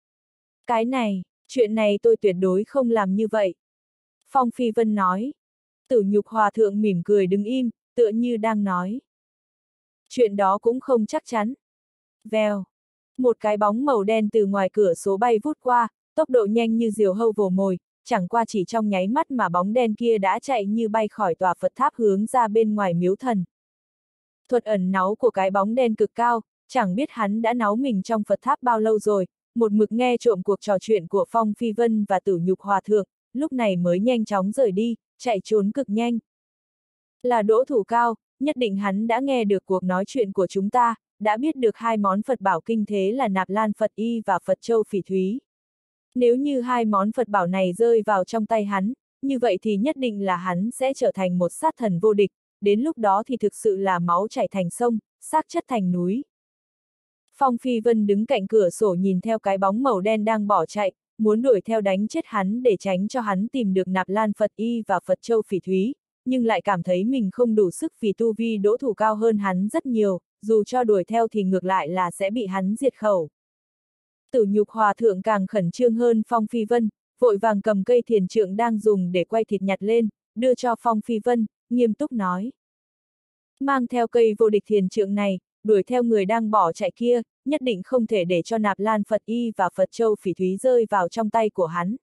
Cái này, chuyện này tôi tuyệt đối không làm như vậy. Phong Phi Vân nói. Tử Nhục Hòa thượng mỉm cười đứng im, tựa như đang nói. Chuyện đó cũng không chắc chắn. Vèo. Một cái bóng màu đen từ ngoài cửa sổ bay vút qua, tốc độ nhanh như diều hâu vồ mồi, chẳng qua chỉ trong nháy mắt mà bóng đen kia đã chạy như bay khỏi tòa Phật tháp hướng ra bên ngoài miếu thần. Thuật ẩn náu của cái bóng đen cực cao, chẳng biết hắn đã náu mình trong Phật tháp bao lâu rồi, một mực nghe trộm cuộc trò chuyện của Phong Phi Vân và Tử Nhục Hòa thượng, lúc này mới nhanh chóng rời đi, chạy trốn cực nhanh. Là Đỗ Thủ Cao, nhất định hắn đã nghe được cuộc nói chuyện của chúng ta, đã biết được hai món Phật bảo kinh thế là Nạp Lan Phật Y và Phật Châu Phỉ Thúy. Nếu như hai món Phật bảo này rơi vào trong tay hắn, như vậy thì nhất định là hắn sẽ trở thành một sát thần vô địch, đến lúc đó thì thực sự là máu chảy thành sông, xác chất thành núi. Phong Phi Vân đứng cạnh cửa sổ nhìn theo cái bóng màu đen đang bỏ chạy, muốn đuổi theo đánh chết hắn để tránh cho hắn tìm được Nạp Lan Phật Y và Phật Châu Phỉ Thúy, nhưng lại cảm thấy mình không đủ sức vì tu vi Đỗ Thủ cao hơn hắn rất nhiều, dù cho đuổi theo thì ngược lại là sẽ bị hắn diệt khẩu. Tử Nhục Hòa Thượng càng khẩn trương hơn Phong Phi Vân, vội vàng cầm cây thiền trượng đang dùng để quay thịt nhặt lên, đưa cho Phong Phi Vân, nghiêm túc nói. Mang theo cây vô địch thiền trượng này, đuổi theo người đang bỏ chạy kia, nhất định không thể để cho Nạp Lan Phật Y và Phật Châu Phỉ Thúy rơi vào trong tay của hắn.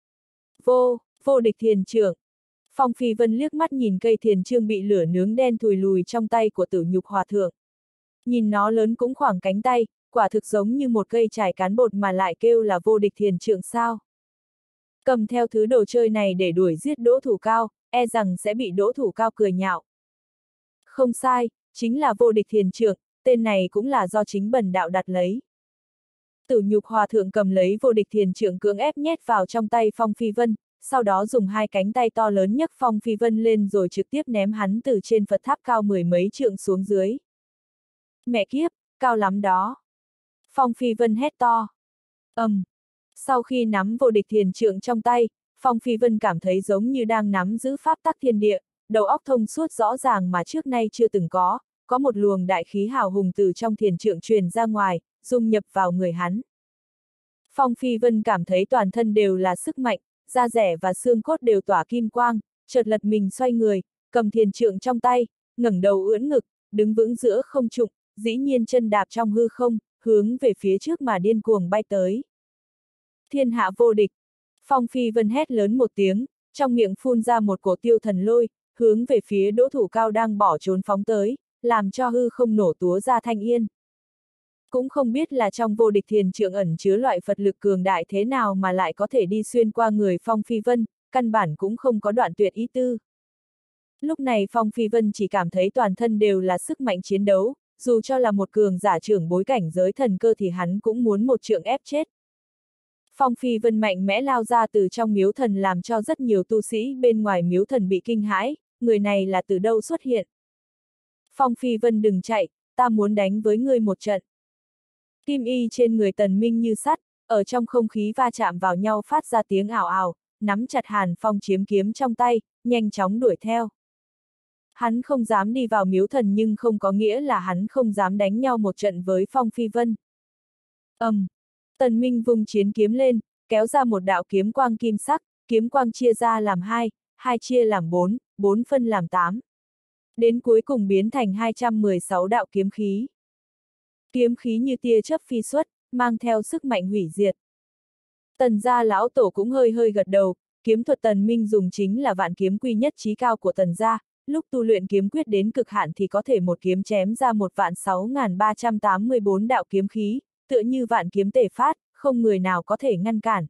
Vô, vô địch thiền trượng. Phong Phi Vân liếc mắt nhìn cây thiền trượng bị lửa nướng đen thùi lùi trong tay của Tử Nhục Hòa Thượng. Nhìn nó lớn cũng khoảng cánh tay, quả thực giống như một cây chải cán bột mà lại kêu là vô địch thiền trượng sao. Cầm theo thứ đồ chơi này để đuổi giết Đỗ Thủ Cao, e rằng sẽ bị Đỗ Thủ Cao cười nhạo. Không sai, chính là vô địch thiền trượng, tên này cũng là do chính bần đạo đặt lấy. Tử Nhục Hòa Thượng cầm lấy vô địch thiền trượng cưỡng ép nhét vào trong tay Phong Phi Vân, sau đó dùng hai cánh tay to lớn nhấc Phong Phi Vân lên rồi trực tiếp ném hắn từ trên Phật tháp cao mười mấy trượng xuống dưới. Mẹ kiếp, cao lắm đó. Phong Phi Vân hét to. Ầm. Um. Sau khi nắm vô địch thiền trượng trong tay, Phong Phi Vân cảm thấy giống như đang nắm giữ pháp tắc thiên địa, đầu óc thông suốt rõ ràng mà trước nay chưa từng có, có một luồng đại khí hào hùng từ trong thiền trượng truyền ra ngoài, dung nhập vào người hắn. Phong Phi Vân cảm thấy toàn thân đều là sức mạnh, da rẻ và xương cốt đều tỏa kim quang, chợt lật mình xoay người, cầm thiền trượng trong tay, ngẩng đầu ưỡn ngực, đứng vững giữa không trung, dĩ nhiên chân đạp trong hư không, hướng về phía trước mà điên cuồng bay tới. Thiên hạ vô địch. Phong Phi Vân hét lớn một tiếng, trong miệng phun ra một cổ tiêu thần lôi, hướng về phía Đỗ Thủ Cao đang bỏ trốn phóng tới, làm cho hư không nổ túa ra thanh yên. Cũng không biết là trong vô địch thiền trượng ẩn chứa loại Phật lực cường đại thế nào mà lại có thể đi xuyên qua người Phong Phi Vân, căn bản cũng không có đoạn tuyệt ý tư. Lúc này Phong Phi Vân chỉ cảm thấy toàn thân đều là sức mạnh chiến đấu, dù cho là một cường giả trưởng bối cảnh giới thần cơ thì hắn cũng muốn một trượng ép chết. Phong Phi Vân mạnh mẽ lao ra từ trong miếu thần làm cho rất nhiều tu sĩ bên ngoài miếu thần bị kinh hãi, người này là từ đâu xuất hiện. Phong Phi Vân đừng chạy, ta muốn đánh với ngươi một trận. Kim y trên người Tần Minh như sắt, ở trong không khí va chạm vào nhau phát ra tiếng ảo ảo, nắm chặt Hàn Phong chiếm kiếm trong tay, nhanh chóng đuổi theo. Hắn không dám đi vào miếu thần nhưng không có nghĩa là hắn không dám đánh nhau một trận với Phong Phi Vân. Ầm, um, Tần Minh vung chiến kiếm lên, kéo ra một đạo kiếm quang kim sắc, kiếm quang chia ra làm hai, hai chia làm bốn, bốn phân làm tám. Đến cuối cùng biến thành hai trăm mười sáu đạo kiếm khí. Kiếm khí như tia chớp phi xuất, mang theo sức mạnh hủy diệt. Tần gia lão tổ cũng hơi hơi gật đầu, kiếm thuật Tần Minh dùng chính là vạn kiếm quy nhất chí cao của Tần gia, lúc tu luyện kiếm quyết đến cực hạn thì có thể một kiếm chém ra một vạn sáu ngàn ba trăm tám mươi bốn đạo kiếm khí, tựa như vạn kiếm tề phát, không người nào có thể ngăn cản.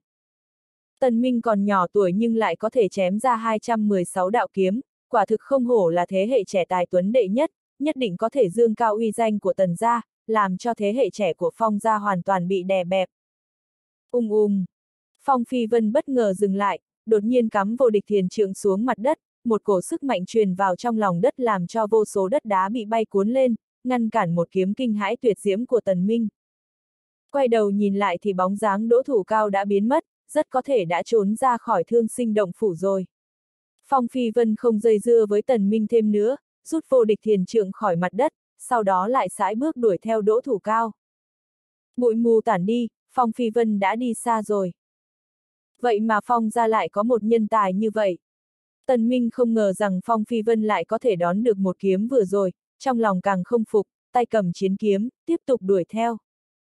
Tần Minh còn nhỏ tuổi nhưng lại có thể chém ra hai trăm mười sáu đạo kiếm, quả thực không hổ là thế hệ trẻ tài tuấn đệ nhất, nhất định có thể dương cao uy danh của Tần gia, làm cho thế hệ trẻ của Phong gia hoàn toàn bị đè bẹp. Ung ung. Phong Phi Vân bất ngờ dừng lại, đột nhiên cắm vô địch thiền trượng xuống mặt đất, một cổ sức mạnh truyền vào trong lòng đất làm cho vô số đất đá bị bay cuốn lên, ngăn cản một kiếm kinh hãi tuyệt diễm của Tần Minh. Quay đầu nhìn lại thì bóng dáng Đỗ Thủ Cao đã biến mất, rất có thể đã trốn ra khỏi Thương Sinh Động Phủ rồi. Phong Phi Vân không dây dưa với Tần Minh thêm nữa, rút vô địch thiền trượng khỏi mặt đất, sau đó lại sải bước đuổi theo Đỗ Thủ Cao. Bụi mù tản đi, Phong Phi Vân đã đi xa rồi. Vậy mà Phong gia lại có một nhân tài như vậy. Tần Minh không ngờ rằng Phong Phi Vân lại có thể đón được một kiếm vừa rồi, trong lòng càng không phục, tay cầm chiến kiếm, tiếp tục đuổi theo.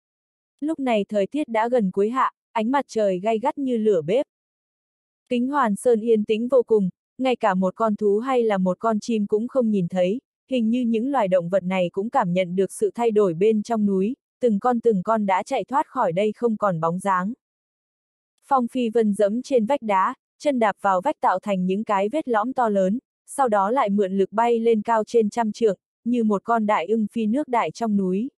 Lúc này thời tiết đã gần cuối hạ, ánh mặt trời gay gắt như lửa bếp. Kính Hoàn Sơn yên tĩnh vô cùng, ngay cả một con thú hay là một con chim cũng không nhìn thấy, hình như những loài động vật này cũng cảm nhận được sự thay đổi bên trong núi, từng con từng con đã chạy thoát khỏi đây không còn bóng dáng. Phong Phi Vân dẫm trên vách đá, chân đạp vào vách tạo thành những cái vết lõm to lớn, sau đó lại mượn lực bay lên cao trên trăm trượng, như một con đại ưng phi nước đại trong núi.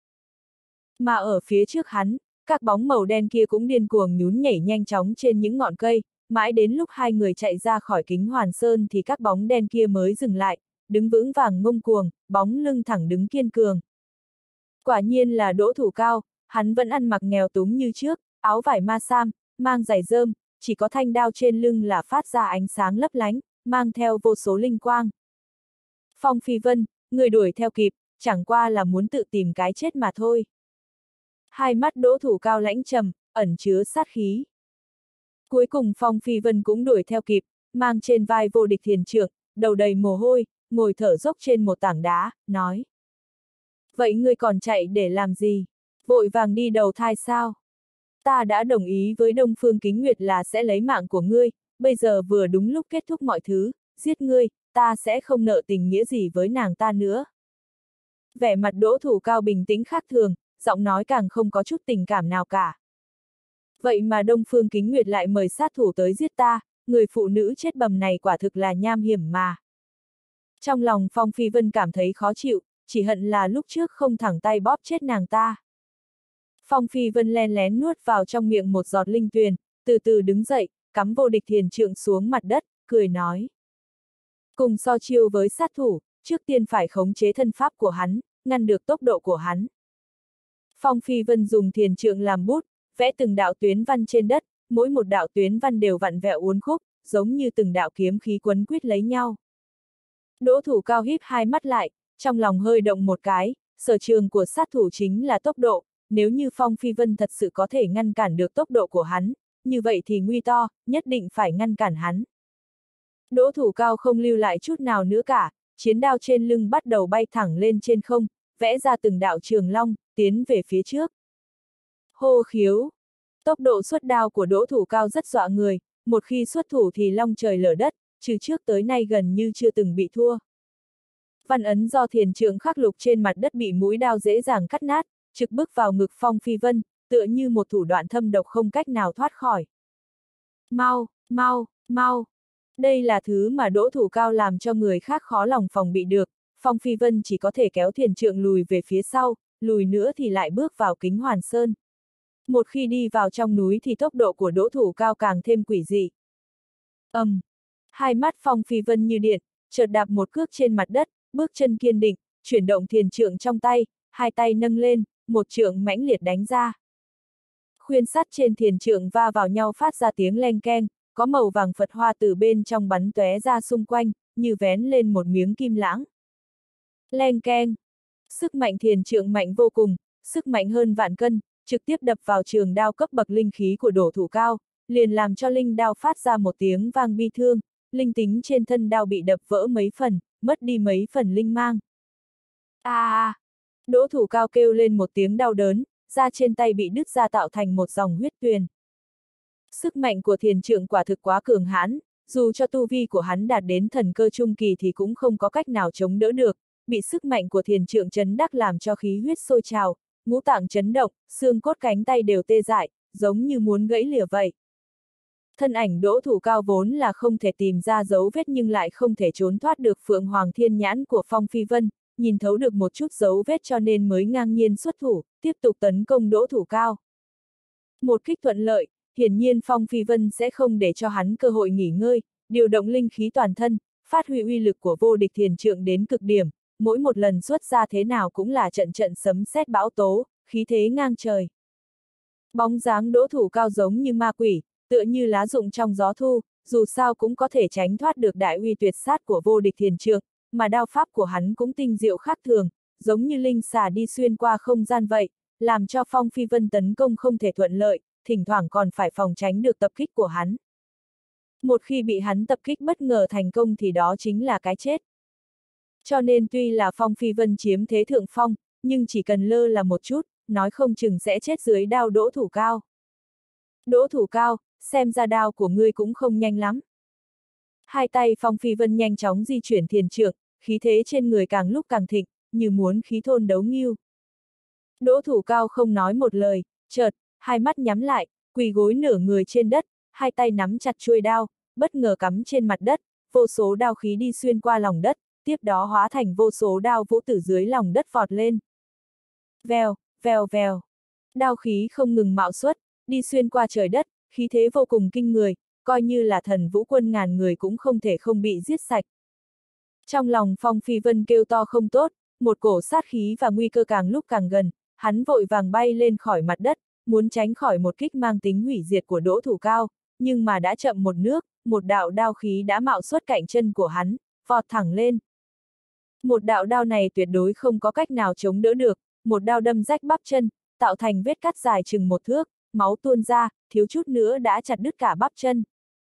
Mà ở phía trước hắn, các bóng màu đen kia cũng điên cuồng nhún nhảy nhanh chóng trên những ngọn cây, mãi đến lúc hai người chạy ra khỏi kính hoàn sơn thì các bóng đen kia mới dừng lại, đứng vững vàng ngông cuồng, bóng lưng thẳng đứng kiên cường. Quả nhiên là Đỗ Thủ Cao, hắn vẫn ăn mặc nghèo túng như trước, áo vải ma sam, mang giày rơm, chỉ có thanh đao trên lưng là phát ra ánh sáng lấp lánh, mang theo vô số linh quang. Phong Phi Vân, người đuổi theo kịp, chẳng qua là muốn tự tìm cái chết mà thôi. Hai mắt Đỗ Thủ Cao lãnh trầm, ẩn chứa sát khí. Cuối cùng Phong Phi Vân cũng đuổi theo kịp, mang trên vai Vô Địch Thiền Trượng, đầu đầy mồ hôi, ngồi thở dốc trên một tảng đá, nói. Vậy ngươi còn chạy để làm gì? Vội vàng đi đầu thai sao? Ta đã đồng ý với Đông Phương Kính Nguyệt là sẽ lấy mạng của ngươi, bây giờ vừa đúng lúc kết thúc mọi thứ, giết ngươi, ta sẽ không nợ tình nghĩa gì với nàng ta nữa. Vẻ mặt Đỗ Thủ Cao bình tĩnh khác thường, giọng nói càng không có chút tình cảm nào cả. Vậy mà Đông Phương Kính Nguyệt lại mời sát thủ tới giết ta, người phụ nữ chết bầm này quả thực là nham hiểm mà. Trong lòng Phong Phi Vân cảm thấy khó chịu, chỉ hận là lúc trước không thẳng tay bóp chết nàng ta. Phong Phi Vân len lén nuốt vào trong miệng một giọt linh tuyền, từ từ đứng dậy, cắm Vô Địch Thiền Trượng xuống mặt đất, cười nói. Cùng so chiêu với sát thủ, trước tiên phải khống chế thân pháp của hắn, ngăn được tốc độ của hắn. Phong Phi Vân dùng thiền trượng làm bút, vẽ từng đạo tuyến văn trên đất, mỗi một đạo tuyến văn đều vặn vẹo uốn khúc, giống như từng đạo kiếm khí quấn quýt lấy nhau. Đỗ Thủ Cao híp hai mắt lại, trong lòng hơi động một cái, sở trường của sát thủ chính là tốc độ, nếu như Phong Phi Vân thật sự có thể ngăn cản được tốc độ của hắn, như vậy thì nguy to, nhất định phải ngăn cản hắn. Đỗ Thủ Cao không lưu lại chút nào nữa cả, chiến đao trên lưng bắt đầu bay thẳng lên trên không, vẽ ra từng đạo trường long, tiến về phía trước. Hô khiếu! Tốc độ xuất đao của Đỗ Thủ Cao rất dọa người, một khi xuất thủ thì long trời lở đất, từ trước tới nay gần như chưa từng bị thua. Văn ấn do thiền trượng khắc lục trên mặt đất bị mũi đao dễ dàng cắt nát, trực bước vào ngực Phong Phi Vân, tựa như một thủ đoạn thâm độc không cách nào thoát khỏi. Mau, mau, mau! Đây là thứ mà Đỗ Thủ Cao làm cho người khác khó lòng phòng bị được, Phong Phi Vân chỉ có thể kéo thiền trượng lùi về phía sau, lùi nữa thì lại bước vào kính hoàn sơn. Một khi đi vào trong núi thì tốc độ của Đỗ Thủ Cao càng thêm quỷ dị. ầm, um, hai mắt Phong Phi Vân như điện, chợt đạp một cước trên mặt đất, bước chân kiên định, chuyển động thiền trượng trong tay, hai tay nâng lên, một trượng mãnh liệt đánh ra. Khuyên sắt trên thiền trượng va vào nhau phát ra tiếng leng keng, có màu vàng Phật hoa từ bên trong bắn tóe ra xung quanh, như vén lên một miếng kim lãng. Leng keng! Sức mạnh thiền trượng mạnh vô cùng, sức mạnh hơn vạn cân, trực tiếp đập vào trường đao cấp bậc linh khí của Đỗ Thủ Cao, liền làm cho linh đao phát ra một tiếng vang bi thương, linh tính trên thân đao bị đập vỡ mấy phần, mất đi mấy phần linh mang. A à, Đỗ Thủ Cao kêu lên một tiếng đau đớn, da trên tay bị đứt ra tạo thành một dòng huyết tuyền. Sức mạnh của thiền trượng quả thực quá cường hãn, dù cho tu vi của hắn đạt đến thần cơ trung kỳ thì cũng không có cách nào chống đỡ được, bị sức mạnh của thiền trượng chấn đắc làm cho khí huyết sôi trào, ngũ tạng chấn động, xương cốt cánh tay đều tê dại, giống như muốn gãy lìa vậy. Thân ảnh Đỗ Thủ Cao vốn là không thể tìm ra dấu vết nhưng lại không thể trốn thoát được Phượng Hoàng Thiên Nhãn của Phong Phi Vân, nhìn thấu được một chút dấu vết cho nên mới ngang nhiên xuất thủ, tiếp tục tấn công Đỗ Thủ Cao. Một kích thuận lợi, hiển nhiên Phong Phi Vân sẽ không để cho hắn cơ hội nghỉ ngơi, điều động linh khí toàn thân, phát huy uy lực của Vô Địch Thiền Trượng đến cực điểm, mỗi một lần xuất ra thế nào cũng là trận trận sấm sét bão tố, khí thế ngang trời. Bóng dáng Đỗ Thủ Cao giống như ma quỷ, tựa như lá rụng trong gió thu, dù sao cũng có thể tránh thoát được đại uy tuyệt sát của Vô Địch Thiền Trượng, mà đao pháp của hắn cũng tinh diệu khác thường, giống như linh xà đi xuyên qua không gian vậy, làm cho Phong Phi Vân tấn công không thể thuận lợi, thỉnh thoảng còn phải phòng tránh được tập kích của hắn. Một khi bị hắn tập kích bất ngờ thành công thì đó chính là cái chết. Cho nên tuy là Phong Phi Vân chiếm thế thượng phong, nhưng chỉ cần lơ là một chút, nói không chừng sẽ chết dưới đao Đỗ Thủ Cao. Đỗ Thủ Cao, xem ra đao của ngươi cũng không nhanh lắm. Hai tay Phong Phi Vân nhanh chóng di chuyển thiền trượng, khí thế trên người càng lúc càng thịnh, như muốn khí thôn đấu nghêu. Đỗ Thủ Cao không nói một lời, chợt, hai mắt nhắm lại, quỳ gối nửa người trên đất, hai tay nắm chặt chuôi đao, bất ngờ cắm trên mặt đất, vô số đao khí đi xuyên qua lòng đất, tiếp đó hóa thành vô số đao vũ từ dưới lòng đất vọt lên. Vèo, vèo vèo. Đao khí không ngừng mạo xuất, đi xuyên qua trời đất, khí thế vô cùng kinh người, coi như là thần vũ quân ngàn người cũng không thể không bị giết sạch. Trong lòng Phong Phi Vân kêu to không tốt, một cổ sát khí và nguy cơ càng lúc càng gần, hắn vội vàng bay lên khỏi mặt đất, muốn tránh khỏi một kích mang tính hủy diệt của Đỗ Thủ Cao, nhưng mà đã chậm một nước, một đạo đao khí đã mạo xuất cạnh chân của hắn, vọt thẳng lên. Một đạo đao này tuyệt đối không có cách nào chống đỡ được, một đao đâm rách bắp chân, tạo thành vết cắt dài chừng một thước, máu tuôn ra, thiếu chút nữa đã chặt đứt cả bắp chân.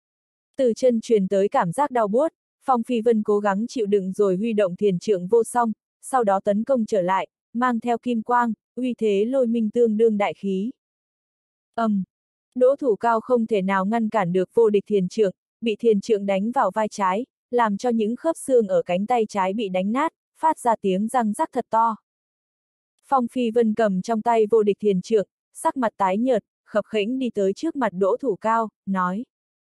Từ chân truyền tới cảm giác đau buốt, Phong Phi Vân cố gắng chịu đựng rồi huy động thiền trượng vô song, sau đó tấn công trở lại, mang theo kim quang, uy thế lôi minh tương đương đại khí. Ầm! Um, Đỗ Thủ Cao không thể nào ngăn cản được vô địch thiền trượng, bị thiền trượng đánh vào vai trái, làm cho những khớp xương ở cánh tay trái bị đánh nát, phát ra tiếng răng rắc thật to. Phong Phi Vân cầm trong tay vô địch thiền trượng, sắc mặt tái nhợt, khập khiễng đi tới trước mặt Đỗ Thủ Cao, nói: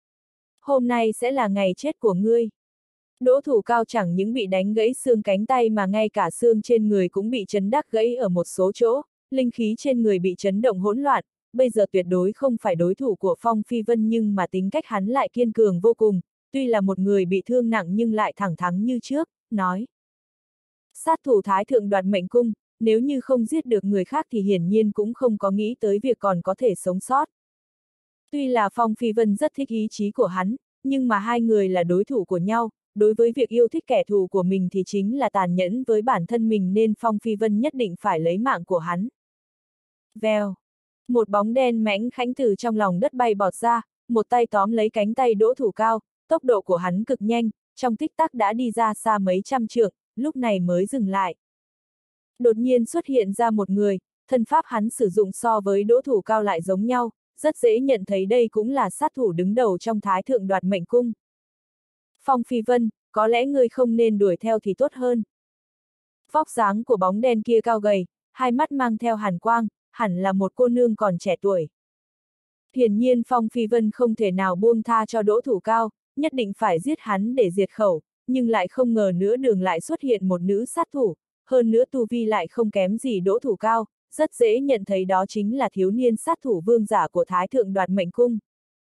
Hôm nay sẽ là ngày chết của ngươi. Đỗ Thủ Cao chẳng những bị đánh gãy xương cánh tay mà ngay cả xương trên người cũng bị chấn đắc gãy ở một số chỗ, linh khí trên người bị chấn động hỗn loạn, bây giờ tuyệt đối không phải đối thủ của Phong Phi Vân, nhưng mà tính cách hắn lại kiên cường vô cùng, tuy là một người bị thương nặng nhưng lại thẳng thắn như trước, nói: Sát thủ Thái Thượng Đoạt Mệnh Cung, nếu như không giết được người khác thì hiển nhiên cũng không có nghĩ tới việc còn có thể sống sót. Tuy là Phong Phi Vân rất thích ý chí của hắn, nhưng mà hai người là đối thủ của nhau, đối với việc yêu thích kẻ thù của mình thì chính là tàn nhẫn với bản thân mình, nên Phong Phi Vân nhất định phải lấy mạng của hắn. Vèo! Một bóng đen mãnh khảnh từ trong lòng đất bay bọt ra, một tay tóm lấy cánh tay Đỗ Thủ Cao, tốc độ của hắn cực nhanh, trong tích tắc đã đi ra xa mấy trăm trượng, lúc này mới dừng lại. Đột nhiên xuất hiện ra một người, thân pháp hắn sử dụng so với Đỗ Thủ Cao lại giống nhau, rất dễ nhận thấy đây cũng là sát thủ đứng đầu trong Thái Thượng Đoạt Mệnh Cung. Phong Phi Vân, có lẽ ngươi không nên đuổi theo thì tốt hơn. Vóc dáng của bóng đen kia cao gầy, hai mắt mang theo hàn quang, hẳn là một cô nương còn trẻ tuổi. Hiển nhiên Phong Phi Vân không thể nào buông tha cho Đỗ Thủ Cao, nhất định phải giết hắn để diệt khẩu, nhưng lại không ngờ nữa đường lại xuất hiện một nữ sát thủ, hơn nữa tu vi lại không kém gì Đỗ Thủ Cao, rất dễ nhận thấy đó chính là thiếu niên sát thủ vương giả của Thái Thượng Đoạt Mệnh Cung.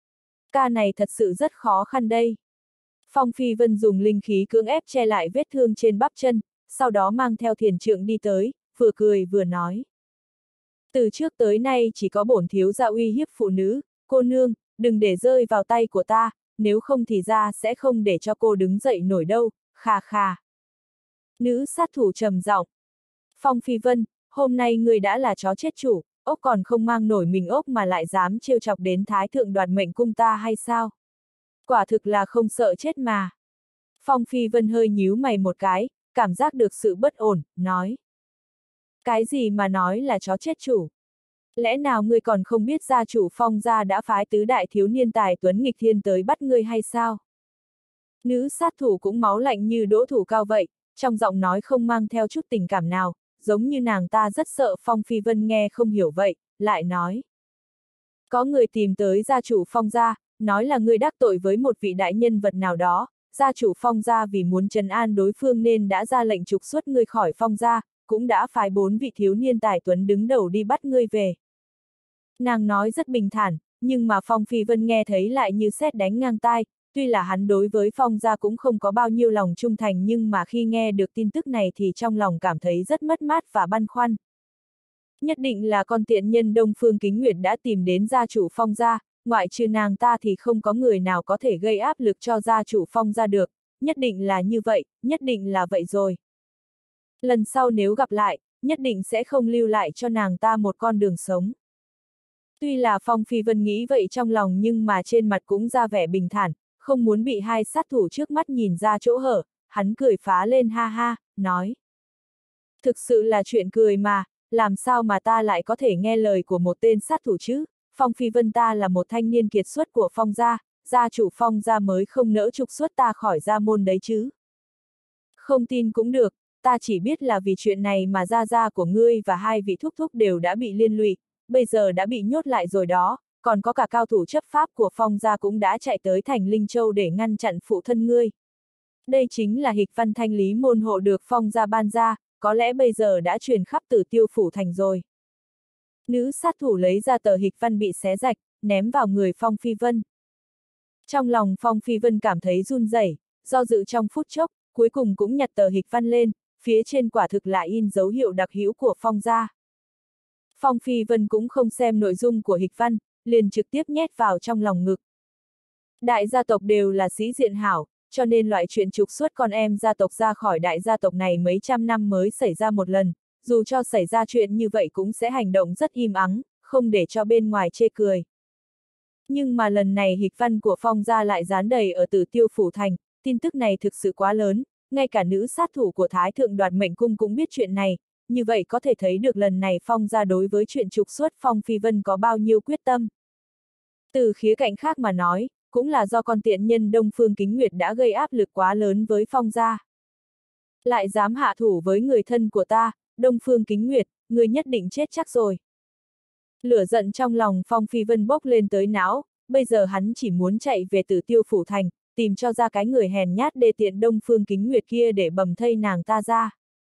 Ca này thật sự rất khó khăn đây. Phong Phi Vân dùng linh khí cưỡng ép che lại vết thương trên bắp chân, sau đó mang theo thiền trượng đi tới, vừa cười vừa nói. Từ trước tới nay chỉ có bổn thiếu gia uy hiếp phụ nữ, cô nương, đừng để rơi vào tay của ta, nếu không thì ra sẽ không để cho cô đứng dậy nổi đâu, khà khà. Nữ sát thủ trầm giọng. Phong Phi Vân, hôm nay ngươi đã là chó chết chủ, ốc còn không mang nổi mình ốc mà lại dám trêu chọc đến Thái Thượng Đoạt Mệnh Cung ta hay sao? Quả thực là không sợ chết mà. Phong Phi Vân hơi nhíu mày một cái, cảm giác được sự bất ổn, nói. Cái gì mà nói là chó chết chủ? Lẽ nào ngươi còn không biết gia chủ Phong gia đã phái tứ đại thiếu niên tài tuấn nghịch thiên tới bắt ngươi hay sao? Nữ sát thủ cũng máu lạnh như Đỗ Thủ Cao vậy, trong giọng nói không mang theo chút tình cảm nào, giống như nàng ta rất sợ. Phong Phi Vân nghe không hiểu vậy, lại nói. Có người tìm tới gia chủ Phong gia, nói là ngươi đắc tội với một vị đại nhân vật nào đó, gia chủ Phong gia vì muốn trấn an đối phương nên đã ra lệnh trục xuất ngươi khỏi Phong gia, cũng đã phái bốn vị thiếu niên tài tuấn đứng đầu đi bắt ngươi về. Nàng nói rất bình thản, nhưng mà Phong Phi Vân nghe thấy lại như sét đánh ngang tai, tuy là hắn đối với Phong gia cũng không có bao nhiêu lòng trung thành, nhưng mà khi nghe được tin tức này thì trong lòng cảm thấy rất mất mát và băn khoăn. Nhất định là con tiện nhân Đông Phương Kính Nguyệt đã tìm đến gia chủ Phong gia, ngoại trừ nàng ta thì không có người nào có thể gây áp lực cho gia chủ Phong gia được, nhất định là như vậy, nhất định là vậy rồi. Lần sau nếu gặp lại, nhất định sẽ không lưu lại cho nàng ta một con đường sống. Tuy là Phong Phi Vân nghĩ vậy trong lòng, nhưng mà trên mặt cũng ra vẻ bình thản, không muốn bị hai sát thủ trước mắt nhìn ra chỗ hở, hắn cười phá lên ha ha, nói. Thực sự là chuyện cười mà, làm sao mà ta lại có thể nghe lời của một tên sát thủ chứ? Phong Phi Vân ta là một thanh niên kiệt xuất của Phong gia, gia chủ Phong gia mới không nỡ trục xuất ta khỏi gia môn đấy chứ. Không tin cũng được, ta chỉ biết là vì chuyện này mà gia gia của ngươi và hai vị thúc thúc đều đã bị liên lụy, bây giờ đã bị nhốt lại rồi đó, còn có cả cao thủ chấp pháp của Phong gia cũng đã chạy tới thành Linh Châu để ngăn chặn phụ thân ngươi, Đây chính là hịch văn thanh lý môn hộ được Phong gia ban ra, có lẽ bây giờ đã truyền khắp Tử Tiêu phủ thành rồi. Nữ sát thủ lấy ra tờ hịch văn bị xé rạch, ném vào người Phong Phi Vân. Trong lòng Phong Phi Vân cảm thấy run rẩy, do dự trong phút chốc, cuối cùng cũng nhặt tờ hịch văn lên, phía trên quả thực là in dấu hiệu đặc hữu của Phong gia. Phong Phi Vân cũng không xem nội dung của hịch văn, liền trực tiếp nhét vào trong lòng ngực. Đại gia tộc đều là sĩ diện hảo, cho nên loại chuyện trục xuất con em gia tộc ra khỏi đại gia tộc này mấy trăm năm mới xảy ra một lần, dù cho xảy ra chuyện như vậy cũng sẽ hành động rất im ắng, không để cho bên ngoài chê cười. Nhưng mà lần này hịch văn của Phong gia lại dán đầy ở Tử Tiêu phủ thành, tin tức này thực sự quá lớn, ngay cả nữ sát thủ của Thái Thượng Đoạt Mệnh Cung cũng biết chuyện này, như vậy có thể thấy được lần này Phong gia đối với chuyện trục xuất Phong Phi Vân có bao nhiêu quyết tâm. Từ khía cạnh khác mà nói, cũng là do con tiện nhân Đông Phương Kính Nguyệt đã gây áp lực quá lớn với Phong gia. Lại dám hạ thủ với người thân của ta, Đông Phương Kính Nguyệt, người nhất định chết chắc rồi. Lửa giận trong lòng Phong Phi Vân bốc lên tới não, bây giờ hắn chỉ muốn chạy về Tử Tiêu phủ thành, tìm cho ra cái người hèn nhát đê tiện Đông Phương Kính Nguyệt kia để bầm thây nàng ta ra.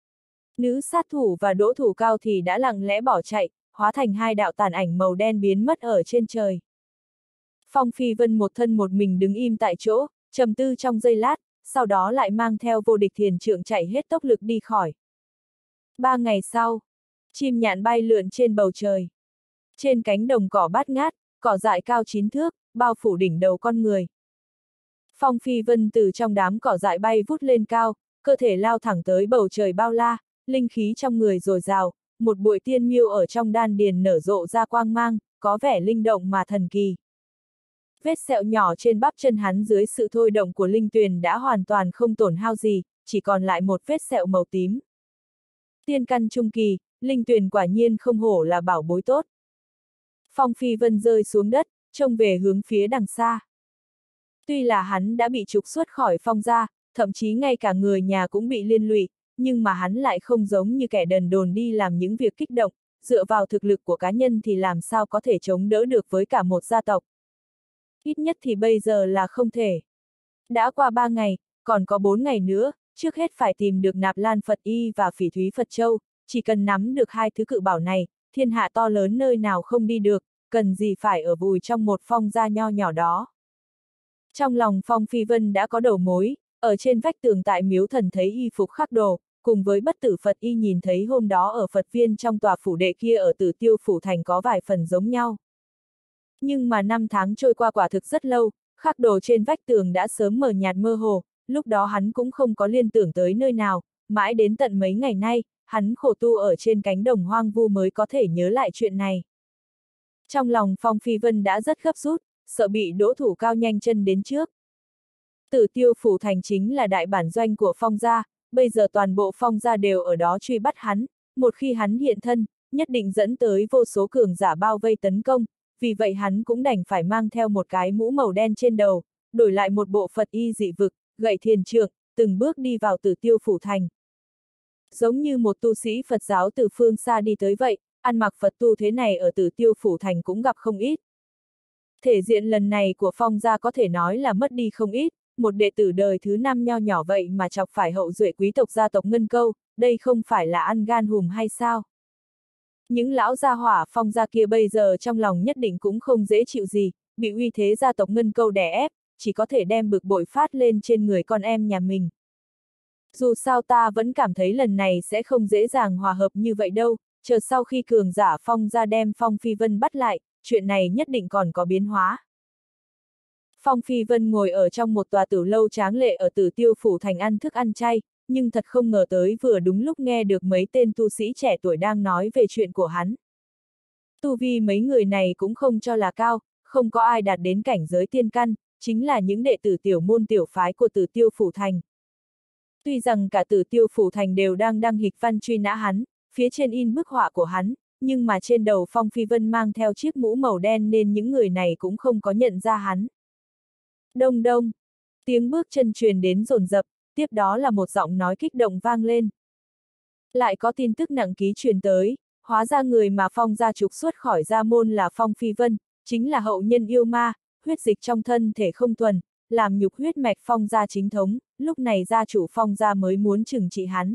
Nữ sát thủ và đỗ thủ cao thì đã lặng lẽ bỏ chạy, hóa thành hai đạo tàn ảnh màu đen biến mất ở trên trời. Phong Phi Vân một thân một mình đứng im tại chỗ, trầm tư trong giây lát, sau đó lại mang theo vô địch thiền trượng chạy hết tốc lực đi khỏi. Ba ngày sau, chim nhạn bay lượn trên bầu trời. Trên cánh đồng cỏ bát ngát, cỏ dại cao chín thước, bao phủ đỉnh đầu con người. Phong Phi Vân từ trong đám cỏ dại bay vút lên cao, cơ thể lao thẳng tới bầu trời bao la, linh khí trong người dồi dào, một bụi tiên miêu ở trong đan điền nở rộ ra quang mang, có vẻ linh động mà thần kỳ. Vết sẹo nhỏ trên bắp chân hắn dưới sự thôi động của linh tuyền đã hoàn toàn không tổn hao gì, chỉ còn lại một vết sẹo màu tím. Tiên căn trung kỳ, linh tuyền quả nhiên không hổ là bảo bối tốt. Phong Phi Vân rơi xuống đất, trông về hướng phía đằng xa. Tuy là hắn đã bị trục xuất khỏi Phong gia, thậm chí ngay cả người nhà cũng bị liên lụy, nhưng mà hắn lại không giống như kẻ đần đồn đi làm những việc kích động, dựa vào thực lực của cá nhân thì làm sao có thể chống đỡ được với cả một gia tộc. Ít nhất thì bây giờ là không thể. Đã qua ba ngày, còn có bốn ngày nữa, trước hết phải tìm được Nạp Lan Phật Y và Phỉ Thúy Phật Châu, chỉ cần nắm được hai thứ cự bảo này, thiên hạ to lớn nơi nào không đi được, cần gì phải ở vùi trong một Phong gia nho nhỏ đó. Trong lòng Phong Phi Vân đã có đầu mối, ở trên vách tường tại miếu thần thấy y phục khắc đồ, cùng với bất tử Phật Y nhìn thấy hôm đó ở Phật viên trong tòa phủ đệ kia ở Tử Tiêu phủ thành có vài phần giống nhau. Nhưng mà năm tháng trôi qua quả thực rất lâu, khắc đồ trên vách tường đã sớm mờ nhạt mơ hồ, lúc đó hắn cũng không có liên tưởng tới nơi nào, mãi đến tận mấy ngày nay, hắn khổ tu ở trên cánh đồng hoang vu mới có thể nhớ lại chuyện này. Trong lòng Phong Phi Vân đã rất gấp rút, sợ bị đỗ thủ cao nhanh chân đến trước. Tử Tiêu phủ thành chính là đại bản doanh của Phong gia, bây giờ toàn bộ Phong gia đều ở đó truy bắt hắn, một khi hắn hiện thân, nhất định dẫn tới vô số cường giả bao vây tấn công, vì vậy hắn cũng đành phải mang theo một cái mũ màu đen trên đầu, đổi lại một bộ Phật Y dị vực, gậy thiền trượng, từng bước đi vào Tử Tiêu phủ thành. Giống như một tu sĩ Phật giáo từ phương xa đi tới vậy, ăn mặc Phật tu thế này ở Tử Tiêu phủ thành cũng gặp không ít. Thể diện lần này của Phong gia có thể nói là mất đi không ít, một đệ tử đời thứ năm nho nhỏ vậy mà chọc phải hậu duệ quý tộc gia tộc Ngân Câu, đây không phải là ăn gan hùm hay sao? Những lão gia hỏa Phong gia kia bây giờ trong lòng nhất định cũng không dễ chịu gì, bị uy thế gia tộc Ngân Câu đè ép, chỉ có thể đem bực bội phát lên trên người con em nhà mình. Dù sao ta vẫn cảm thấy lần này sẽ không dễ dàng hòa hợp như vậy đâu, chờ sau khi cường giả Phong gia đem Phong Phi Vân bắt lại, chuyện này nhất định còn có biến hóa. Phong Phi Vân ngồi ở trong một tòa tử lâu tráng lệ ở Tử Tiêu phủ thành ăn thức ăn chay, nhưng thật không ngờ tới vừa đúng lúc nghe được mấy tên tu sĩ trẻ tuổi đang nói về chuyện của hắn. Tu vi mấy người này cũng không cho là cao, không có ai đạt đến cảnh giới tiên căn, chính là những đệ tử tiểu môn tiểu phái của Tử Tiêu phủ thành. Tuy rằng cả Tử Tiêu phủ thành đều đang đăng hịch văn truy nã hắn, phía trên in bức họa của hắn, nhưng mà trên đầu Phong Phi Vân mang theo chiếc mũ màu đen nên những người này cũng không có nhận ra hắn. Đông đông, tiếng bước chân truyền đến dồn dập, tiếp đó là một giọng nói kích động vang lên. Lại có tin tức nặng ký truyền tới, hóa ra người mà Phong gia trục xuất khỏi gia môn là Phong Phi Vân, chính là hậu nhân yêu ma, huyết dịch trong thân thể không thuần, làm nhục huyết mạch Phong gia chính thống, lúc này gia chủ Phong gia mới muốn trừng trị hắn.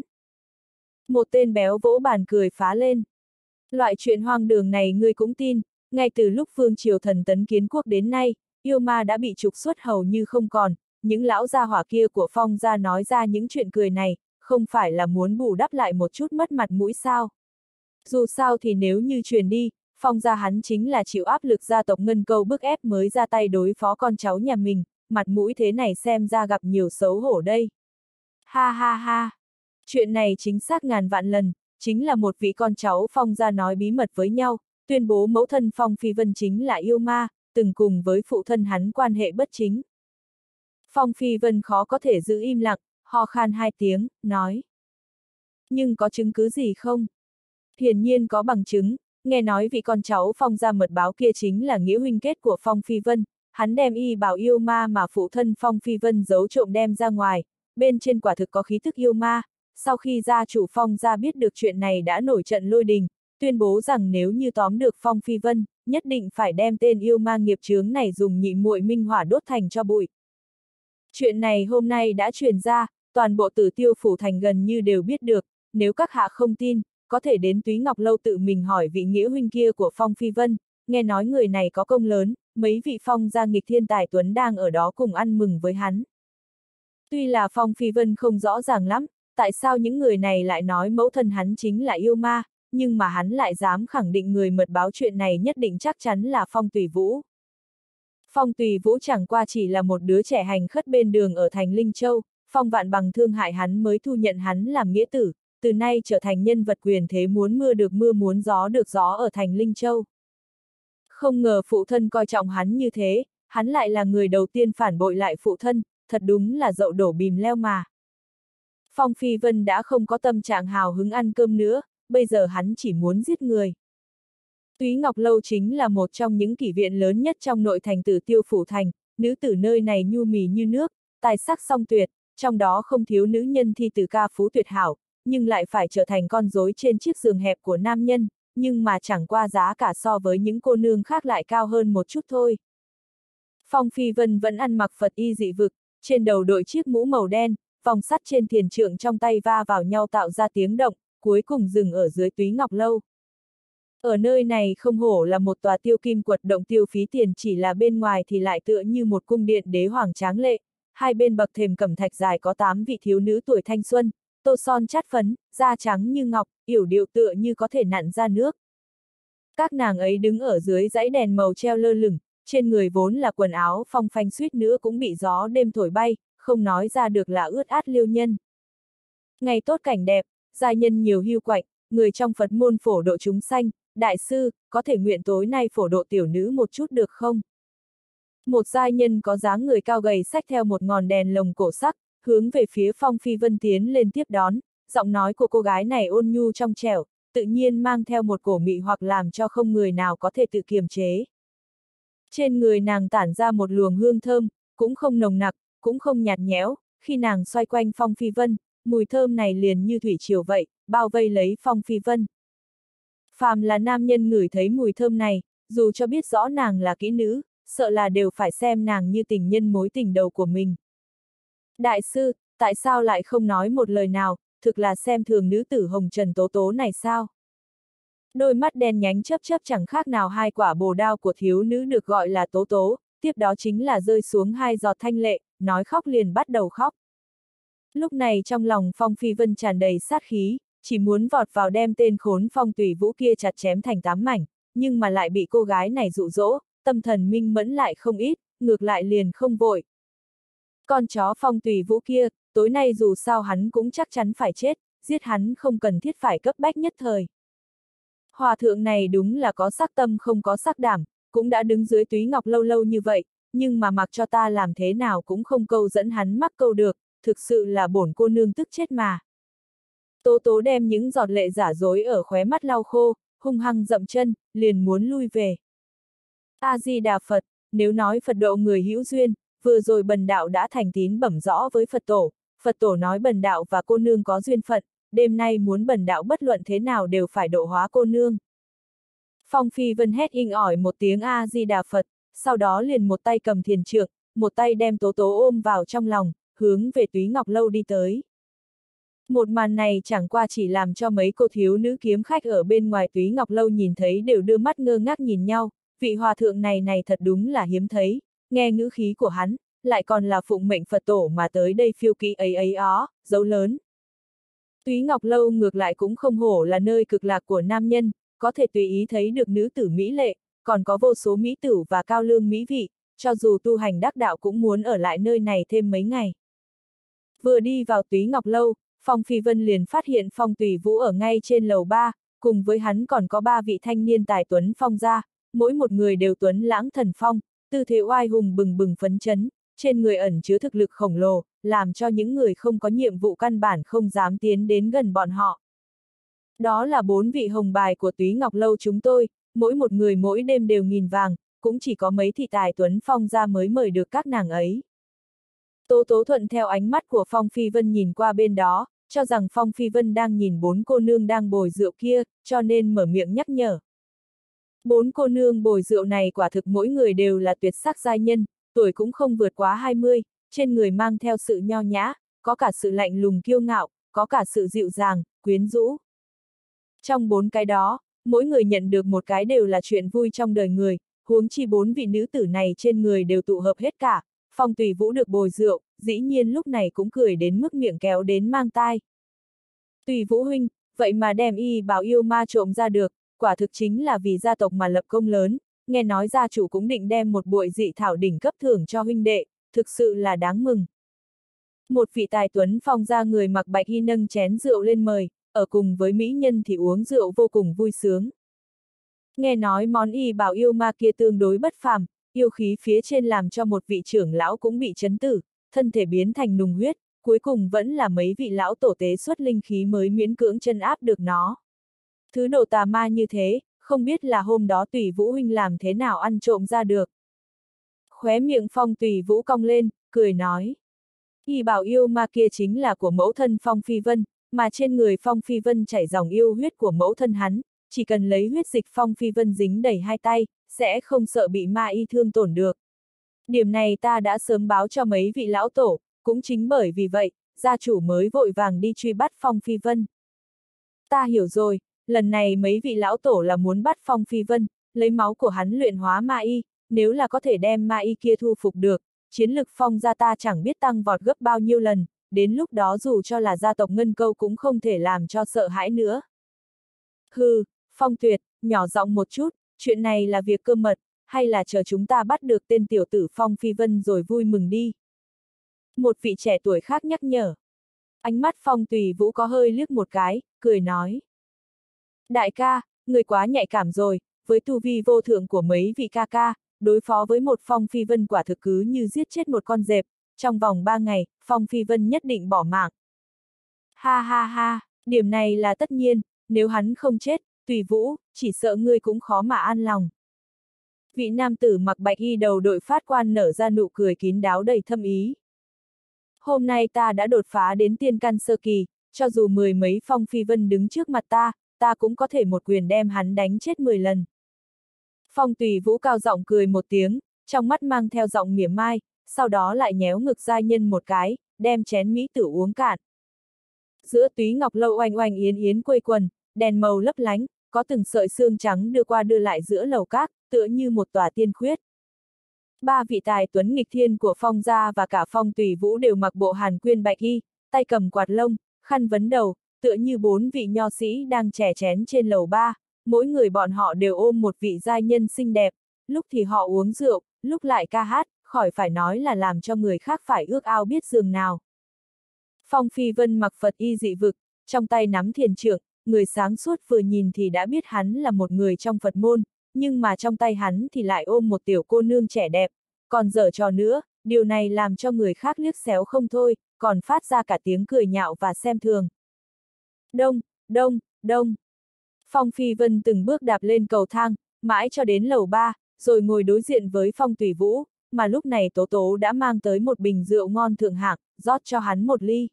Một tên béo vỗ bàn cười phá lên. Loại chuyện hoang đường này ngươi cũng tin, ngay từ lúc vương triều thần tấn kiến quốc đến nay, yêu ma đã bị trục xuất hầu như không còn, những lão gia hỏa kia của Phong gia nói ra những chuyện cười này, không phải là muốn bù đắp lại một chút mất mặt mũi sao. Dù sao thì nếu như truyền đi, Phong gia hắn chính là chịu áp lực gia tộc Ngân Câu bức ép mới ra tay đối phó con cháu nhà mình, mặt mũi thế này xem ra gặp nhiều xấu hổ đây. Ha ha ha! Chuyện này chính xác ngàn vạn lần, chính là một vị con cháu Phong gia nói bí mật với nhau, tuyên bố mẫu thân Phong Phi Vân chính là yêu ma, từng cùng với phụ thân hắn quan hệ bất chính. Phong Phi Vân khó có thể giữ im lặng, ho khan hai tiếng, nói. Nhưng có chứng cứ gì không? Hiển nhiên có bằng chứng, nghe nói vị con cháu Phong gia mật báo kia chính là nghĩa huynh kết của Phong Phi Vân, hắn đem y bảo yêu ma mà phụ thân Phong Phi Vân giấu trộm đem ra ngoài, bên trên quả thực có khí thức yêu ma. Sau khi gia chủ Phong gia biết được chuyện này đã nổi trận lôi đình, tuyên bố rằng nếu như tóm được Phong Phi Vân, nhất định phải đem tên yêu ma nghiệp chướng này dùng nhị muội minh hỏa đốt thành cho bụi. Chuyện này hôm nay đã truyền ra, toàn bộ Tử Tiêu phủ thành gần như đều biết được, nếu các hạ không tin, có thể đến Túy Ngọc Lâu tự mình hỏi vị nghĩa huynh kia của Phong Phi Vân, nghe nói người này có công lớn, mấy vị Phong gia nghịch thiên tài tuấn đang ở đó cùng ăn mừng với hắn. Tuy là Phong Phi Vân không rõ ràng lắm, tại sao những người này lại nói mẫu thân hắn chính là yêu ma, nhưng mà hắn lại dám khẳng định người mật báo chuyện này nhất định chắc chắn là Phong Tùy Vũ. Phong Tùy Vũ chẳng qua chỉ là một đứa trẻ hành khất bên đường ở thành Linh Châu, Phong Vạn Bằng thương hại hắn mới thu nhận hắn làm nghĩa tử, từ nay trở thành nhân vật quyền thế muốn mưa được mưa muốn gió được gió ở thành Linh Châu. Không ngờ phụ thân coi trọng hắn như thế, hắn lại là người đầu tiên phản bội lại phụ thân, thật đúng là dậu đổ bìm leo mà. Phong Phi Vân đã không có tâm trạng hào hứng ăn cơm nữa, bây giờ hắn chỉ muốn giết người. Túy Ngọc Lâu chính là một trong những kỷ viện lớn nhất trong nội thành Tử Tiêu phủ thành, nữ tử nơi này nhu mì như nước, tài sắc song tuyệt, trong đó không thiếu nữ nhân thi từ ca phú tuyệt hảo, nhưng lại phải trở thành con rối trên chiếc giường hẹp của nam nhân, nhưng mà chẳng qua giá cả so với những cô nương khác lại cao hơn một chút thôi. Phong Phi Vân vẫn ăn mặc Phật y dị vực, trên đầu đội chiếc mũ màu đen, vòng sắt trên thiền trượng trong tay va vào nhau tạo ra tiếng động, cuối cùng dừng ở dưới Túy Ngọc Lâu. Ở nơi này không hổ là một tòa tiêu kim quật động tiêu phí tiền, chỉ là bên ngoài thì lại tựa như một cung điện đế hoàng tráng lệ, hai bên bậc thềm cẩm thạch dài có tám vị thiếu nữ tuổi thanh xuân, tô son chát phấn, da trắng như ngọc, yểu điệu tựa như có thể nặn ra nước. Các nàng ấy đứng ở dưới dãy đèn màu treo lơ lửng, trên người vốn là quần áo phong phanh suýt nữa cũng bị gió đêm thổi bay, không nói ra được là ướt át liêu nhân. Ngày tốt cảnh đẹp, giai nhân nhiều hưu quạnh, người trong Phật môn phổ độ chúng sanh, đại sư, có thể nguyện tối nay phổ độ tiểu nữ một chút được không? Một giai nhân có dáng người cao gầy xách theo một ngọn đèn lồng cổ sắc, hướng về phía Phong Phi Vân tiến lên tiếp đón, giọng nói của cô gái này ôn nhu trong trẻo, tự nhiên mang theo một cổ mị hoặc làm cho không người nào có thể tự kiềm chế. Trên người nàng tản ra một luồng hương thơm, cũng không nồng nặc, cũng không nhạt nhẽo, khi nàng xoay quanh Phong Phi Vân, mùi thơm này liền như thủy triều vậy, bao vây lấy Phong Phi Vân. Phàm là nam nhân ngửi thấy mùi thơm này, dù cho biết rõ nàng là kỹ nữ, sợ là đều phải xem nàng như tình nhân mối tình đầu của mình. Đại sư, tại sao lại không nói một lời nào, thực là xem thường nữ tử hồng trần tố tố này sao? Đôi mắt đen nhánh chớp chớp chẳng khác nào hai quả bồ đao của thiếu nữ được gọi là tố tố, tiếp đó chính là rơi xuống hai giọt thanh lệ, nói khóc liền bắt đầu khóc. Lúc này trong lòng Phong Phi Vân tràn đầy sát khí, chỉ muốn vọt vào đem tên khốn Phong Tùy Vũ kia chặt chém thành tám mảnh, nhưng mà lại bị cô gái này dụ dỗ, tâm thần minh mẫn lại không ít, ngược lại liền không vội. Con chó Phong Tùy Vũ kia, tối nay dù sao hắn cũng chắc chắn phải chết, giết hắn không cần thiết phải cấp bách nhất thời. Hòa thượng này đúng là có sắc tâm không có sắc đảm, cũng đã đứng dưới Túy Ngọc Lâu lâu như vậy, nhưng mà mặc cho ta làm thế nào cũng không câu dẫn hắn mắc câu được, thực sự là bổn cô nương tức chết mà. Tố tố đem những giọt lệ giả dối ở khóe mắt lau khô, hung hăng dậm chân, liền muốn lui về. A-di-đà Phật, nếu nói Phật độ người hữu duyên, vừa rồi bần đạo đã thành tín bẩm rõ với Phật tổ, Phật tổ nói bần đạo và cô nương có duyên phận, đêm nay muốn bần đạo bất luận thế nào đều phải độ hóa cô nương. Phong Phi Vân hét inh ỏi một tiếng A-di-đà Phật, sau đó liền một tay cầm thiền trượng, một tay đem Tố Tố ôm vào trong lòng, hướng về Túy Ngọc Lâu đi tới. Một màn này chẳng qua chỉ làm cho mấy cô thiếu nữ kiếm khách ở bên ngoài Túy Ngọc Lâu nhìn thấy đều đưa mắt ngơ ngác nhìn nhau, vị hòa thượng này này thật đúng là hiếm thấy, nghe ngữ khí của hắn, lại còn là phụng mệnh Phật tổ mà tới đây phiêu kỵ ấy ấy ó, dấu lớn. Túy Ngọc Lâu ngược lại cũng không hổ là nơi cực lạc của nam nhân, có thể tùy ý thấy được nữ tử mỹ lệ, còn có vô số mỹ tử và cao lương mỹ vị, cho dù tu hành đắc đạo cũng muốn ở lại nơi này thêm mấy ngày. Vừa đi vào Túy Ngọc Lâu, Phong Phi Vân liền phát hiện Phong Tùy Vũ ở ngay trên lầu ba, cùng với hắn còn có ba vị thanh niên tài tuấn phong gia, mỗi một người đều tuấn lãng thần phong, tư thế oai hùng bừng bừng phấn chấn, trên người ẩn chứa thực lực khổng lồ, làm cho những người không có nhiệm vụ căn bản không dám tiến đến gần bọn họ. Đó là bốn vị hồng bài của Túy Ngọc Lâu chúng tôi, mỗi một người mỗi đêm đều nghìn vàng, cũng chỉ có mấy thị tài tuấn phong gia mới mời được các nàng ấy. Tố Tố thuận theo ánh mắt của Phong Phi Vân nhìn qua bên đó, cho rằng Phong Phi Vân đang nhìn bốn cô nương đang bồi rượu kia, cho nên mở miệng nhắc nhở. Bốn cô nương bồi rượu này quả thực mỗi người đều là tuyệt sắc giai nhân, tuổi cũng không vượt quá hai mươi, trên người mang theo sự nho nhã, có cả sự lạnh lùng kiêu ngạo, có cả sự dịu dàng, quyến rũ. Trong bốn cái đó, mỗi người nhận được một cái đều là chuyện vui trong đời người, huống chi bốn vị nữ tử này trên người đều tụ hợp hết cả. Phong Tùy Vũ được bồi rượu, dĩ nhiên lúc này cũng cười đến mức miệng kéo đến mang tai. Tùy Vũ huynh, vậy mà đem y bảo yêu ma trộm ra được, quả thực chính là vì gia tộc mà lập công lớn, nghe nói gia chủ cũng định đem một bội dị thảo đỉnh cấp thưởng cho huynh đệ, thực sự là đáng mừng. Một vị tài tuấn phong gia người mặc bạch y nâng chén rượu lên mời, ở cùng với mỹ nhân thì uống rượu vô cùng vui sướng. Nghe nói món y bảo yêu ma kia tương đối bất phàm, yêu khí phía trên làm cho một vị trưởng lão cũng bị chấn tử, thân thể biến thành nùng huyết, cuối cùng vẫn là mấy vị lão tổ tế xuất linh khí mới miễn cưỡng chân áp được nó. Thứ đồ tà ma như thế, không biết là hôm đó Tùy Vũ huynh làm thế nào ăn trộm ra được. Khóe miệng Phong Tùy Vũ cong lên, cười nói. Y bảo yêu ma kia chính là của mẫu thân Phong Phi Vân, mà trên người Phong Phi Vân chảy dòng yêu huyết của mẫu thân hắn, chỉ cần lấy huyết dịch Phong Phi Vân dính đầy hai tay, sẽ không sợ bị ma y thương tổn được. Điểm này ta đã sớm báo cho mấy vị lão tổ, cũng chính bởi vì vậy, gia chủ mới vội vàng đi truy bắt Phong Phi Vân. Ta hiểu rồi, lần này mấy vị lão tổ là muốn bắt Phong Phi Vân, lấy máu của hắn luyện hóa ma y, nếu là có thể đem ma y kia thu phục được, chiến lực Phong gia ta chẳng biết tăng vọt gấp bao nhiêu lần, đến lúc đó dù cho là gia tộc Ngân Câu cũng không thể làm cho sợ hãi nữa. Hừ, Phong Tuyệt, nhỏ giọng một chút, chuyện này là việc cơ mật, hay là chờ chúng ta bắt được tên tiểu tử Phong Phi Vân rồi vui mừng đi. Một vị trẻ tuổi khác nhắc nhở. Ánh mắt Phong Tùy Vũ có hơi liếc một cái, cười nói. Đại ca, người quá nhạy cảm rồi, với tu vi vô thượng của mấy vị ca ca, đối phó với một Phong Phi Vân quả thực cứ như giết chết một con dẹp, trong vòng ba ngày, Phong Phi Vân nhất định bỏ mạng. Ha ha ha, điểm này là tất nhiên, nếu hắn không chết, Tùy Vũ, chỉ sợ ngươi cũng khó mà an lòng. Vị nam tử mặc bạch y đầu đội phát quan nở ra nụ cười kín đáo đầy thâm ý. Hôm nay ta đã đột phá đến tiên căn sơ kỳ, cho dù mười mấy Phong Phi Vân đứng trước mặt ta, ta cũng có thể một quyền đem hắn đánh chết mười lần. Phong Tùy Vũ cao giọng cười một tiếng, trong mắt mang theo giọng mỉa mai, sau đó lại nhéo ngực giai nhân một cái, đem chén mỹ tử uống cạn. Giữa Túy Ngọc Lâu oanh oanh yến yến quây quần, đèn màu lấp lánh, có từng sợi xương trắng đưa qua đưa lại giữa lầu các, tựa như một tòa tiên khuyết. Ba vị tài tuấn nghịch thiên của Phong gia và cả Phong Tùy Vũ đều mặc bộ hàn quyên bạch y, tay cầm quạt lông, khăn vấn đầu, tựa như bốn vị nho sĩ đang chè chén trên lầu ba, mỗi người bọn họ đều ôm một vị giai nhân xinh đẹp, lúc thì họ uống rượu, lúc lại ca hát, khỏi phải nói là làm cho người khác phải ước ao biết giường nào. Phong Phi Vân mặc Phật y dị vực, trong tay nắm thiền trượng, người sáng suốt vừa nhìn thì đã biết hắn là một người trong Phật môn, nhưng mà trong tay hắn thì lại ôm một tiểu cô nương trẻ đẹp, còn giở trò nữa, điều này làm cho người khác liếc xéo không thôi, còn phát ra cả tiếng cười nhạo và xem thường. Đông, đông, đông. Phong Phi Vân từng bước đạp lên cầu thang, mãi cho đến lầu ba, rồi ngồi đối diện với Phong Tùy Vũ, mà lúc này Tố Tố đã mang tới một bình rượu ngon thượng hạng, rót cho hắn một ly.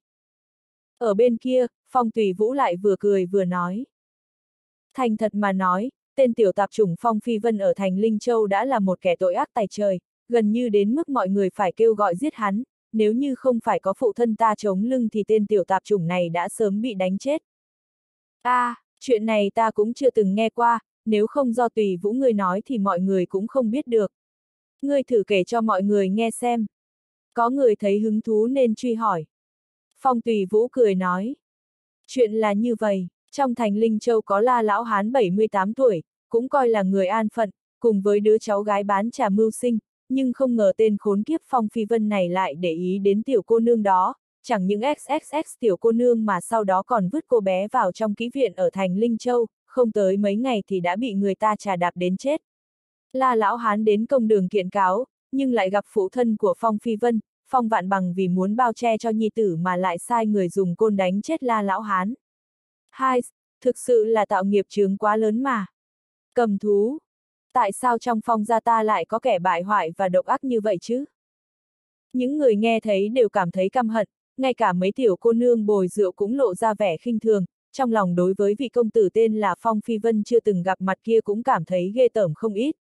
Ở bên kia, Phong Tùy Vũ lại vừa cười vừa nói. Thành thật mà nói, tên tiểu tạp chủng Phong Phi Vân ở thành Linh Châu đã là một kẻ tội ác tày trời, gần như đến mức mọi người phải kêu gọi giết hắn, nếu như không phải có phụ thân ta chống lưng thì tên tiểu tạp chủng này đã sớm bị đánh chết. A, à, chuyện này ta cũng chưa từng nghe qua, nếu không do Tùy Vũ ngươi nói thì mọi người cũng không biết được. Ngươi thử kể cho mọi người nghe xem. Có người thấy hứng thú nên truy hỏi. Phong Tùy Vũ cười nói. Chuyện là như vậy, trong thành Linh Châu có La lão hán bảy mươi tám tuổi, cũng coi là người an phận, cùng với đứa cháu gái bán trà mưu sinh, nhưng không ngờ tên khốn kiếp Phong Phi Vân này lại để ý đến tiểu cô nương đó, chẳng những ích ích ích tiểu cô nương mà sau đó còn vứt cô bé vào trong kỹ viện ở thành Linh Châu, không tới mấy ngày thì đã bị người ta trà đạp đến chết. La lão hán đến công đường kiện cáo, nhưng lại gặp phụ thân của Phong Phi Vân, Phong Vạn Bằng vì muốn bao che cho nhi tử mà lại sai người dùng côn đánh chết La lão hán. Hai, thực sự là tạo nghiệp chướng quá lớn mà. Cầm thú, tại sao trong Phong gia ta lại có kẻ bại hoại và độc ác như vậy chứ? Những người nghe thấy đều cảm thấy căm hận, ngay cả mấy tiểu cô nương bồi rượu cũng lộ ra vẻ khinh thường, trong lòng đối với vị công tử tên là Phong Phi Vân chưa từng gặp mặt kia cũng cảm thấy ghê tởm không ít.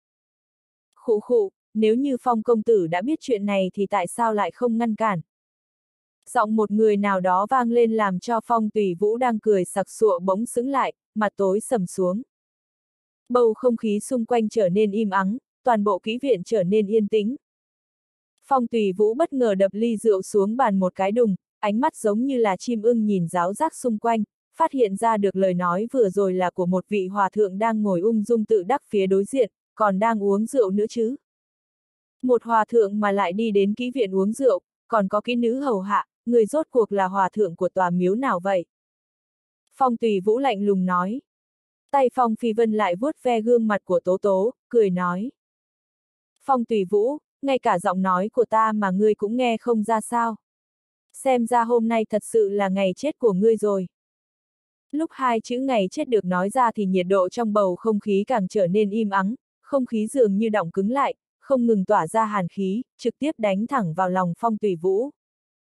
Khụ khụ, nếu như Phong công tử đã biết chuyện này thì tại sao lại không ngăn cản? Giọng một người nào đó vang lên làm cho Phong Tùy Vũ đang cười sặc sụa bỗng sững lại, mặt tối sầm xuống. Bầu không khí xung quanh trở nên im ắng, toàn bộ kỹ viện trở nên yên tĩnh. Phong Tùy Vũ bất ngờ đập ly rượu xuống bàn một cái đùng, ánh mắt giống như là chim ưng nhìn ráo rác xung quanh, phát hiện ra được lời nói vừa rồi là của một vị hòa thượng đang ngồi ung dung tự đắc phía đối diện, còn đang uống rượu nữa chứ. Một hòa thượng mà lại đi đến kỹ viện uống rượu, còn có kỹ nữ hầu hạ, người rốt cuộc là hòa thượng của tòa miếu nào vậy? Phong Tùy Vũ lạnh lùng nói. Tay Phong Phi Vân lại vuốt ve gương mặt của Tố Tố, cười nói. Phong Tùy Vũ, ngay cả giọng nói của ta mà ngươi cũng nghe không ra sao. Xem ra hôm nay thật sự là ngày chết của ngươi rồi. Lúc hai chữ ngày chết được nói ra thì nhiệt độ trong bầu không khí càng trở nên im ắng, không khí dường như đọng cứng lại, không ngừng tỏa ra hàn khí, trực tiếp đánh thẳng vào lòng Phong Tùy Vũ.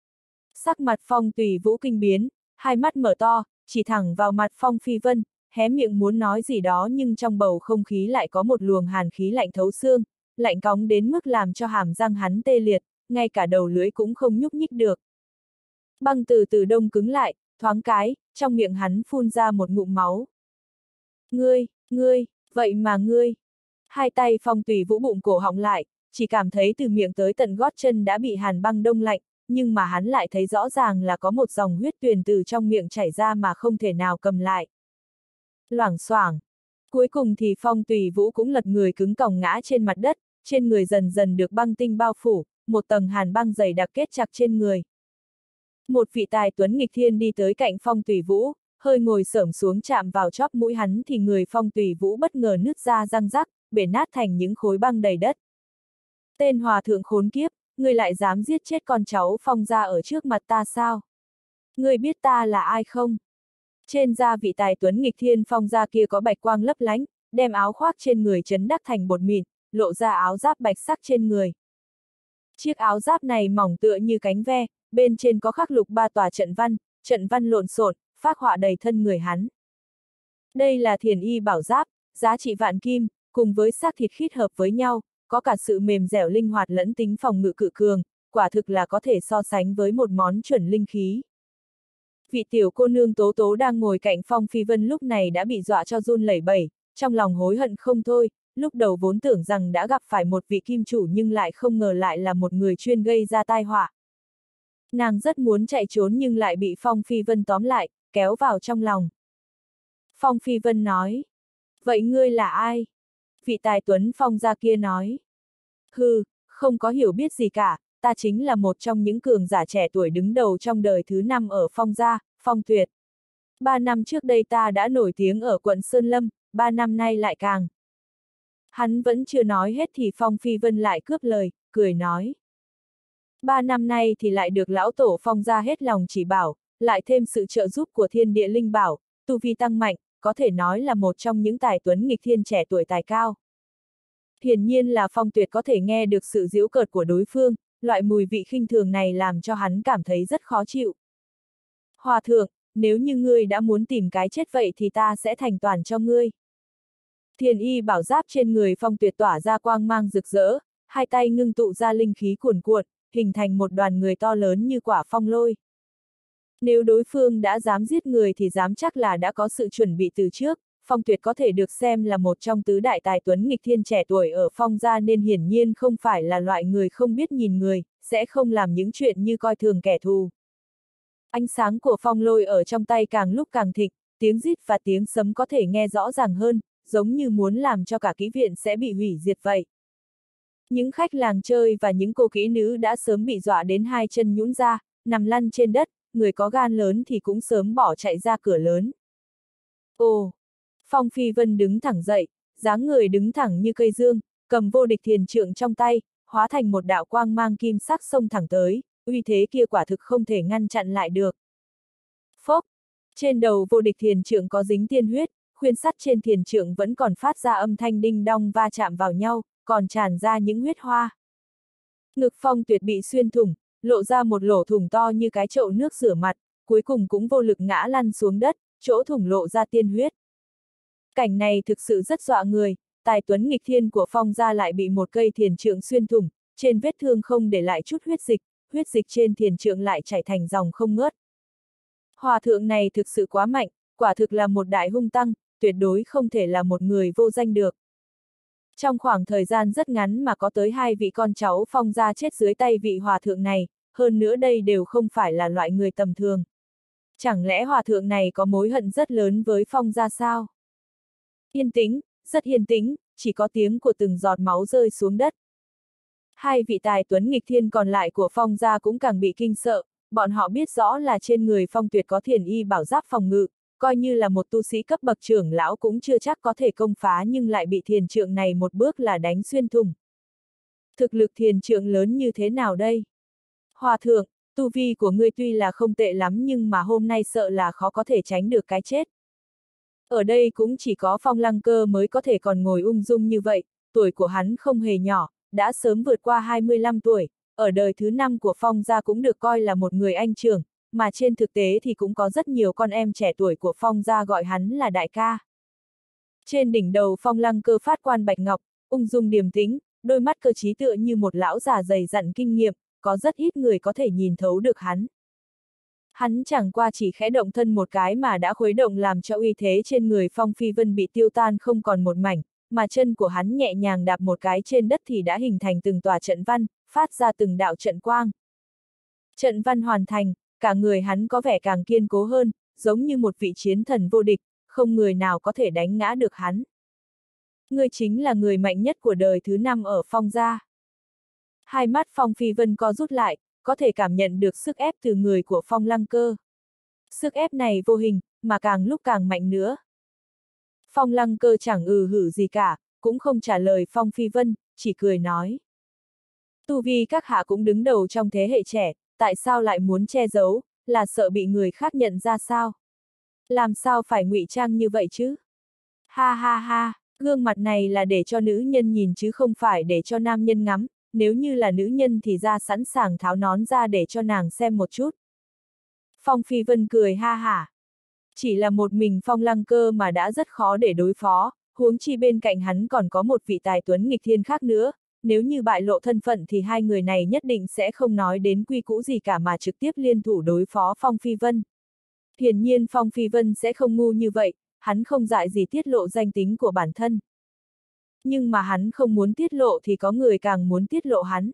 Sắc mặt Phong Tùy Vũ kinh biến, hai mắt mở to, chỉ thẳng vào mặt Phong Phi Vân, hé miệng muốn nói gì đó nhưng trong bầu không khí lại có một luồng hàn khí lạnh thấu xương, lạnh cóng đến mức làm cho hàm răng hắn tê liệt, ngay cả đầu lưỡi cũng không nhúc nhích được. Băng từ từ đông cứng lại, thoáng cái, trong miệng hắn phun ra một ngụm máu. Ngươi, ngươi, vậy mà ngươi. Hai tay Phong Tùy Vũ bụng cổ họng lại, chỉ cảm thấy từ miệng tới tận gót chân đã bị hàn băng đông lạnh, nhưng mà hắn lại thấy rõ ràng là có một dòng huyết tuyền từ trong miệng chảy ra mà không thể nào cầm lại. Loảng xoảng. Cuối cùng thì Phong Tùy Vũ cũng lật người cứng còng ngã trên mặt đất, trên người dần dần được băng tinh bao phủ, một tầng hàn băng dày đặc kết chặt trên người. Một vị tài tuấn nghịch thiên đi tới cạnh Phong Tùy Vũ, hơi ngồi xổm xuống chạm vào chóp mũi hắn thì người Phong Tùy Vũ bất ngờ nứt ra răng rắc, bể nát thành những khối băng đầy đất. Tên hòa thượng khốn kiếp, ngươi lại dám giết chết con cháu Phong gia ở trước mặt ta sao? Ngươi biết ta là ai không? Trên da vị tài tuấn nghịch thiên Phong gia kia có bạch quang lấp lánh, đem áo khoác trên người chấn đắc thành bột mịn, lộ ra áo giáp bạch sắc trên người. Chiếc áo giáp này mỏng tựa như cánh ve, bên trên có khắc lục ba tòa trận văn, trận văn lộn xộn, phác họa đầy thân người hắn. Đây là Thiền Y bảo giáp, giá trị vạn kim, cùng với xác thịt khít hợp với nhau, có cả sự mềm dẻo linh hoạt lẫn tính phòng ngự cự cường, quả thực là có thể so sánh với một món chuẩn linh khí. Vị tiểu cô nương Tố Tố đang ngồi cạnh Phong Phi Vân lúc này đã bị dọa cho run lẩy bẩy, trong lòng hối hận không thôi, lúc đầu vốn tưởng rằng đã gặp phải một vị kim chủ nhưng lại không ngờ lại là một người chuyên gây ra tai họa. Nàng rất muốn chạy trốn nhưng lại bị Phong Phi Vân tóm lại, kéo vào trong lòng. Phong Phi Vân nói, vậy ngươi là ai? Vị tài tuấn Phong gia kia nói, hừ, không có hiểu biết gì cả, ta chính là một trong những cường giả trẻ tuổi đứng đầu trong đời thứ năm ở Phong gia, Phong Tuyệt. Ba năm trước đây ta đã nổi tiếng ở quận Sơn Lâm, ba năm nay lại càng. Hắn vẫn chưa nói hết thì Phong Phi Vân lại cướp lời, cười nói. Ba năm nay thì lại được lão tổ Phong gia hết lòng chỉ bảo, lại thêm sự trợ giúp của thiên địa linh bảo, tu vi tăng mạnh, có thể nói là một trong những tài tuấn nghịch thiên trẻ tuổi tài cao. Hiển nhiên là Phong Tuyệt có thể nghe được sự giễu cợt của đối phương, loại mùi vị khinh thường này làm cho hắn cảm thấy rất khó chịu. Hòa thượng, nếu như ngươi đã muốn tìm cái chết vậy thì ta sẽ thành toàn cho ngươi. Thiền Y bảo giáp trên người Phong Tuyệt tỏa ra quang mang rực rỡ, hai tay ngưng tụ ra linh khí cuồn cuộn, hình thành một đoàn người to lớn như quả phong lôi. Nếu đối phương đã dám giết người thì dám chắc là đã có sự chuẩn bị từ trước. Phong Tuyệt có thể được xem là một trong tứ đại tài tuấn nghịch thiên trẻ tuổi ở Phong gia nên hiển nhiên không phải là loại người không biết nhìn người, sẽ không làm những chuyện như coi thường kẻ thù. Ánh sáng của phong lôi ở trong tay càng lúc càng thịnh, tiếng rít và tiếng sấm có thể nghe rõ ràng hơn, giống như muốn làm cho cả kỹ viện sẽ bị hủy diệt vậy. Những khách làng chơi và những cô kỹ nữ đã sớm bị dọa đến hai chân nhũn ra, nằm lăn trên đất, người có gan lớn thì cũng sớm bỏ chạy ra cửa lớn. Ồ! Phong Phi Vân đứng thẳng dậy, dáng người đứng thẳng như cây dương, cầm vô địch thiền trượng trong tay, hóa thành một đạo quang mang kim sắc xông thẳng tới, uy thế kia quả thực không thể ngăn chặn lại được. Phốc! Trên đầu vô địch thiền trượng có dính tiên huyết, khuyên sắt trên thiền trượng vẫn còn phát ra âm thanh đinh đong va chạm vào nhau, còn tràn ra những huyết hoa. Ngực Phong Tuyệt bị xuyên thủng, lộ ra một lỗ thủng to như cái chậu nước rửa mặt, cuối cùng cũng vô lực ngã lăn xuống đất, chỗ thủng lộ ra tiên huyết. Cảnh này thực sự rất dọa người, tài tuấn nghịch thiên của Phong gia lại bị một cây thiền trượng xuyên thủng, trên vết thương không để lại chút huyết dịch, huyết dịch trên thiền trượng lại chảy thành dòng không ngớt. Hòa thượng này thực sự quá mạnh, quả thực là một đại hung tăng, tuyệt đối không thể là một người vô danh được. Trong khoảng thời gian rất ngắn mà có tới hai vị con cháu Phong gia chết dưới tay vị hòa thượng này, hơn nữa đây đều không phải là loại người tầm thường. Chẳng lẽ hòa thượng này có mối hận rất lớn với Phong gia sao? Yên tĩnh, rất yên tĩnh, chỉ có tiếng của từng giọt máu rơi xuống đất. Hai vị tài tuấn nghịch thiên còn lại của Phong gia cũng càng bị kinh sợ, bọn họ biết rõ là trên người Phong Tuyệt có thiền y bảo giáp phòng ngự, coi như là một tu sĩ cấp bậc trưởng lão cũng chưa chắc có thể công phá nhưng lại bị thiền trượng này một bước là đánh xuyên thủng. Thực lực thiền trượng lớn như thế nào đây? Hòa thượng, tu vi của ngươi tuy là không tệ lắm nhưng mà hôm nay sợ là khó có thể tránh được cái chết. Ở đây cũng chỉ có Phong Lăng Cơ mới có thể còn ngồi ung dung như vậy, tuổi của hắn không hề nhỏ, đã sớm vượt qua hai mươi lăm tuổi, ở đời thứ năm của Phong gia cũng được coi là một người anh trưởng, mà trên thực tế thì cũng có rất nhiều con em trẻ tuổi của Phong gia gọi hắn là đại ca. Trên đỉnh đầu Phong Lăng Cơ phát quan bạch ngọc, ung dung điềm tĩnh, đôi mắt cơ trí tựa như một lão già dày dặn kinh nghiệm, có rất ít người có thể nhìn thấu được hắn. Hắn chẳng qua chỉ khẽ động thân một cái mà đã khuấy động làm cho uy thế trên người Phong Phi Vân bị tiêu tan không còn một mảnh, mà chân của hắn nhẹ nhàng đạp một cái trên đất thì đã hình thành từng tòa trận văn, phát ra từng đạo trận quang. Trận văn hoàn thành, cả người hắn có vẻ càng kiên cố hơn, giống như một vị chiến thần vô địch, không người nào có thể đánh ngã được hắn. Ngươi chính là người mạnh nhất của đời thứ năm ở Phong gia. Hai mắt Phong Phi Vân co rút lại, có thể cảm nhận được sức ép từ người của Phong Lăng Cơ. Sức ép này vô hình, mà càng lúc càng mạnh nữa. Phong Lăng Cơ chẳng ừ hử gì cả, cũng không trả lời Phong Phi Vân, chỉ cười nói. Tu vi các hạ cũng đứng đầu trong thế hệ trẻ, tại sao lại muốn che giấu, là sợ bị người khác nhận ra sao? Làm sao phải ngụy trang như vậy chứ? Ha ha ha, gương mặt này là để cho nữ nhân nhìn chứ không phải để cho nam nhân ngắm, nếu như là nữ nhân thì ra sẵn sàng tháo nón ra để cho nàng xem một chút. Phong Phi Vân cười ha hả. Chỉ là một mình Phong Lăng Cơ mà đã rất khó để đối phó, huống chi bên cạnh hắn còn có một vị tài tuấn nghịch thiên khác nữa, nếu như bại lộ thân phận thì hai người này nhất định sẽ không nói đến quy cũ gì cả mà trực tiếp liên thủ đối phó Phong Phi Vân. Hiển nhiên Phong Phi Vân sẽ không ngu như vậy, hắn không dại gì tiết lộ danh tính của bản thân. Nhưng mà hắn không muốn tiết lộ thì có người càng muốn tiết lộ hắn.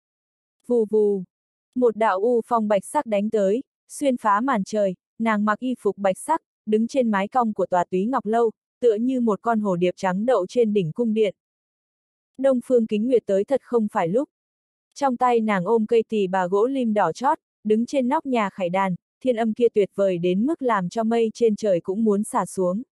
Vù vù, một đạo u phong bạch sắc đánh tới, xuyên phá màn trời, nàng mặc y phục bạch sắc, đứng trên mái cong của tòa Túy Ngọc Lâu, tựa như một con hổ điệp trắng đậu trên đỉnh cung điện. Đông Phương Kính Nguyệt tới thật không phải lúc. Trong tay nàng ôm cây tỳ bà gỗ lim đỏ chót, đứng trên nóc nhà khải đàn, thiên âm kia tuyệt vời đến mức làm cho mây trên trời cũng muốn xả xuống.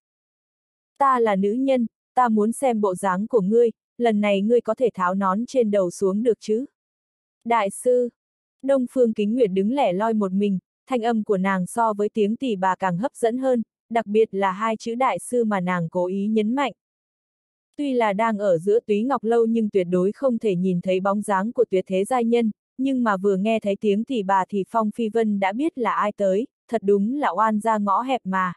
Ta là nữ nhân, ta muốn xem bộ dáng của ngươi, lần này ngươi có thể tháo nón trên đầu xuống được chứ? Đại sư, Đông Phương Kính Nguyệt đứng lẻ loi một mình, thanh âm của nàng so với tiếng tỳ bà càng hấp dẫn hơn, đặc biệt là hai chữ đại sư mà nàng cố ý nhấn mạnh. Tuy là đang ở giữa Túy Ngọc Lâu nhưng tuyệt đối không thể nhìn thấy bóng dáng của tuyệt thế giai nhân, nhưng mà vừa nghe thấy tiếng tỳ bà thì Phong Phi Vân đã biết là ai tới, thật đúng là oan ra ngõ hẹp mà.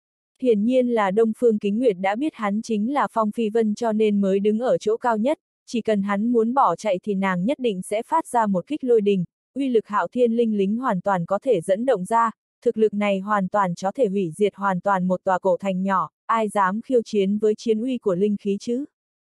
Hiển nhiên là Đông Phương Kính Nguyệt đã biết hắn chính là Phong Phi Vân cho nên mới đứng ở chỗ cao nhất, chỉ cần hắn muốn bỏ chạy thì nàng nhất định sẽ phát ra một kích lôi đình, uy lực Hạo Thiên linh lính hoàn toàn có thể dẫn động ra, thực lực này hoàn toàn có thể hủy diệt hoàn toàn một tòa cổ thành nhỏ, ai dám khiêu chiến với chiến uy của linh khí chứ?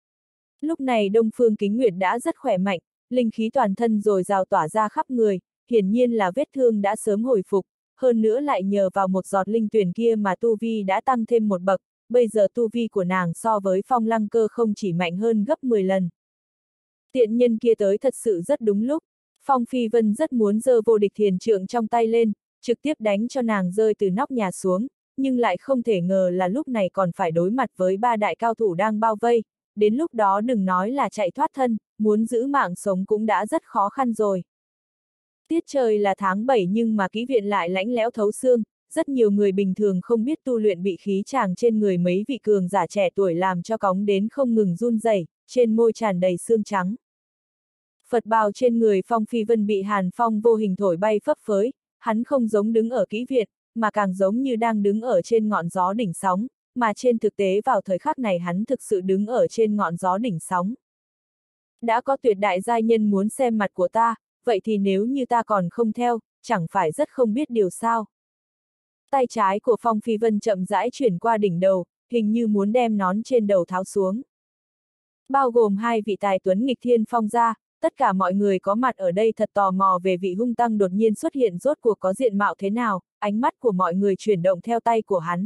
Lúc này Đông Phương Kính Nguyệt đã rất khỏe mạnh, linh khí toàn thân dồi dào tỏa ra khắp người, hiển nhiên là vết thương đã sớm hồi phục, hơn nữa lại nhờ vào một giọt linh tuyển kia mà tu vi đã tăng thêm một bậc, bây giờ tu vi của nàng so với Phong Lăng Cơ không chỉ mạnh hơn gấp mười lần. Tiện nhân kia tới thật sự rất đúng lúc, Phong Phi Vân rất muốn giơ vô địch thiền trượng trong tay lên, trực tiếp đánh cho nàng rơi từ nóc nhà xuống, nhưng lại không thể ngờ là lúc này còn phải đối mặt với ba đại cao thủ đang bao vây, đến lúc đó đừng nói là chạy thoát thân, muốn giữ mạng sống cũng đã rất khó khăn rồi. Tiết trời là tháng bảy nhưng mà kỹ viện lại lạnh lẽo thấu xương, rất nhiều người bình thường không biết tu luyện bị khí chàng trên người mấy vị cường giả trẻ tuổi làm cho cóng đến không ngừng run rẩy, trên môi tràn đầy xương trắng. Phật bào trên người Phong Phi Vân bị hàn phong vô hình thổi bay phấp phới, hắn không giống đứng ở kỹ viện, mà càng giống như đang đứng ở trên ngọn gió đỉnh sóng, mà trên thực tế vào thời khắc này hắn thực sự đứng ở trên ngọn gió đỉnh sóng. Đã có tuyệt đại giai nhân muốn xem mặt của ta, vậy thì nếu như ta còn không theo, chẳng phải rất không biết điều sao. Tay trái của Phong Phi Vân chậm rãi chuyển qua đỉnh đầu, hình như muốn đem nón trên đầu tháo xuống. Bao gồm hai vị tài tuấn nghịch thiên phong gia, tất cả mọi người có mặt ở đây thật tò mò về vị hung tăng đột nhiên xuất hiện rốt cuộc có diện mạo thế nào, ánh mắt của mọi người chuyển động theo tay của hắn.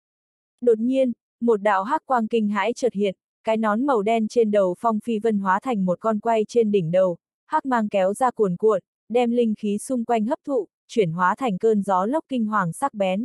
Đột nhiên, một đạo hắc quang kinh hãi chợt hiện, cái nón màu đen trên đầu Phong Phi Vân hóa thành một con quay trên đỉnh đầu, hắc mang kéo ra cuồn cuộn, đem linh khí xung quanh hấp thụ, chuyển hóa thành cơn gió lốc kinh hoàng sắc bén.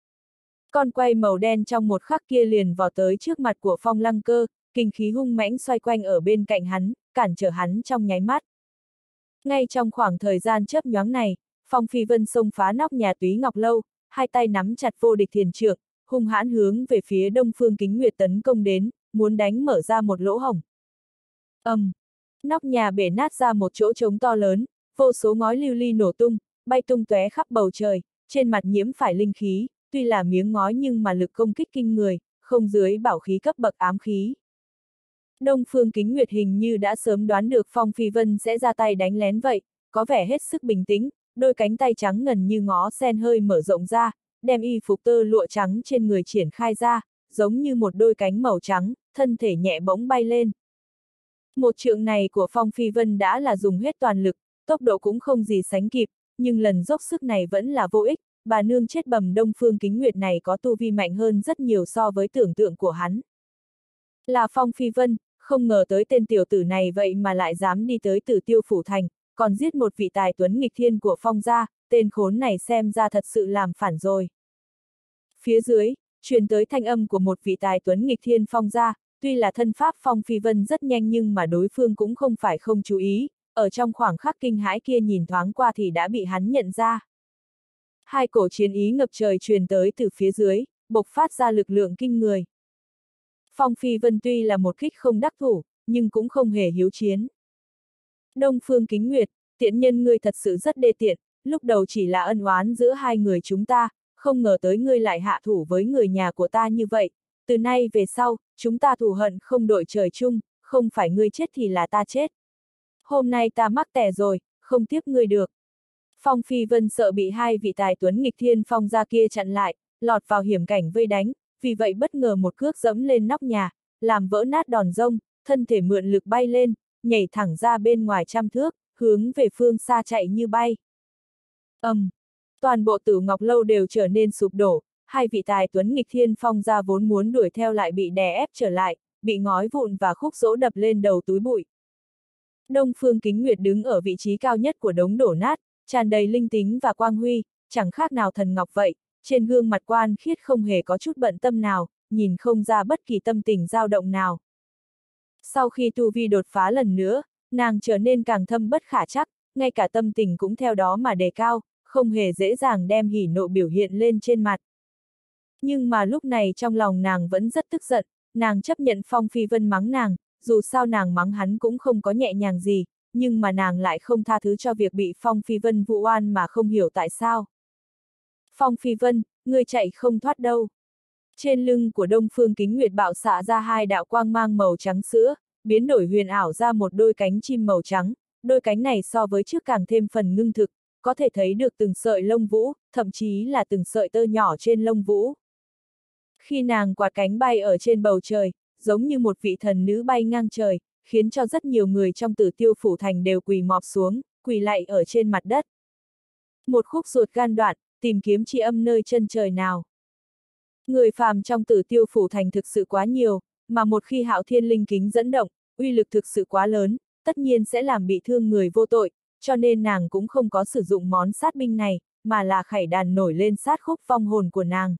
Con quay màu đen trong một khắc kia liền vọt tới trước mặt của Phong Lăng Cơ, kinh khí hung mãnh xoay quanh ở bên cạnh hắn, cản trở hắn trong nháy mắt. Ngay trong khoảng thời gian chớp nhoáng này, Phong Phi Vân xông phá nóc nhà Túy Ngọc Lâu, hai tay nắm chặt vô địch thiền trượng, hung hãn hướng về phía Đông Phương Kính Nguyệt tấn công đến, muốn đánh mở ra một lỗ hổng. Ầm, um, nóc nhà bể nát ra một chỗ trống to lớn, vô số ngói lưu ly nổ tung, bay tung tóe khắp bầu trời, trên mặt nhiễm phải linh khí, tuy là miếng ngói nhưng mà lực công kích kinh người, không dưới bảo khí cấp bậc ám khí. Đông Phương Kính Nguyệt hình như đã sớm đoán được Phong Phi Vân sẽ ra tay đánh lén vậy, có vẻ hết sức bình tĩnh, đôi cánh tay trắng ngần như ngó sen hơi mở rộng ra, đem y phục tơ lụa trắng trên người triển khai ra, giống như một đôi cánh màu trắng, thân thể nhẹ bỗng bay lên. Một trượng này của Phong Phi Vân đã là dùng hết toàn lực, tốc độ cũng không gì sánh kịp, nhưng lần dốc sức này vẫn là vô ích, bà nương chết bầm Đông Phương Kính Nguyệt này có tu vi mạnh hơn rất nhiều so với tưởng tượng của hắn. Là Phong Phi Vân, không ngờ tới tên tiểu tử này vậy mà lại dám đi tới Tử Tiêu Phủ Thành, còn giết một vị tài tuấn nghịch thiên của Phong gia, tên khốn này xem ra thật sự làm phản rồi. Phía dưới, truyền tới thanh âm của một vị tài tuấn nghịch thiên Phong gia, tuy là thân pháp Phong Phi Vân rất nhanh nhưng mà đối phương cũng không phải không chú ý, ở trong khoảng khắc kinh hãi kia nhìn thoáng qua thì đã bị hắn nhận ra. Hai cổ chiến ý ngập trời truyền tới từ phía dưới, bộc phát ra lực lượng kinh người. Phong Phi Vân tuy là một kích không đắc thủ, nhưng cũng không hề hiếu chiến. Đông Phương Kính Nguyệt, tiện nhân ngươi thật sự rất đê tiện, lúc đầu chỉ là ân oán giữa hai người chúng ta, không ngờ tới ngươi lại hạ thủ với người nhà của ta như vậy, từ nay về sau, chúng ta thù hận không đội trời chung, không phải ngươi chết thì là ta chết. Hôm nay ta mắc tẻ rồi, không tiếp ngươi được. Phong Phi Vân sợ bị hai vị tài tuấn nghịch thiên Phong gia kia chặn lại, lọt vào hiểm cảnh vây đánh, vì vậy bất ngờ một cước dẫm lên nóc nhà, làm vỡ nát đòn rông, thân thể mượn lực bay lên, nhảy thẳng ra bên ngoài trăm thước, hướng về phương xa chạy như bay. Ầm, um, toàn bộ Tử Ngọc Lâu đều trở nên sụp đổ, hai vị tài tuấn nghịch thiên Phong gia vốn muốn đuổi theo lại bị đè ép trở lại, bị ngói vụn và khúc gỗ đập lên đầu túi bụi. Đông Phương Kính Nguyệt đứng ở vị trí cao nhất của đống đổ nát, tràn đầy linh tính và quang huy, chẳng khác nào thần ngọc vậy, trên gương mặt quan khiết không hề có chút bận tâm nào, nhìn không ra bất kỳ tâm tình dao động nào. Sau khi tu vi đột phá lần nữa, nàng trở nên càng thâm bất khả trắc, ngay cả tâm tình cũng theo đó mà đề cao, không hề dễ dàng đem hỉ nộ biểu hiện lên trên mặt. Nhưng mà lúc này trong lòng nàng vẫn rất tức giận, nàng chấp nhận Phong Phi Vân mắng nàng, dù sao nàng mắng hắn cũng không có nhẹ nhàng gì, nhưng mà nàng lại không tha thứ cho việc bị Phong Phi Vân vu oan mà không hiểu tại sao. Phong Phi Vân, ngươi chạy không thoát đâu. Trên lưng của Đông Phương Kính Nguyệt bạo xạ ra hai đạo quang mang màu trắng sữa, biến đổi huyền ảo ra một đôi cánh chim màu trắng, đôi cánh này so với trước càng thêm phần ngưng thực, có thể thấy được từng sợi lông vũ, thậm chí là từng sợi tơ nhỏ trên lông vũ. Khi nàng quạt cánh bay ở trên bầu trời, giống như một vị thần nữ bay ngang trời, khiến cho rất nhiều người trong Tử Tiêu Phủ Thành đều quỳ mọp xuống, quỳ lạy ở trên mặt đất. Một khúc ruột gan đoạn, tìm kiếm tri âm nơi chân trời nào. Người phàm trong Tử Tiêu Phủ Thành thực sự quá nhiều, mà một khi Hạo Thiên linh kính dẫn động, uy lực thực sự quá lớn, tất nhiên sẽ làm bị thương người vô tội, cho nên nàng cũng không có sử dụng món sát binh này, mà là khải đàn nổi lên sát khúc vong hồn của nàng.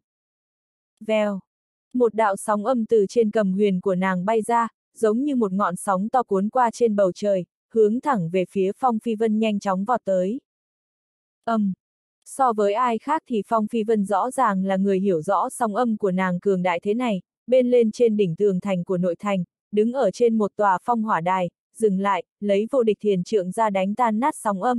Vèo! Một đạo sóng âm từ trên cầm huyền của nàng bay ra, giống như một ngọn sóng to cuốn qua trên bầu trời, hướng thẳng về phía Phong Phi Vân nhanh chóng vọt tới. Âm! Um, so với ai khác thì Phong Phi Vân rõ ràng là người hiểu rõ sóng âm của nàng cường đại thế này, bên lên trên đỉnh tường thành của nội thành, đứng ở trên một tòa phong hỏa đài, dừng lại, lấy vô địch thiền trượng ra đánh tan nát sóng âm.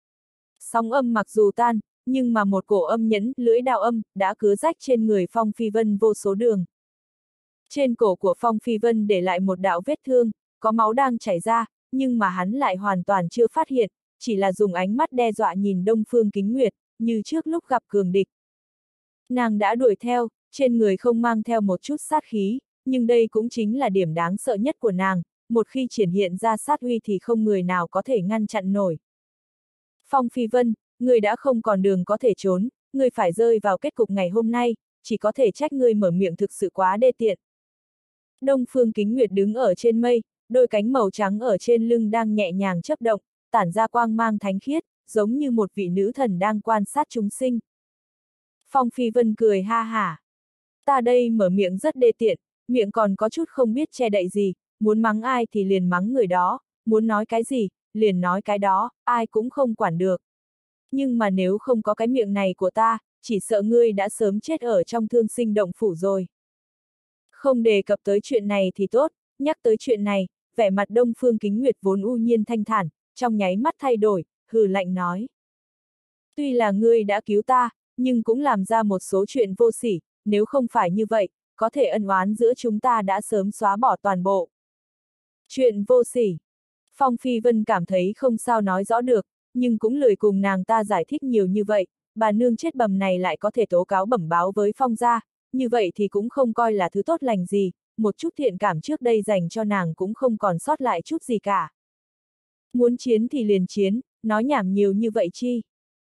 Sóng âm mặc dù tan, nhưng mà một cổ âm nhẫn, lưỡi đao âm, đã cứa rách trên người Phong Phi Vân vô số đường. Trên cổ của Phong Phi Vân để lại một đạo vết thương, có máu đang chảy ra, nhưng mà hắn lại hoàn toàn chưa phát hiện, chỉ là dùng ánh mắt đe dọa nhìn Đông Phương Kính Nguyệt, như trước lúc gặp cường địch. Nàng đã đuổi theo, trên người không mang theo một chút sát khí, nhưng đây cũng chính là điểm đáng sợ nhất của nàng, một khi triển hiện ra sát uy thì không người nào có thể ngăn chặn nổi. Phong Phi Vân, người đã không còn đường có thể trốn, người phải rơi vào kết cục ngày hôm nay, chỉ có thể trách người mở miệng thực sự quá đê tiện. Đông Phương Kính Nguyệt đứng ở trên mây, đôi cánh màu trắng ở trên lưng đang nhẹ nhàng chớp động, tản ra quang mang thánh khiết, giống như một vị nữ thần đang quan sát chúng sinh. Phong Phi Vân cười ha hả. Ta đây mở miệng rất đê tiện, miệng còn có chút không biết che đậy gì, muốn mắng ai thì liền mắng người đó, muốn nói cái gì, liền nói cái đó, ai cũng không quản được. Nhưng mà nếu không có cái miệng này của ta, chỉ sợ ngươi đã sớm chết ở trong Thương Sinh Động Phủ rồi. Không đề cập tới chuyện này thì tốt, nhắc tới chuyện này, vẻ mặt Đông Phương Kính Nguyệt vốn u nhiên thanh thản, trong nháy mắt thay đổi, hừ lạnh nói. Tuy là ngươi đã cứu ta, nhưng cũng làm ra một số chuyện vô sỉ, nếu không phải như vậy, có thể ân oán giữa chúng ta đã sớm xóa bỏ toàn bộ. Chuyện vô sỉ. Phong Phi Vân cảm thấy không sao nói rõ được, nhưng cũng lười cùng nàng ta giải thích nhiều như vậy, bà nương chết bầm này lại có thể tố cáo bẩm báo với Phong gia, như vậy thì cũng không coi là thứ tốt lành gì, một chút thiện cảm trước đây dành cho nàng cũng không còn sót lại chút gì cả. Muốn chiến thì liền chiến, nói nhảm nhiều như vậy chi.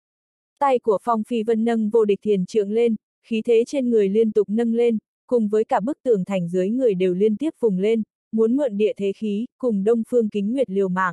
Tay của Phong Phi Vân nâng vô địch thiền trượng lên, khí thế trên người liên tục nâng lên, cùng với cả bức tường thành dưới người đều liên tiếp vùng lên, muốn mượn địa thế khí, cùng Đông Phương Kính Nguyệt liều mạng.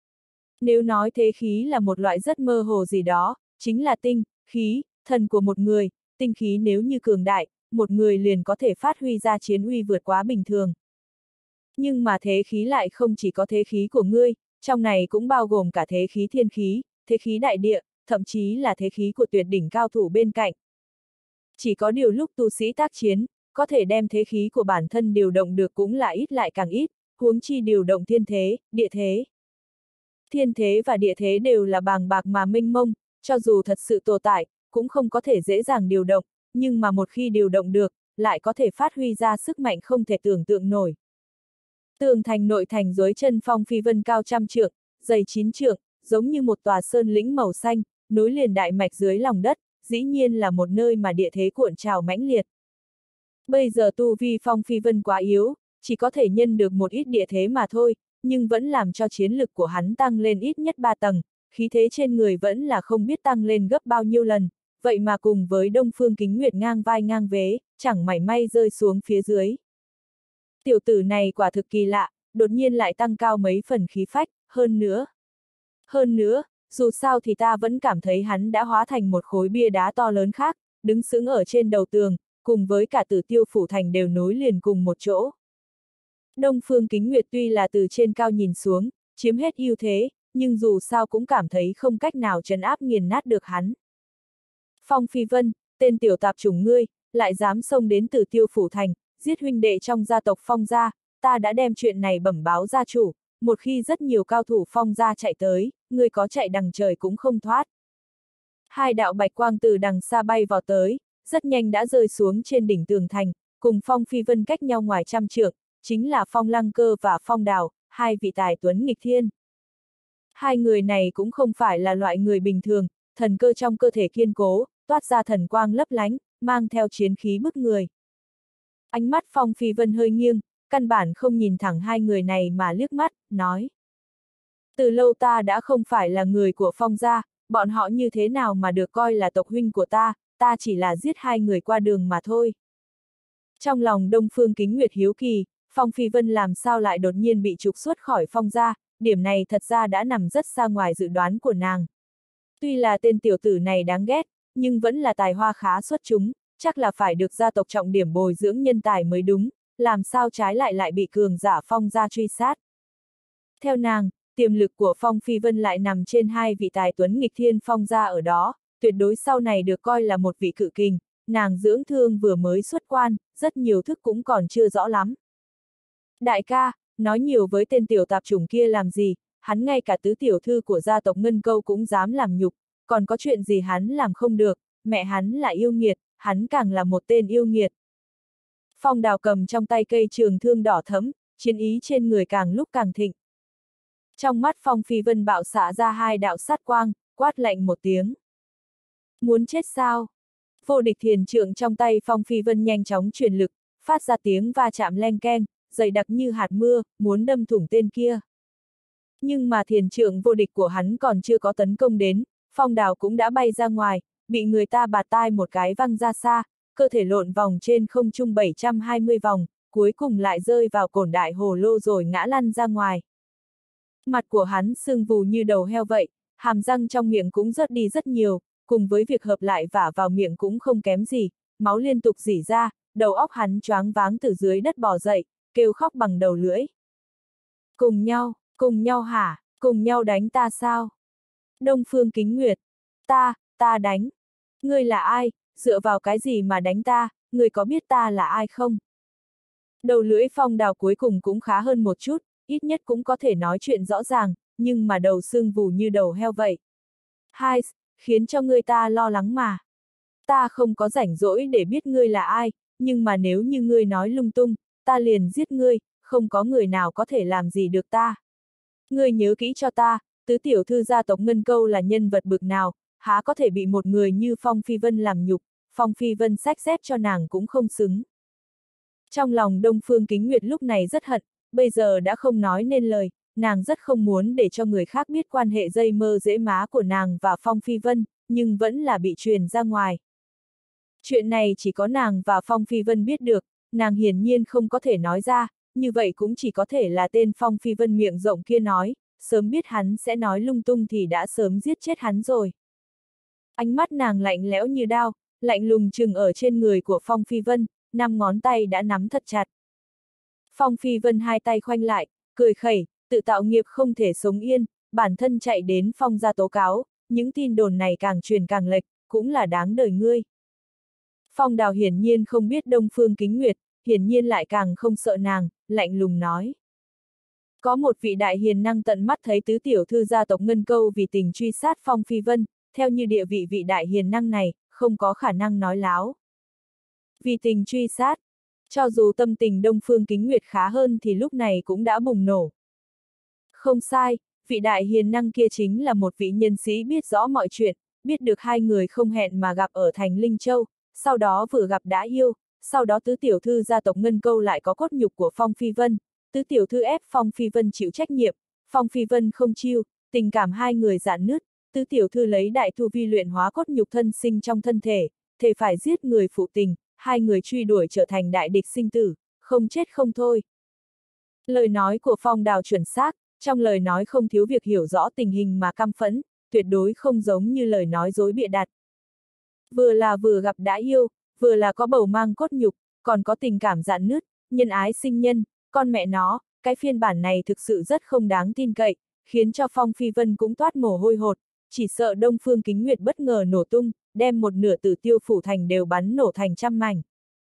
Nếu nói thế khí là một loại rất mơ hồ gì đó, chính là tinh, khí, thần của một người, tinh khí nếu như cường đại, một người liền có thể phát huy ra chiến uy vượt quá bình thường. Nhưng mà thế khí lại không chỉ có thế khí của ngươi, trong này cũng bao gồm cả thế khí thiên khí, thế khí đại địa, thậm chí là thế khí của tuyệt đỉnh cao thủ bên cạnh. Chỉ có điều lúc tu sĩ tác chiến, có thể đem thế khí của bản thân điều động được cũng là ít lại càng ít, huống chi điều động thiên thế, địa thế. Thiên thế và địa thế đều là bàng bạc mà mênh mông, cho dù thật sự tồn tại, cũng không có thể dễ dàng điều động, nhưng mà một khi điều động được, lại có thể phát huy ra sức mạnh không thể tưởng tượng nổi. Tường thành nội thành dưới chân Phong Phi Vân cao trăm trượng, dày chín trượng, giống như một tòa sơn lĩnh màu xanh, nối liền đại mạch dưới lòng đất, dĩ nhiên là một nơi mà địa thế cuộn trào mãnh liệt. Bây giờ tu vi Phong Phi Vân quá yếu, chỉ có thể nhân được một ít địa thế mà thôi, nhưng vẫn làm cho chiến lực của hắn tăng lên ít nhất ba tầng, khí thế trên người vẫn là không biết tăng lên gấp bao nhiêu lần, vậy mà cùng với Đông Phương Kính Nguyệt ngang vai ngang vế, chẳng mảy may rơi xuống phía dưới. Tiểu tử này quả thực kỳ lạ, đột nhiên lại tăng cao mấy phần khí phách, hơn nữa. Hơn nữa, dù sao thì ta vẫn cảm thấy hắn đã hóa thành một khối bia đá to lớn khác, đứng sững ở trên đầu tường, cùng với cả Tử Tiêu Phủ Thành đều nối liền cùng một chỗ. Đông Phương Kính Nguyệt tuy là từ trên cao nhìn xuống, chiếm hết ưu thế, nhưng dù sao cũng cảm thấy không cách nào trấn áp nghiền nát được hắn. Phong Phi Vân, tên tiểu tạp chủng ngươi, lại dám xông đến Tử Tiêu Phủ Thành, giết huynh đệ trong gia tộc Phong gia, ta đã đem chuyện này bẩm báo gia chủ, một khi rất nhiều cao thủ Phong gia chạy tới, ngươi có chạy đằng trời cũng không thoát. Hai đạo bạch quang từ đằng xa bay vào tới, rất nhanh đã rơi xuống trên đỉnh tường thành, cùng Phong Phi Vân cách nhau ngoài trăm trượng, chính là Phong Lăng Cơ và Phong Đào, hai vị tài tuấn nghịch thiên. Hai người này cũng không phải là loại người bình thường, thần cơ trong cơ thể kiên cố, toát ra thần quang lấp lánh, mang theo chiến khí bức người. Ánh mắt Phong Phi Vân hơi nghiêng, căn bản không nhìn thẳng hai người này mà liếc mắt, nói. Từ lâu ta đã không phải là người của Phong gia, bọn họ như thế nào mà được coi là tộc huynh của ta, ta chỉ là giết hai người qua đường mà thôi. Trong lòng Đông Phương Kính Nguyệt hiếu kỳ, Phong Phi Vân làm sao lại đột nhiên bị trục xuất khỏi Phong gia, điểm này thật ra đã nằm rất xa ngoài dự đoán của nàng. Tuy là tên tiểu tử này đáng ghét, nhưng vẫn là tài hoa khá xuất chúng, chắc là phải được gia tộc trọng điểm bồi dưỡng nhân tài mới đúng, làm sao trái lại lại bị cường giả Phong gia truy sát. Theo nàng, tiềm lực của Phong Phi Vân lại nằm trên hai vị tài tuấn nghịch thiên Phong gia ở đó, tuyệt đối sau này được coi là một vị cự kình, nàng dưỡng thương vừa mới xuất quan, rất nhiều thức cũng còn chưa rõ lắm. Đại ca, nói nhiều với tên tiểu tạp chủng kia làm gì, hắn ngay cả tứ tiểu thư của gia tộc Ngân Câu cũng dám làm nhục, còn có chuyện gì hắn làm không được, mẹ hắn là yêu nghiệt, hắn càng là một tên yêu nghiệt. Phong Đào cầm trong tay cây trường thương đỏ thẫm, chiến ý trên người càng lúc càng thịnh. Trong mắt Phong Phi Vân bạo xạ ra hai đạo sát quang, quát lạnh một tiếng. Muốn chết sao? Vô địch thiền trượng trong tay Phong Phi Vân nhanh chóng truyền lực, phát ra tiếng va chạm len keng, dày đặc như hạt mưa, muốn đâm thủng tên kia. Nhưng mà thiền trượng vô địch của hắn còn chưa có tấn công đến, Phong Đào cũng đã bay ra ngoài, bị người ta bạt tai một cái văng ra xa, cơ thể lộn vòng trên không trung bảy trăm hai mươi vòng, cuối cùng lại rơi vào cổn đại hồ lô rồi ngã lăn ra ngoài. Mặt của hắn sưng vù như đầu heo vậy, hàm răng trong miệng cũng rớt đi rất nhiều, cùng với việc hợp lại vả vào miệng cũng không kém gì, máu liên tục rỉ ra, đầu óc hắn choáng váng từ dưới đất bò dậy, kêu khóc bằng đầu lưỡi. Cùng nhau, cùng nhau hả, cùng nhau đánh ta sao? Đông Phương Kính Nguyệt, ta, ta đánh. Ngươi là ai, dựa vào cái gì mà đánh ta, ngươi có biết ta là ai không? Đầu lưỡi Phong Đào cuối cùng cũng khá hơn một chút, ít nhất cũng có thể nói chuyện rõ ràng, nhưng mà đầu sưng vù như đầu heo vậy. Hai, khiến cho ngươi ta lo lắng mà. Ta không có rảnh rỗi để biết ngươi là ai, nhưng mà nếu như ngươi nói lung tung, ta liền giết ngươi, không có người nào có thể làm gì được ta. Ngươi nhớ kỹ cho ta, tứ tiểu thư gia tộc Ngân Câu là nhân vật bực nào, há có thể bị một người như Phong Phi Vân làm nhục, Phong Phi Vân xách dép cho nàng cũng không xứng. Trong lòng Đông Phương Kính Nguyệt lúc này rất hận, bây giờ đã không nói nên lời, nàng rất không muốn để cho người khác biết quan hệ dây mơ dễ má của nàng và Phong Phi Vân, nhưng vẫn là bị truyền ra ngoài. Chuyện này chỉ có nàng và Phong Phi Vân biết được, nàng hiển nhiên không có thể nói ra, như vậy cũng chỉ có thể là tên Phong Phi Vân miệng rộng kia nói, sớm biết hắn sẽ nói lung tung thì đã sớm giết chết hắn rồi. Ánh mắt nàng lạnh lẽo như đao, lạnh lùng chừng ở trên người của Phong Phi Vân, năm ngón tay đã nắm thật chặt. Phong Phi Vân hai tay khoanh lại, cười khẩy, tự tạo nghiệp không thể sống yên, bản thân chạy đến Phong gia tố cáo, những tin đồn này càng truyền càng lệch, cũng là đáng đời ngươi. Phong Đào hiển nhiên không biết Đông Phương Kính Nguyệt, hiển nhiên lại càng không sợ nàng, lạnh lùng nói. Có một vị đại hiền năng tận mắt thấy tứ tiểu thư gia tộc Ngân Câu vì tình truy sát Phong Phi Vân, theo như địa vị vị đại hiền năng này, không có khả năng nói láo. Vì tình truy sát, cho dù tâm tình Đông Phương Kính Nguyệt khá hơn thì lúc này cũng đã bùng nổ. Không sai, vị đại hiền năng kia chính là một vị nhân sĩ biết rõ mọi chuyện, biết được hai người không hẹn mà gặp ở thành Linh Châu, sau đó vừa gặp đã yêu, sau đó tứ tiểu thư gia tộc Ngân Câu lại có cốt nhục của Phong Phi Vân, tứ tiểu thư ép Phong Phi Vân chịu trách nhiệm, Phong Phi Vân không chịu, tình cảm hai người rạn nứt, tứ tiểu thư lấy đại tu vi luyện hóa cốt nhục thân sinh trong thân thể, thề phải giết người phụ tình, hai người truy đuổi trở thành đại địch sinh tử, không chết không thôi. Lời nói của Phong Đào chuẩn xác, trong lời nói không thiếu việc hiểu rõ tình hình mà căm phẫn, tuyệt đối không giống như lời nói dối bịa đặt. Vừa là vừa gặp đã yêu, vừa là có bầu mang cốt nhục, còn có tình cảm rạn nứt, nhân ái sinh nhân, con mẹ nó, cái phiên bản này thực sự rất không đáng tin cậy, khiến cho Phong Phi Vân cũng toát mồ hôi hột, chỉ sợ Đông Phương Kính Nguyệt bất ngờ nổ tung, đem một nửa Tử Tiêu phủ thành đều bắn nổ thành trăm mảnh.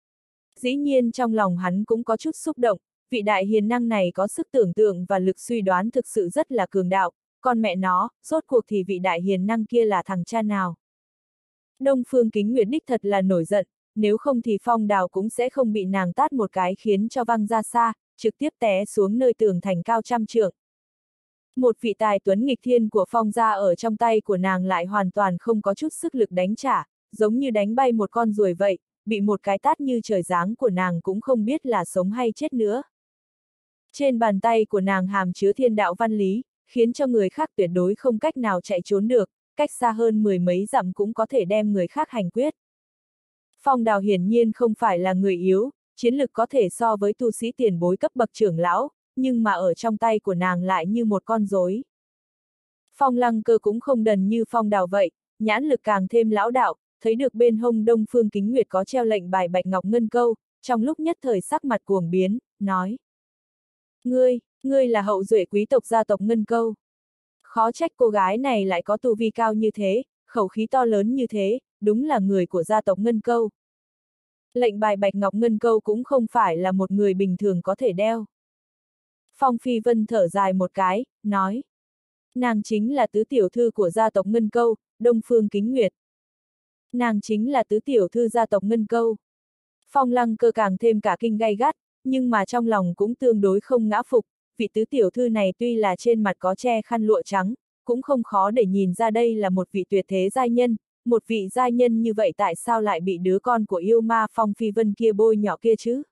Dĩ nhiên trong lòng hắn cũng có chút xúc động, vị đại hiền năng này có sức tưởng tượng và lực suy đoán thực sự rất là cường đạo, con mẹ nó, rốt cuộc thì vị đại hiền năng kia là thằng cha nào. Đông Phương Kính Nguyệt đích thật là nổi giận, nếu không thì Phong Đào cũng sẽ không bị nàng tát một cái khiến cho văng ra xa, trực tiếp té xuống nơi tường thành cao trăm trượng. Một vị tài tuấn nghịch thiên của Phong gia ở trong tay của nàng lại hoàn toàn không có chút sức lực đánh trả, giống như đánh bay một con ruồi vậy, bị một cái tát như trời giáng của nàng cũng không biết là sống hay chết nữa. Trên bàn tay của nàng hàm chứa thiên đạo văn lý, khiến cho người khác tuyệt đối không cách nào chạy trốn được, cách xa hơn mười mấy dặm cũng có thể đem người khác hành quyết. Phong Đào hiển nhiên không phải là người yếu, chiến lực có thể so với tu sĩ tiền bối cấp bậc trưởng lão, nhưng mà ở trong tay của nàng lại như một con rối. Phong Lăng Cơ cũng không đần như Phong Đào vậy, nhãn lực càng thêm lão đạo, thấy được bên hông Đông Phương Kính Nguyệt có treo lệnh bài bạch ngọc ngân câu, trong lúc nhất thời sắc mặt cuồng biến, nói. Ngươi, ngươi là hậu duệ quý tộc gia tộc Ngân Câu. Khó trách cô gái này lại có tu vi cao như thế, khẩu khí to lớn như thế, đúng là người của gia tộc Ngân Câu. Lệnh bài bạch ngọc Ngân Câu cũng không phải là một người bình thường có thể đeo. Phong Phi Vân thở dài một cái, nói. Nàng chính là tứ tiểu thư của gia tộc Ngân Câu, Đông Phương Kính Nguyệt. Nàng chính là tứ tiểu thư gia tộc Ngân Câu. Phong Lăng Cơ càng thêm cả kinh gay gắt, nhưng mà trong lòng cũng tương đối không ngã phục, vị tứ tiểu thư này tuy là trên mặt có che khăn lụa trắng, cũng không khó để nhìn ra đây là một vị tuyệt thế giai nhân, một vị giai nhân như vậy tại sao lại bị đứa con của yêu ma Phong Phi Vân kia bôi nhỏ kia chứ?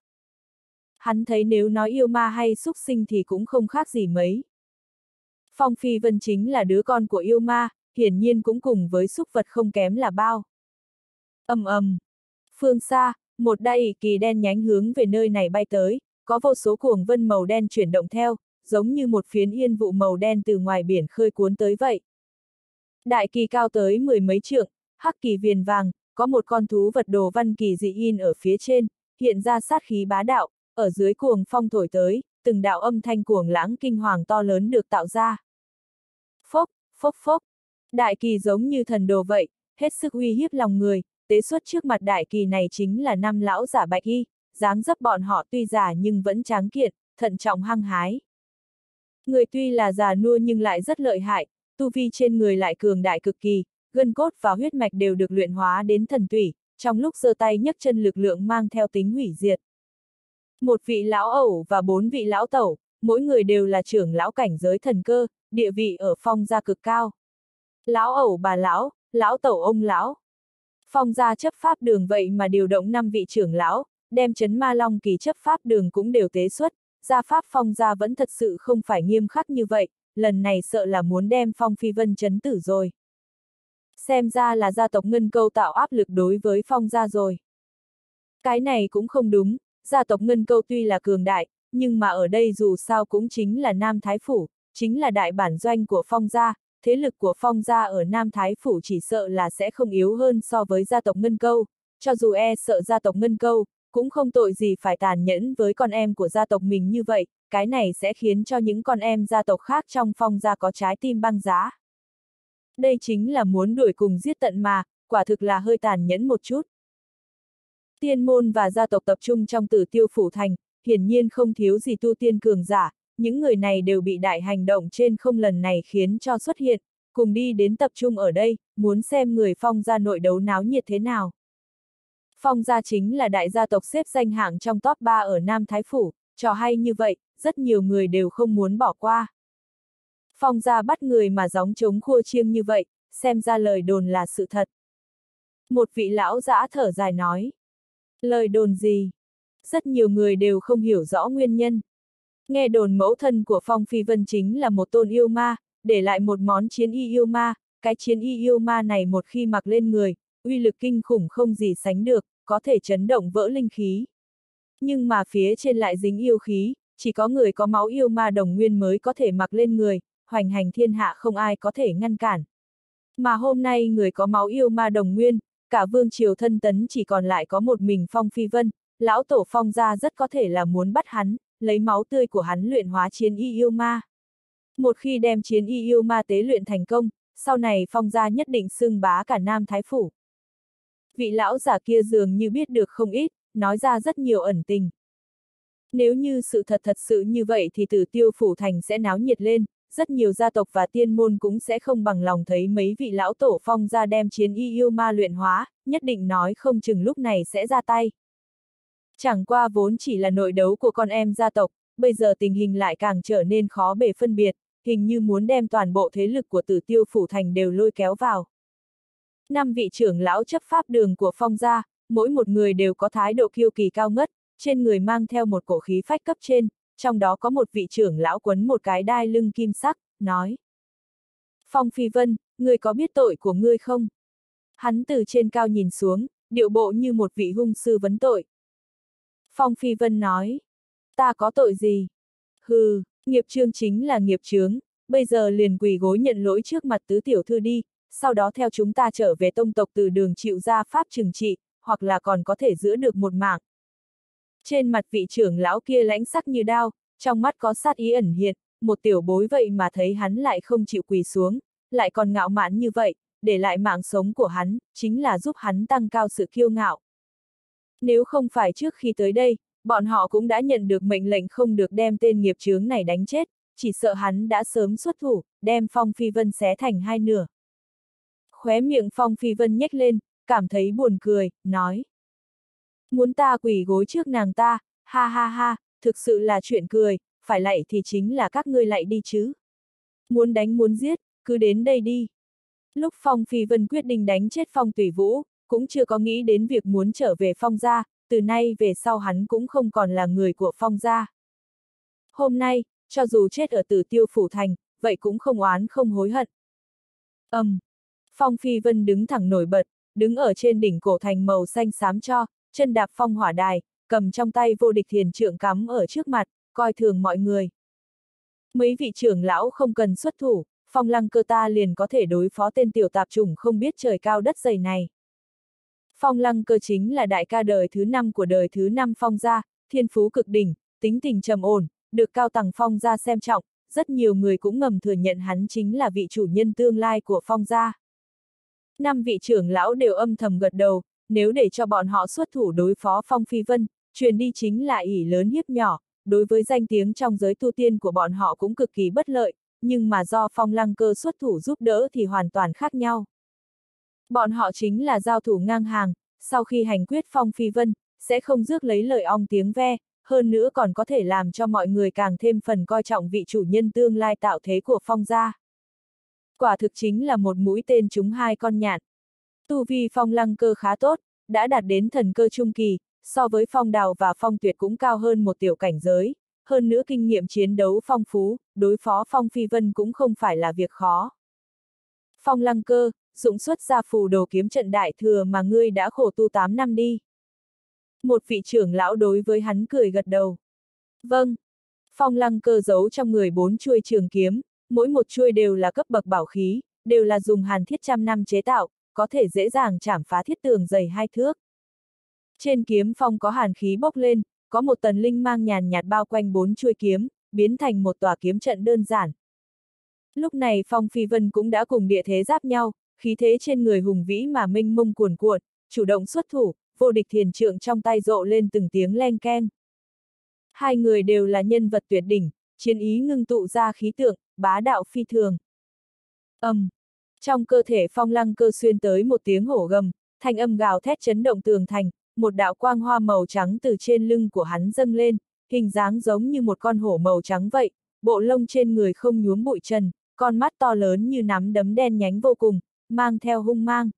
Hắn thấy nếu nói yêu ma hay súc sinh thì cũng không khác gì mấy. Phong Phi Vân chính là đứa con của yêu ma, hiển nhiên cũng cùng với súc vật không kém là bao. Ầm ầm. Phương xa, một đại ỷ kỳ đen nhánh hướng về nơi này bay tới, có vô số cuồng vân màu đen chuyển động theo, giống như một phiến yên vụ màu đen từ ngoài biển khơi cuốn tới vậy. Đại kỳ cao tới mười mấy trượng, hắc kỳ viền vàng, có một con thú vật đồ văn kỳ dị in ở phía trên, hiện ra sát khí bá đạo, ở dưới cuồng phong thổi tới, từng đạo âm thanh cuồng lãng kinh hoàng to lớn được tạo ra. Phốc, phốc phốc, đại kỳ giống như thần đồ vậy, hết sức uy hiếp lòng người, tế xuất trước mặt đại kỳ này chính là năm lão giả bạch y, dáng dấp bọn họ tuy già nhưng vẫn tráng kiện, thận trọng hăng hái. Người tuy là già nua nhưng lại rất lợi hại, tu vi trên người lại cường đại cực kỳ, gân cốt và huyết mạch đều được luyện hóa đến thần tủy, trong lúc giơ tay nhấc chân lực lượng mang theo tính hủy diệt. Một vị lão ẩu và bốn vị lão tẩu, mỗi người đều là trưởng lão cảnh giới thần cơ, địa vị ở Phong gia cực cao. Lão ẩu bà lão, lão tẩu ông lão. Phong gia chấp pháp đường vậy mà điều động năm vị trưởng lão, đem chấn ma long kỳ chấp pháp đường cũng đều tế xuất, gia pháp Phong gia vẫn thật sự không phải nghiêm khắc như vậy, lần này sợ là muốn đem Phong Phi Vân chấn tử rồi. Xem ra là gia tộc Ngân Câu tạo áp lực đối với Phong gia rồi. Cái này cũng không đúng, gia tộc Ngân Câu tuy là cường đại, nhưng mà ở đây dù sao cũng chính là Nam Thái Phủ, chính là đại bản doanh của Phong gia, thế lực của Phong gia ở Nam Thái Phủ chỉ sợ là sẽ không yếu hơn so với gia tộc Ngân Câu, cho dù e sợ gia tộc Ngân Câu, cũng không tội gì phải tàn nhẫn với con em của gia tộc mình như vậy, cái này sẽ khiến cho những con em gia tộc khác trong Phong gia có trái tim băng giá. Đây chính là muốn đuổi cùng giết tận mà, quả thực là hơi tàn nhẫn một chút. Tiên môn và gia tộc tập trung trong Tử Tiêu Phủ Thành, hiển nhiên không thiếu gì tu tiên cường giả, những người này đều bị đại hành động trên không lần này khiến cho xuất hiện, cùng đi đến tập trung ở đây, muốn xem người Phong gia nội đấu náo nhiệt thế nào. Phong gia chính là đại gia tộc xếp danh hạng trong top ba ở Nam Thái Phủ, trò hay như vậy, rất nhiều người đều không muốn bỏ qua. Phong gia bắt người mà gióng trống khua chiêng như vậy, xem ra lời đồn là sự thật. Một vị lão dã thở dài nói. Lời đồn gì? Rất nhiều người đều không hiểu rõ nguyên nhân. Nghe đồn mẫu thân của Phong Phi Vân chính là một tôn yêu ma, để lại một món chiến y yêu ma, cái chiến y yêu ma này một khi mặc lên người, uy lực kinh khủng không gì sánh được, có thể chấn động vỡ linh khí. Nhưng mà phía trên lại dính yêu khí, chỉ có người có máu yêu ma đồng nguyên mới có thể mặc lên người, hoành hành thiên hạ không ai có thể ngăn cản. Mà hôm nay người có máu yêu ma đồng nguyên, cả vương triều thân tấn chỉ còn lại có một mình Phong Phi Vân, lão tổ Phong gia rất có thể là muốn bắt hắn, lấy máu tươi của hắn luyện hóa chiến y yêu ma. Một khi đem chiến y yêu ma tế luyện thành công, sau này Phong gia nhất định xưng bá cả Nam Thái Phủ. Vị lão giả kia dường như biết được không ít, nói ra rất nhiều ẩn tình. Nếu như sự thật thật sự như vậy thì Tử Tiêu Phủ Thành sẽ náo nhiệt lên, rất nhiều gia tộc và tiên môn cũng sẽ không bằng lòng thấy mấy vị lão tổ Phong gia đem chiến y yêu ma luyện hóa, nhất định nói không chừng lúc này sẽ ra tay. Chẳng qua vốn chỉ là nội đấu của con em gia tộc, bây giờ tình hình lại càng trở nên khó bề phân biệt, hình như muốn đem toàn bộ thế lực của Tử Tiêu Phủ Thành đều lôi kéo vào. Năm vị trưởng lão chấp pháp đường của Phong gia, mỗi một người đều có thái độ kiêu kỳ cao ngất, trên người mang theo một cổ khí phách cấp trên, trong đó có một vị trưởng lão quấn một cái đai lưng kim sắc, nói. Phong Phi Vân, ngươi có biết tội của ngươi không? Hắn từ trên cao nhìn xuống, điệu bộ như một vị hung sư vấn tội. Phong Phi Vân nói, ta có tội gì? Hừ, nghiệp chướng chính là nghiệp chướng, bây giờ liền quỳ gối nhận lỗi trước mặt tứ tiểu thư đi, sau đó theo chúng ta trở về tông tộc từ đường chịu ra pháp trừng trị, hoặc là còn có thể giữ được một mạng. Trên mặt vị trưởng lão kia lãnh sắc như đao, trong mắt có sát ý ẩn hiện, một tiểu bối vậy mà thấy hắn lại không chịu quỳ xuống, lại còn ngạo mạn như vậy, để lại mạng sống của hắn, chính là giúp hắn tăng cao sự kiêu ngạo. Nếu không phải trước khi tới đây, bọn họ cũng đã nhận được mệnh lệnh không được đem tên nghiệp chướng này đánh chết, chỉ sợ hắn đã sớm xuất thủ, đem Phong Phi Vân xé thành hai nửa. Khóe miệng Phong Phi Vân nhếch lên, cảm thấy buồn cười, nói. Muốn ta quỳ gối trước nàng ta, ha ha ha, thực sự là chuyện cười, phải lạy thì chính là các ngươi lạy đi chứ. Muốn đánh muốn giết, cứ đến đây đi. Lúc Phong Phi Vân quyết định đánh chết Phong Tùy Vũ, cũng chưa có nghĩ đến việc muốn trở về Phong gia, từ nay về sau hắn cũng không còn là người của Phong gia. Hôm nay, cho dù chết ở Tử Tiêu Phủ Thành, vậy cũng không oán không hối hận. Ầm, um, Phong Phi Vân đứng thẳng nổi bật, đứng ở trên đỉnh cổ thành màu xanh xám cho, chân đạp phong hỏa đài, cầm trong tay vô địch thiền trượng cắm ở trước mặt, coi thường mọi người. Mấy vị trưởng lão không cần xuất thủ, Phong Lăng Cơ ta liền có thể đối phó tên tiểu tạp chủng không biết trời cao đất dày này. Phong Lăng Cơ chính là đại ca đời thứ năm của đời thứ năm Phong gia, thiên phú cực đỉnh, tính tình trầm ổn, được cao tầng Phong gia xem trọng, rất nhiều người cũng ngầm thừa nhận hắn chính là vị chủ nhân tương lai của Phong gia. Năm vị trưởng lão đều âm thầm gật đầu, nếu để cho bọn họ xuất thủ đối phó Phong Phi Vân, truyền đi chính là ỷ lớn hiếp nhỏ, đối với danh tiếng trong giới tu tiên của bọn họ cũng cực kỳ bất lợi, nhưng mà do Phong Lăng Cơ xuất thủ giúp đỡ thì hoàn toàn khác nhau. Bọn họ chính là giao thủ ngang hàng, sau khi hành quyết Phong Phi Vân, sẽ không rước lấy lời ong tiếng ve, hơn nữa còn có thể làm cho mọi người càng thêm phần coi trọng vị chủ nhân tương lai tạo thế của Phong gia. Quả thực chính là một mũi tên trúng hai con nhạn. Tu vi Phong Lăng Cơ khá tốt, đã đạt đến thần cơ trung kỳ, so với Phong Đào và Phong Tuyệt cũng cao hơn một tiểu cảnh giới, hơn nữa kinh nghiệm chiến đấu phong phú, đối phó Phong Phi Vân cũng không phải là việc khó. Phong Lăng Cơ, dụng xuất ra phù đồ kiếm trận đại thừa mà ngươi đã khổ tu tám năm đi. Một vị trưởng lão đối với hắn cười gật đầu. Vâng. Phong Lăng Cơ giấu trong người bốn chuôi trường kiếm, mỗi một chuôi đều là cấp bậc bảo khí, đều là dùng hàn thiết trăm năm chế tạo, có thể dễ dàng chảm phá thiết tường dày hai thước. Trên kiếm phong có hàn khí bốc lên, có một tần linh mang nhàn nhạt bao quanh bốn chuôi kiếm, biến thành một tòa kiếm trận đơn giản. Lúc này Phong Phi Vân cũng đã cùng địa thế giáp nhau, khí thế trên người hùng vĩ mà mênh mông cuồn cuộn, chủ động xuất thủ, vô địch thiền trượng trong tay rộ lên từng tiếng leng keng. Hai người đều là nhân vật tuyệt đỉnh, chiến ý ngưng tụ ra khí tượng, bá đạo phi thường. Ầm, um, trong cơ thể Phong Lăng Cơ xuyên tới một tiếng hổ gầm, thanh âm gào thét chấn động tường thành, một đạo quang hoa màu trắng từ trên lưng của hắn dâng lên, hình dáng giống như một con hổ màu trắng vậy, bộ lông trên người không nhuốm bụi trần, con mắt to lớn như nắm đấm đen nhánh vô cùng, mang theo hung mang.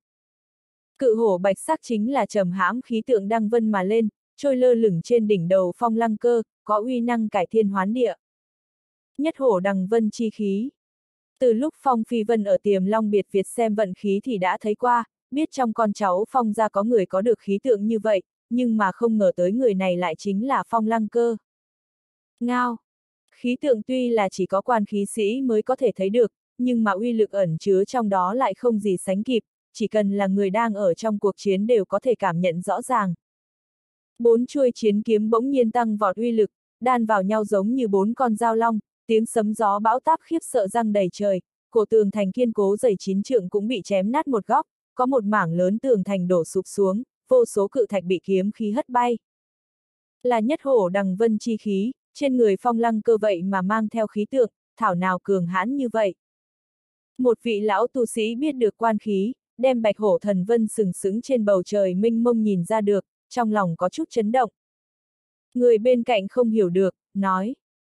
Cự hổ bạch sắc chính là trầm hãm khí tượng đăng vân mà lên, trôi lơ lửng trên đỉnh đầu Phong Lăng Cơ, có uy năng cải thiên hoán địa. Nhất hổ đằng vân chi khí. Từ lúc Phong Phi Vân ở Tiềm Long Biệt Việt xem vận khí thì đã thấy qua, biết trong con cháu Phong gia có người có được khí tượng như vậy, nhưng mà không ngờ tới người này lại chính là Phong Lăng Cơ. Ngao! Khí tượng tuy là chỉ có quan khí sĩ mới có thể thấy được, nhưng mà uy lực ẩn chứa trong đó lại không gì sánh kịp, chỉ cần là người đang ở trong cuộc chiến đều có thể cảm nhận rõ ràng. Bốn chuôi chiến kiếm bỗng nhiên tăng vọt uy lực, đan vào nhau giống như bốn con dao long, tiếng sấm gió bão táp khiếp sợ răng đầy trời, cổ tường thành kiên cố dày chín trượng cũng bị chém nát một góc, có một mảng lớn tường thành đổ sụp xuống, vô số cự thạch bị kiếm khí hất bay. Là nhất hổ đằng vân chi khí, trên người Phong Lăng Cơ vậy mà mang theo khí tượng, thảo nào cường hãn như vậy. Một vị lão tu sĩ biết được quan khí, đem bạch hổ thần vân sừng sững trên bầu trời mênh mông nhìn ra được, trong lòng có chút chấn động. Người bên cạnh không hiểu được, nói,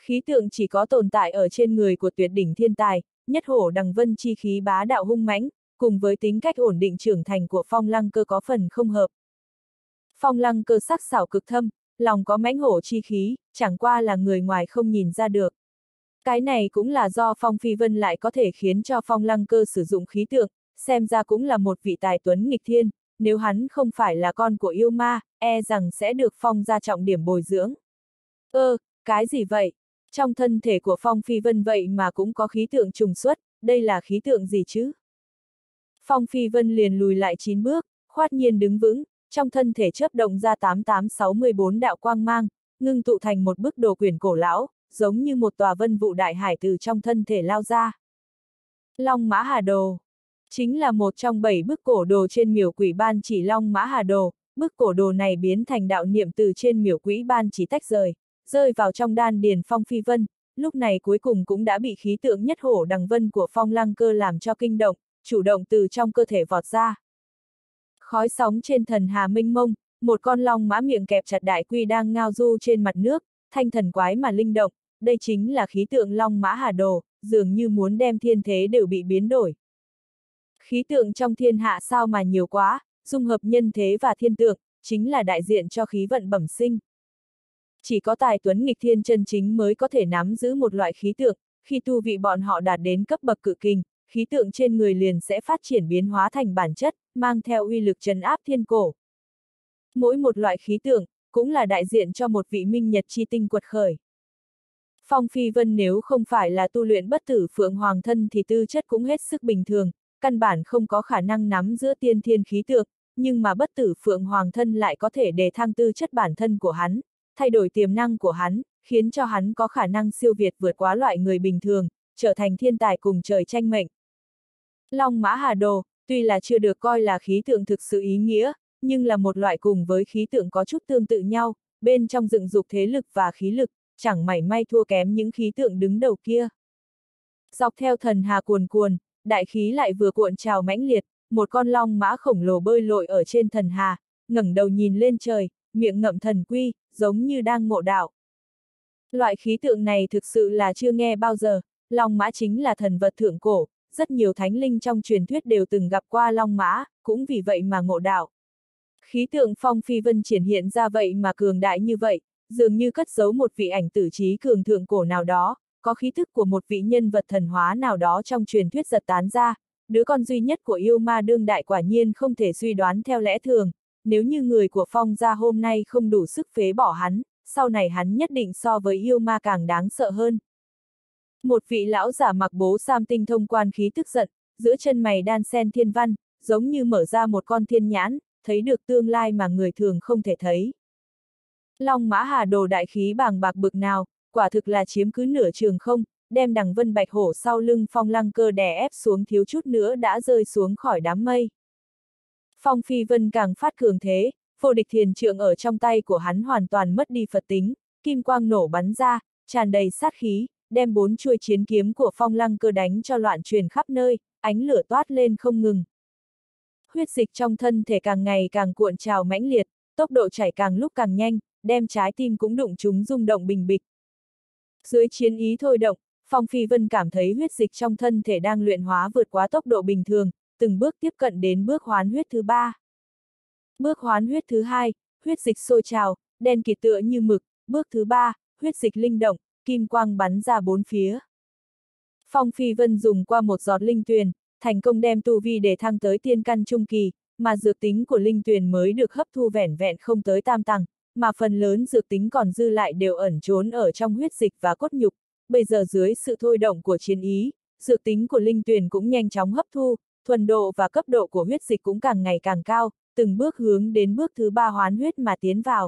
Khí tượng chỉ có tồn tại ở trên người của tuyệt đỉnh thiên tài, nhất hổ đằng vân chi khí bá đạo hung mãnh, cùng với tính cách ổn định trưởng thành của Phong Lăng Cơ có phần không hợp. Phong Lăng Cơ sắc sảo cực thâm, lòng có mãnh hổ chi khí, chẳng qua là người ngoài không nhìn ra được. Cái này cũng là do Phong Phi Vân lại có thể khiến cho Phong Lăng Cơ sử dụng khí tượng, xem ra cũng là một vị tài tuấn nghịch thiên, nếu hắn không phải là con của yêu ma, e rằng sẽ được Phong ra trọng điểm bồi dưỡng. Ơ, cái gì vậy? Trong thân thể của Phong Phi Vân vậy mà cũng có khí tượng trùng xuất, đây là khí tượng gì chứ? Phong Phi Vân liền lùi lại chín bước, khoát nhiên đứng vững, trong thân thể chớp động ra tám tám sáu mươi bốn đạo quang mang, ngưng tụ thành một bức đồ quyển cổ lão, giống như một tòa vân vụ đại hải từ trong thân thể lao ra. Long Mã Hà Đồ chính là một trong bảy bức cổ đồ trên miểu quỷ ban chỉ Long Mã Hà Đồ, bức cổ đồ này biến thành đạo niệm từ trên miểu quỷ ban chỉ tách rời, rơi vào trong đan điền Phong Phi Vân, lúc này cuối cùng cũng đã bị khí tượng nhất hổ đằng vân của Phong Lăng Cơ làm cho kinh động, chủ động từ trong cơ thể vọt ra. Khói sóng trên thần hà mênh mông, một con long mã miệng kẹp chặt đại quy đang ngao du trên mặt nước, thanh thần quái mà linh động, đây chính là khí tượng Long Mã Hà Đồ, dường như muốn đem thiên thế đều bị biến đổi. Khí tượng trong thiên hạ sao mà nhiều quá, dung hợp nhân thế và thiên tượng, chính là đại diện cho khí vận bẩm sinh. Chỉ có tài tuấn nghịch thiên chân chính mới có thể nắm giữ một loại khí tượng, khi tu vị bọn họ đạt đến cấp bậc cự kình, khí tượng trên người liền sẽ phát triển biến hóa thành bản chất, mang theo uy lực trấn áp thiên cổ. Mỗi một loại khí tượng, cũng là đại diện cho một vị minh nhật chi tinh quật khởi. Phong Phi Vân nếu không phải là tu luyện bất tử phượng hoàng thân thì tư chất cũng hết sức bình thường, căn bản không có khả năng nắm giữa tiên thiên khí tượng, nhưng mà bất tử phượng hoàng thân lại có thể đề thăng tư chất bản thân của hắn, thay đổi tiềm năng của hắn, khiến cho hắn có khả năng siêu việt vượt quá loại người bình thường, trở thành thiên tài cùng trời tranh mệnh. Long Mã Hà Đồ, tuy là chưa được coi là khí tượng thực sự ý nghĩa, nhưng là một loại cùng với khí tượng có chút tương tự nhau, bên trong dựng dục thế lực và khí lực, chẳng mảy may thua kém những khí tượng đứng đầu kia. Dọc theo thần hà cuồn cuồn, đại khí lại vừa cuộn trào mãnh liệt, một con long mã khổng lồ bơi lội ở trên thần hà, ngẩng đầu nhìn lên trời, miệng ngậm thần quy, giống như đang ngộ đạo. Loại khí tượng này thực sự là chưa nghe bao giờ, long mã chính là thần vật thượng cổ, rất nhiều thánh linh trong truyền thuyết đều từng gặp qua long mã, cũng vì vậy mà ngộ đạo. Khí tượng Phong Phi Vân triển hiện ra vậy mà cường đại như vậy, dường như cất giấu một vị ảnh tử trí cường thượng cổ nào đó, có khí thức của một vị nhân vật thần hóa nào đó trong truyền thuyết giật tán ra, đứa con duy nhất của yêu ma đương đại quả nhiên không thể suy đoán theo lẽ thường, nếu như người của Phong gia hôm nay không đủ sức phế bỏ hắn, sau này hắn nhất định so với yêu ma càng đáng sợ hơn. Một vị lão giả mặc bố sam tinh thông quan khí tức giận, giữa chân mày đan sen thiên văn, giống như mở ra một con thiên nhãn, thấy được tương lai mà người thường không thể thấy. Long Mã Hà Đồ đại khí bàng bạc bực nào, quả thực là chiếm cứ nửa trường không, đem đằng vân bạch hổ sau lưng Phong Lăng Cơ đè ép xuống thiếu chút nữa đã rơi xuống khỏi đám mây. Phong Phi Vân càng phát cường thế, vô địch thiền trượng ở trong tay của hắn hoàn toàn mất đi Phật tính, kim quang nổ bắn ra, tràn đầy sát khí, đem bốn chuôi chiến kiếm của Phong Lăng Cơ đánh cho loạn truyền khắp nơi, ánh lửa toát lên không ngừng. Huyết dịch trong thân thể càng ngày càng cuộn trào mãnh liệt, tốc độ chảy càng lúc càng nhanh, đem trái tim cũng đụng chúng rung động bình bịch. Dưới chiến ý thôi động, Phong Phi Vân cảm thấy huyết dịch trong thân thể đang luyện hóa vượt quá tốc độ bình thường, từng bước tiếp cận đến bước hoán huyết thứ ba. Bước hoán huyết thứ hai, huyết dịch sôi trào, đen kịt tựa như mực, bước thứ ba, huyết dịch linh động, kim quang bắn ra bốn phía. Phong Phi Vân dùng qua một giọt linh tuyền, thành công đem tu vi để thăng tới tiên căn trung kỳ, mà dược tính của linh tuyền mới được hấp thu vẻn vẹn không tới tam tầng, mà phần lớn dược tính còn dư lại đều ẩn trốn ở trong huyết dịch và cốt nhục. Bây giờ dưới sự thôi động của chiến ý, dược tính của linh tuyền cũng nhanh chóng hấp thu, thuần độ và cấp độ của huyết dịch cũng càng ngày càng cao, từng bước hướng đến bước thứ ba hoán huyết mà tiến vào.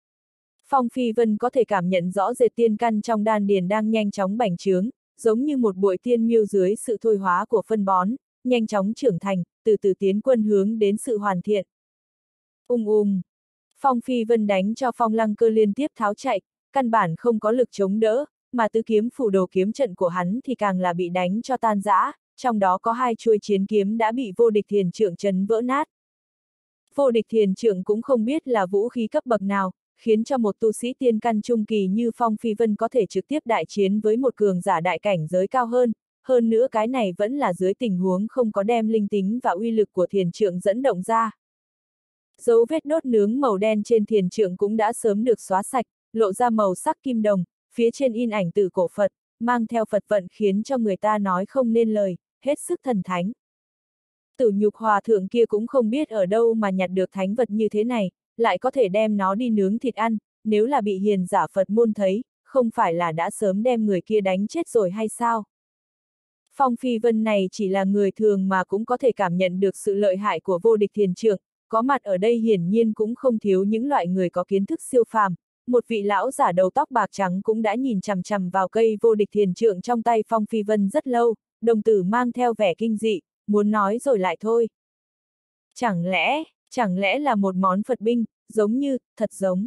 Phong Phi Vân có thể cảm nhận rõ rệt tiên căn trong đan điền đang nhanh chóng bành trướng, giống như một bụi tiên miêu dưới sự thôi hóa của phân bón, nhanh chóng trưởng thành, từ từ tiến quân hướng đến sự hoàn thiện. Ung ung. Phong Phi Vân đánh cho Phong Lăng Cơ liên tiếp tháo chạy, căn bản không có lực chống đỡ, mà tứ kiếm phủ đồ kiếm trận của hắn thì càng là bị đánh cho tan rã, trong đó có hai chuôi chiến kiếm đã bị vô địch thiền trượng chấn vỡ nát. Vô địch thiền trượng cũng không biết là vũ khí cấp bậc nào, khiến cho một tu sĩ tiên căn trung kỳ như Phong Phi Vân có thể trực tiếp đại chiến với một cường giả đại cảnh giới cao hơn, hơn nữa cái này vẫn là dưới tình huống không có đem linh tính và uy lực của thiền trượng dẫn động ra. Dấu vết đốt nướng màu đen trên thiền trượng cũng đã sớm được xóa sạch, lộ ra màu sắc kim đồng, phía trên in ảnh từ cổ Phật, mang theo Phật vận khiến cho người ta nói không nên lời, hết sức thần thánh. Tử Nhục Hòa thượng kia cũng không biết ở đâu mà nhặt được thánh vật như thế này, lại có thể đem nó đi nướng thịt ăn, nếu là bị hiền giả Phật môn thấy, không phải là đã sớm đem người kia đánh chết rồi hay sao? Phong Phi Vân này chỉ là người thường mà cũng có thể cảm nhận được sự lợi hại của vô địch thiền trượng, có mặt ở đây hiển nhiên cũng không thiếu những loại người có kiến thức siêu phàm. Một vị lão giả đầu tóc bạc trắng cũng đã nhìn chằm chằm vào cây vô địch thiền trượng trong tay Phong Phi Vân rất lâu, đồng tử mang theo vẻ kinh dị, muốn nói rồi lại thôi. Chẳng lẽ, chẳng lẽ là một món Phật binh, giống như, thật giống.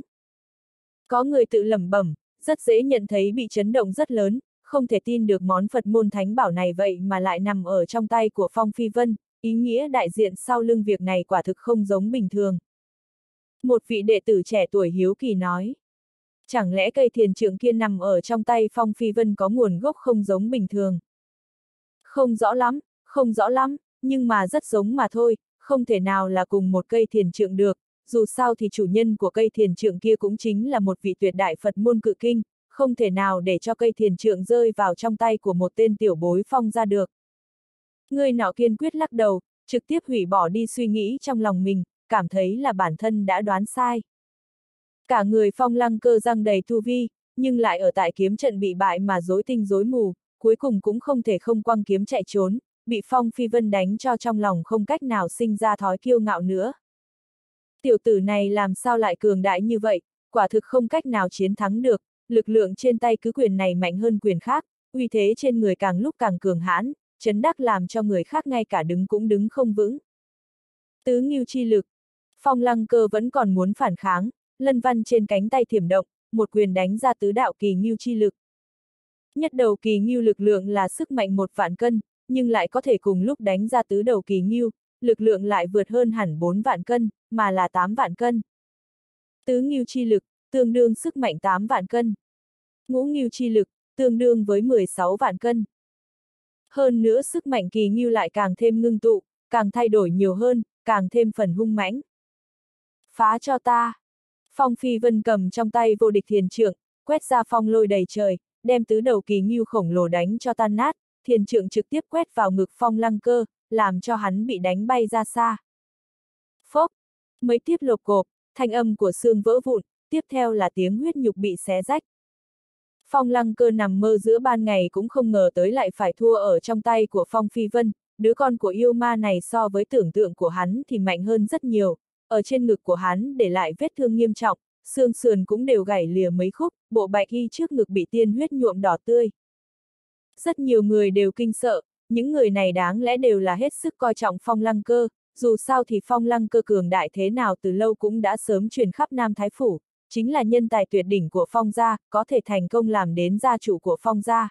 Có người tự lẩm bẩm, rất dễ nhận thấy bị chấn động rất lớn, không thể tin được món Phật môn thánh bảo này vậy mà lại nằm ở trong tay của Phong Phi Vân, ý nghĩa đại diện sau lưng việc này quả thực không giống bình thường. Một vị đệ tử trẻ tuổi hiếu kỳ nói. Chẳng lẽ cây thiền trượng kia nằm ở trong tay Phong Phi Vân có nguồn gốc không giống bình thường? Không rõ lắm, không rõ lắm, nhưng mà rất giống mà thôi, không thể nào là cùng một cây thiền trượng được, dù sao thì chủ nhân của cây thiền trượng kia cũng chính là một vị tuyệt đại Phật môn cự kinh, không thể nào để cho cây thiền trượng rơi vào trong tay của một tên tiểu bối Phong ra được. Người nọ kiên quyết lắc đầu, trực tiếp hủy bỏ đi suy nghĩ trong lòng mình, cảm thấy là bản thân đã đoán sai. Cả người Phong Lăng Cơ răng đầy tu vi, nhưng lại ở tại kiếm trận bị bại mà rối tinh rối mù, cuối cùng cũng không thể không quăng kiếm chạy trốn, bị Phong Phi Vân đánh cho trong lòng không cách nào sinh ra thói kiêu ngạo nữa. Tiểu tử này làm sao lại cường đại như vậy, quả thực không cách nào chiến thắng được, lực lượng trên tay cứ quyền này mạnh hơn quyền khác, uy thế trên người càng lúc càng cường hãn, chấn đắc làm cho người khác ngay cả đứng cũng đứng không vững. Tứ ngưu chi lực, Phong Lăng Cơ vẫn còn muốn phản kháng, lân văn trên cánh tay thiểm động, một quyền đánh ra tứ đạo kỳ ngưu chi lực. Nhất đầu kỳ ngưu lực lượng là sức mạnh một vạn cân, nhưng lại có thể cùng lúc đánh ra tứ đầu kỳ ngưu, lực lượng lại vượt hơn hẳn bốn vạn cân, mà là tám vạn cân. Tứ ngưu chi lực, tương đương sức mạnh tám vạn cân. Ngũ ngưu chi lực, tương đương với mười sáu vạn cân. Hơn nữa sức mạnh kỳ ngưu lại càng thêm ngưng tụ, càng thay đổi nhiều hơn, càng thêm phần hung mãnh. Phá cho ta! Phong Phi Vân cầm trong tay vô địch thiền trượng, quét ra phong lôi đầy trời, đem tứ đầu kỳ ngưu khổng lồ đánh cho tan nát, thiền trượng trực tiếp quét vào ngực Phong Lăng Cơ, làm cho hắn bị đánh bay ra xa. Phốc! Mấy tiếp lột cộp, thanh âm của xương vỡ vụn, tiếp theo là tiếng huyết nhục bị xé rách. Phong Lăng Cơ nằm mơ giữa ban ngày cũng không ngờ tới lại phải thua ở trong tay của Phong Phi Vân, đứa con của yêu ma này so với tưởng tượng của hắn thì mạnh hơn rất nhiều, ở trên ngực của hắn để lại vết thương nghiêm trọng, xương sườn cũng đều gãy lìa mấy khúc, bộ bạch y trước ngực bị tiên huyết nhuộm đỏ tươi. Rất nhiều người đều kinh sợ, những người này đáng lẽ đều là hết sức coi trọng Phong Lăng Cơ, dù sao thì Phong Lăng Cơ cường đại thế nào từ lâu cũng đã sớm truyền khắp Nam Thái Phủ, chính là nhân tài tuyệt đỉnh của Phong gia, có thể thành công làm đến gia chủ của Phong gia.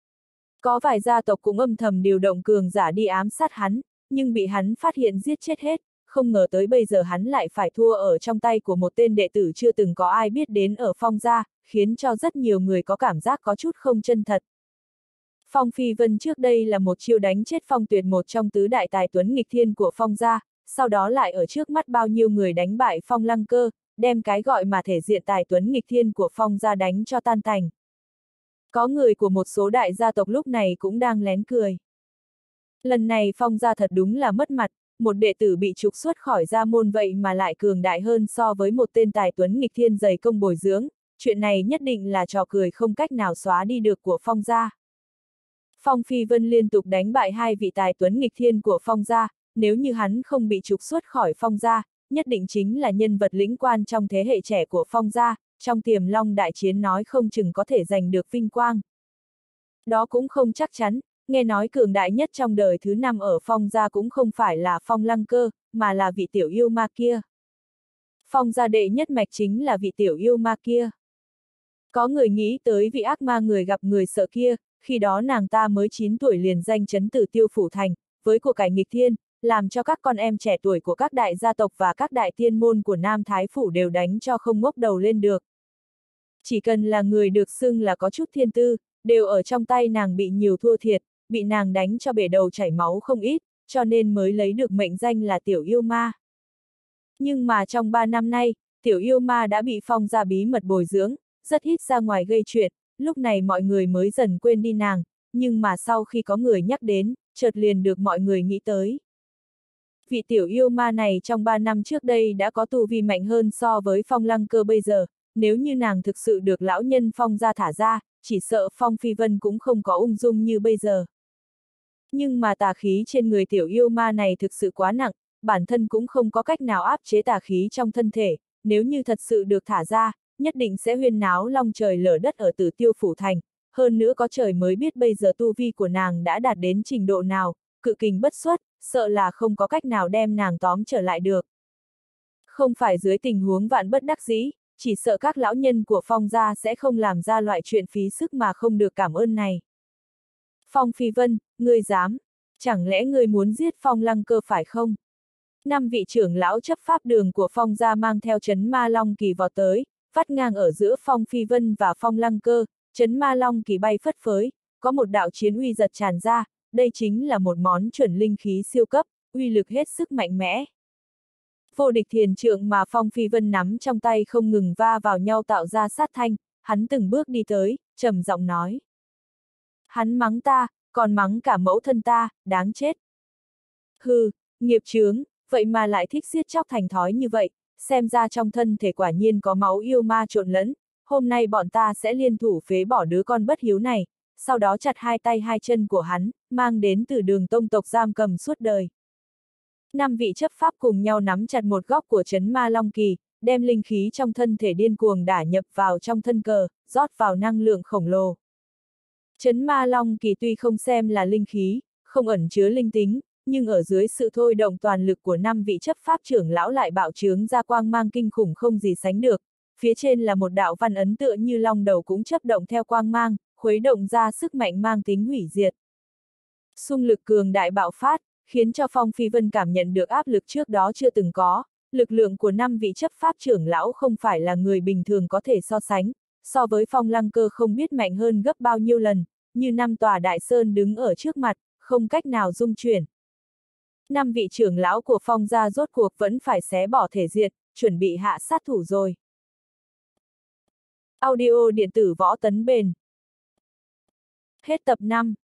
Có vài gia tộc cũng âm thầm điều động cường giả đi ám sát hắn, nhưng bị hắn phát hiện giết chết hết, không ngờ tới bây giờ hắn lại phải thua ở trong tay của một tên đệ tử chưa từng có ai biết đến ở Phong gia, khiến cho rất nhiều người có cảm giác có chút không chân thật. Phong Phi Vân trước đây là một chiêu đánh chết Phong Tuyệt một trong tứ đại tài tuấn nghịch thiên của Phong gia, sau đó lại ở trước mắt bao nhiêu người đánh bại Phong Lăng Cơ, đem cái gọi mà thể diện tài tuấn nghịch thiên của Phong gia đánh cho tan tành. Có người của một số đại gia tộc lúc này cũng đang lén cười. Lần này Phong gia thật đúng là mất mặt, một đệ tử bị trục xuất khỏi gia môn vậy mà lại cường đại hơn so với một tên tài tuấn nghịch thiên dày công bồi dưỡng, chuyện này nhất định là trò cười không cách nào xóa đi được của Phong gia. Phong Phi Vân liên tục đánh bại hai vị tài tuấn nghịch thiên của Phong gia, nếu như hắn không bị trục xuất khỏi Phong gia, nhất định chính là nhân vật lĩnh quan trong thế hệ trẻ của Phong gia, trong Tiềm Long đại chiến nói không chừng có thể giành được vinh quang. Đó cũng không chắc chắn, nghe nói cường đại nhất trong đời thứ năm ở Phong gia cũng không phải là Phong Lăng Cơ, mà là vị tiểu yêu ma kia. Phong gia đệ nhất mạch chính là vị tiểu yêu ma kia. Có người nghĩ tới vị ác ma người gặp người sợ kia, khi đó nàng ta mới chín tuổi liền danh chấn tử Tiêu Phủ Thành, với của cải nghịch thiên, làm cho các con em trẻ tuổi của các đại gia tộc và các đại tiên môn của Nam Thái Phủ đều đánh cho không ngóc đầu lên được. Chỉ cần là người được xưng là có chút thiên tư, đều ở trong tay nàng bị nhiều thua thiệt, bị nàng đánh cho bể đầu chảy máu không ít, cho nên mới lấy được mệnh danh là tiểu yêu ma. Nhưng mà trong ba năm nay, tiểu yêu ma đã bị Phong gia bí mật bồi dưỡng, rất ít ra ngoài gây chuyện, lúc này mọi người mới dần quên đi nàng, nhưng mà sau khi có người nhắc đến, chợt liền được mọi người nghĩ tới. Vị tiểu yêu ma này trong ba năm trước đây đã có tu vi mạnh hơn so với Phong Lăng Cơ bây giờ, nếu như nàng thực sự được lão nhân Phong gia thả ra, chỉ sợ Phong Phi Vân cũng không có ung dung như bây giờ. Nhưng mà tà khí trên người tiểu yêu ma này thực sự quá nặng, bản thân cũng không có cách nào áp chế tà khí trong thân thể, nếu như thật sự được thả ra, nhất định sẽ huyên náo long trời lở đất ở Tử Tiêu Phủ Thành, hơn nữa có trời mới biết bây giờ tu vi của nàng đã đạt đến trình độ nào, cự kình bất xuất, sợ là không có cách nào đem nàng tóm trở lại được. Không phải dưới tình huống vạn bất đắc dĩ, chỉ sợ các lão nhân của Phong gia sẽ không làm ra loại chuyện phí sức mà không được cảm ơn này. Phong Phi Vân, ngươi dám, chẳng lẽ ngươi muốn giết Phong Lăng Cơ phải không? Năm vị trưởng lão chấp pháp đường của Phong gia mang theo Chấn Ma Long Kỳ vào tới, vắt ngang ở giữa Phong Phi Vân và Phong Lăng Cơ, Chấn Ma Long Kỳ bay phất phới, có một đạo chiến uy giật tràn ra, đây chính là một món chuẩn linh khí siêu cấp, uy lực hết sức mạnh mẽ. Vô địch thiền trượng mà Phong Phi Vân nắm trong tay không ngừng va vào nhau tạo ra sát thanh, hắn từng bước đi tới, trầm giọng nói. Hắn mắng ta, còn mắng cả mẫu thân ta, đáng chết. Hừ, nghiệp chướng, vậy mà lại thích giết chóc thành thói như vậy, xem ra trong thân thể quả nhiên có máu yêu ma trộn lẫn, hôm nay bọn ta sẽ liên thủ phế bỏ đứa con bất hiếu này, sau đó chặt hai tay hai chân của hắn, mang đến từ Đường tông tộc giam cầm suốt đời. Năm vị chấp pháp cùng nhau nắm chặt một góc của Chấn Ma Long Kỳ, đem linh khí trong thân thể điên cuồng đả nhập vào trong thân cờ, rót vào năng lượng khổng lồ. Chấn Ma Long Kỳ tuy không xem là linh khí, không ẩn chứa linh tính, nhưng ở dưới sự thôi động toàn lực của năm vị chấp pháp trưởng lão lại bạo chướng ra quang mang kinh khủng không gì sánh được, phía trên là một đạo văn ấn tựa như long đầu cũng chấp động theo quang mang, khuấy động ra sức mạnh mang tính hủy diệt. Xung lực cường đại bạo phát, khiến cho Phong Phi Vân cảm nhận được áp lực trước đó chưa từng có, lực lượng của năm vị chấp pháp trưởng lão không phải là người bình thường có thể so sánh, so với Phong Lăng Cơ không biết mạnh hơn gấp bao nhiêu lần, như năm tòa đại sơn đứng ở trước mặt, không cách nào dung chuyển. Năm vị trưởng lão của Phong gia rốt cuộc vẫn phải xé bỏ thể diện, chuẩn bị hạ sát thủ rồi. Audio điện tử Võ Tấn Bền. Hết tập năm.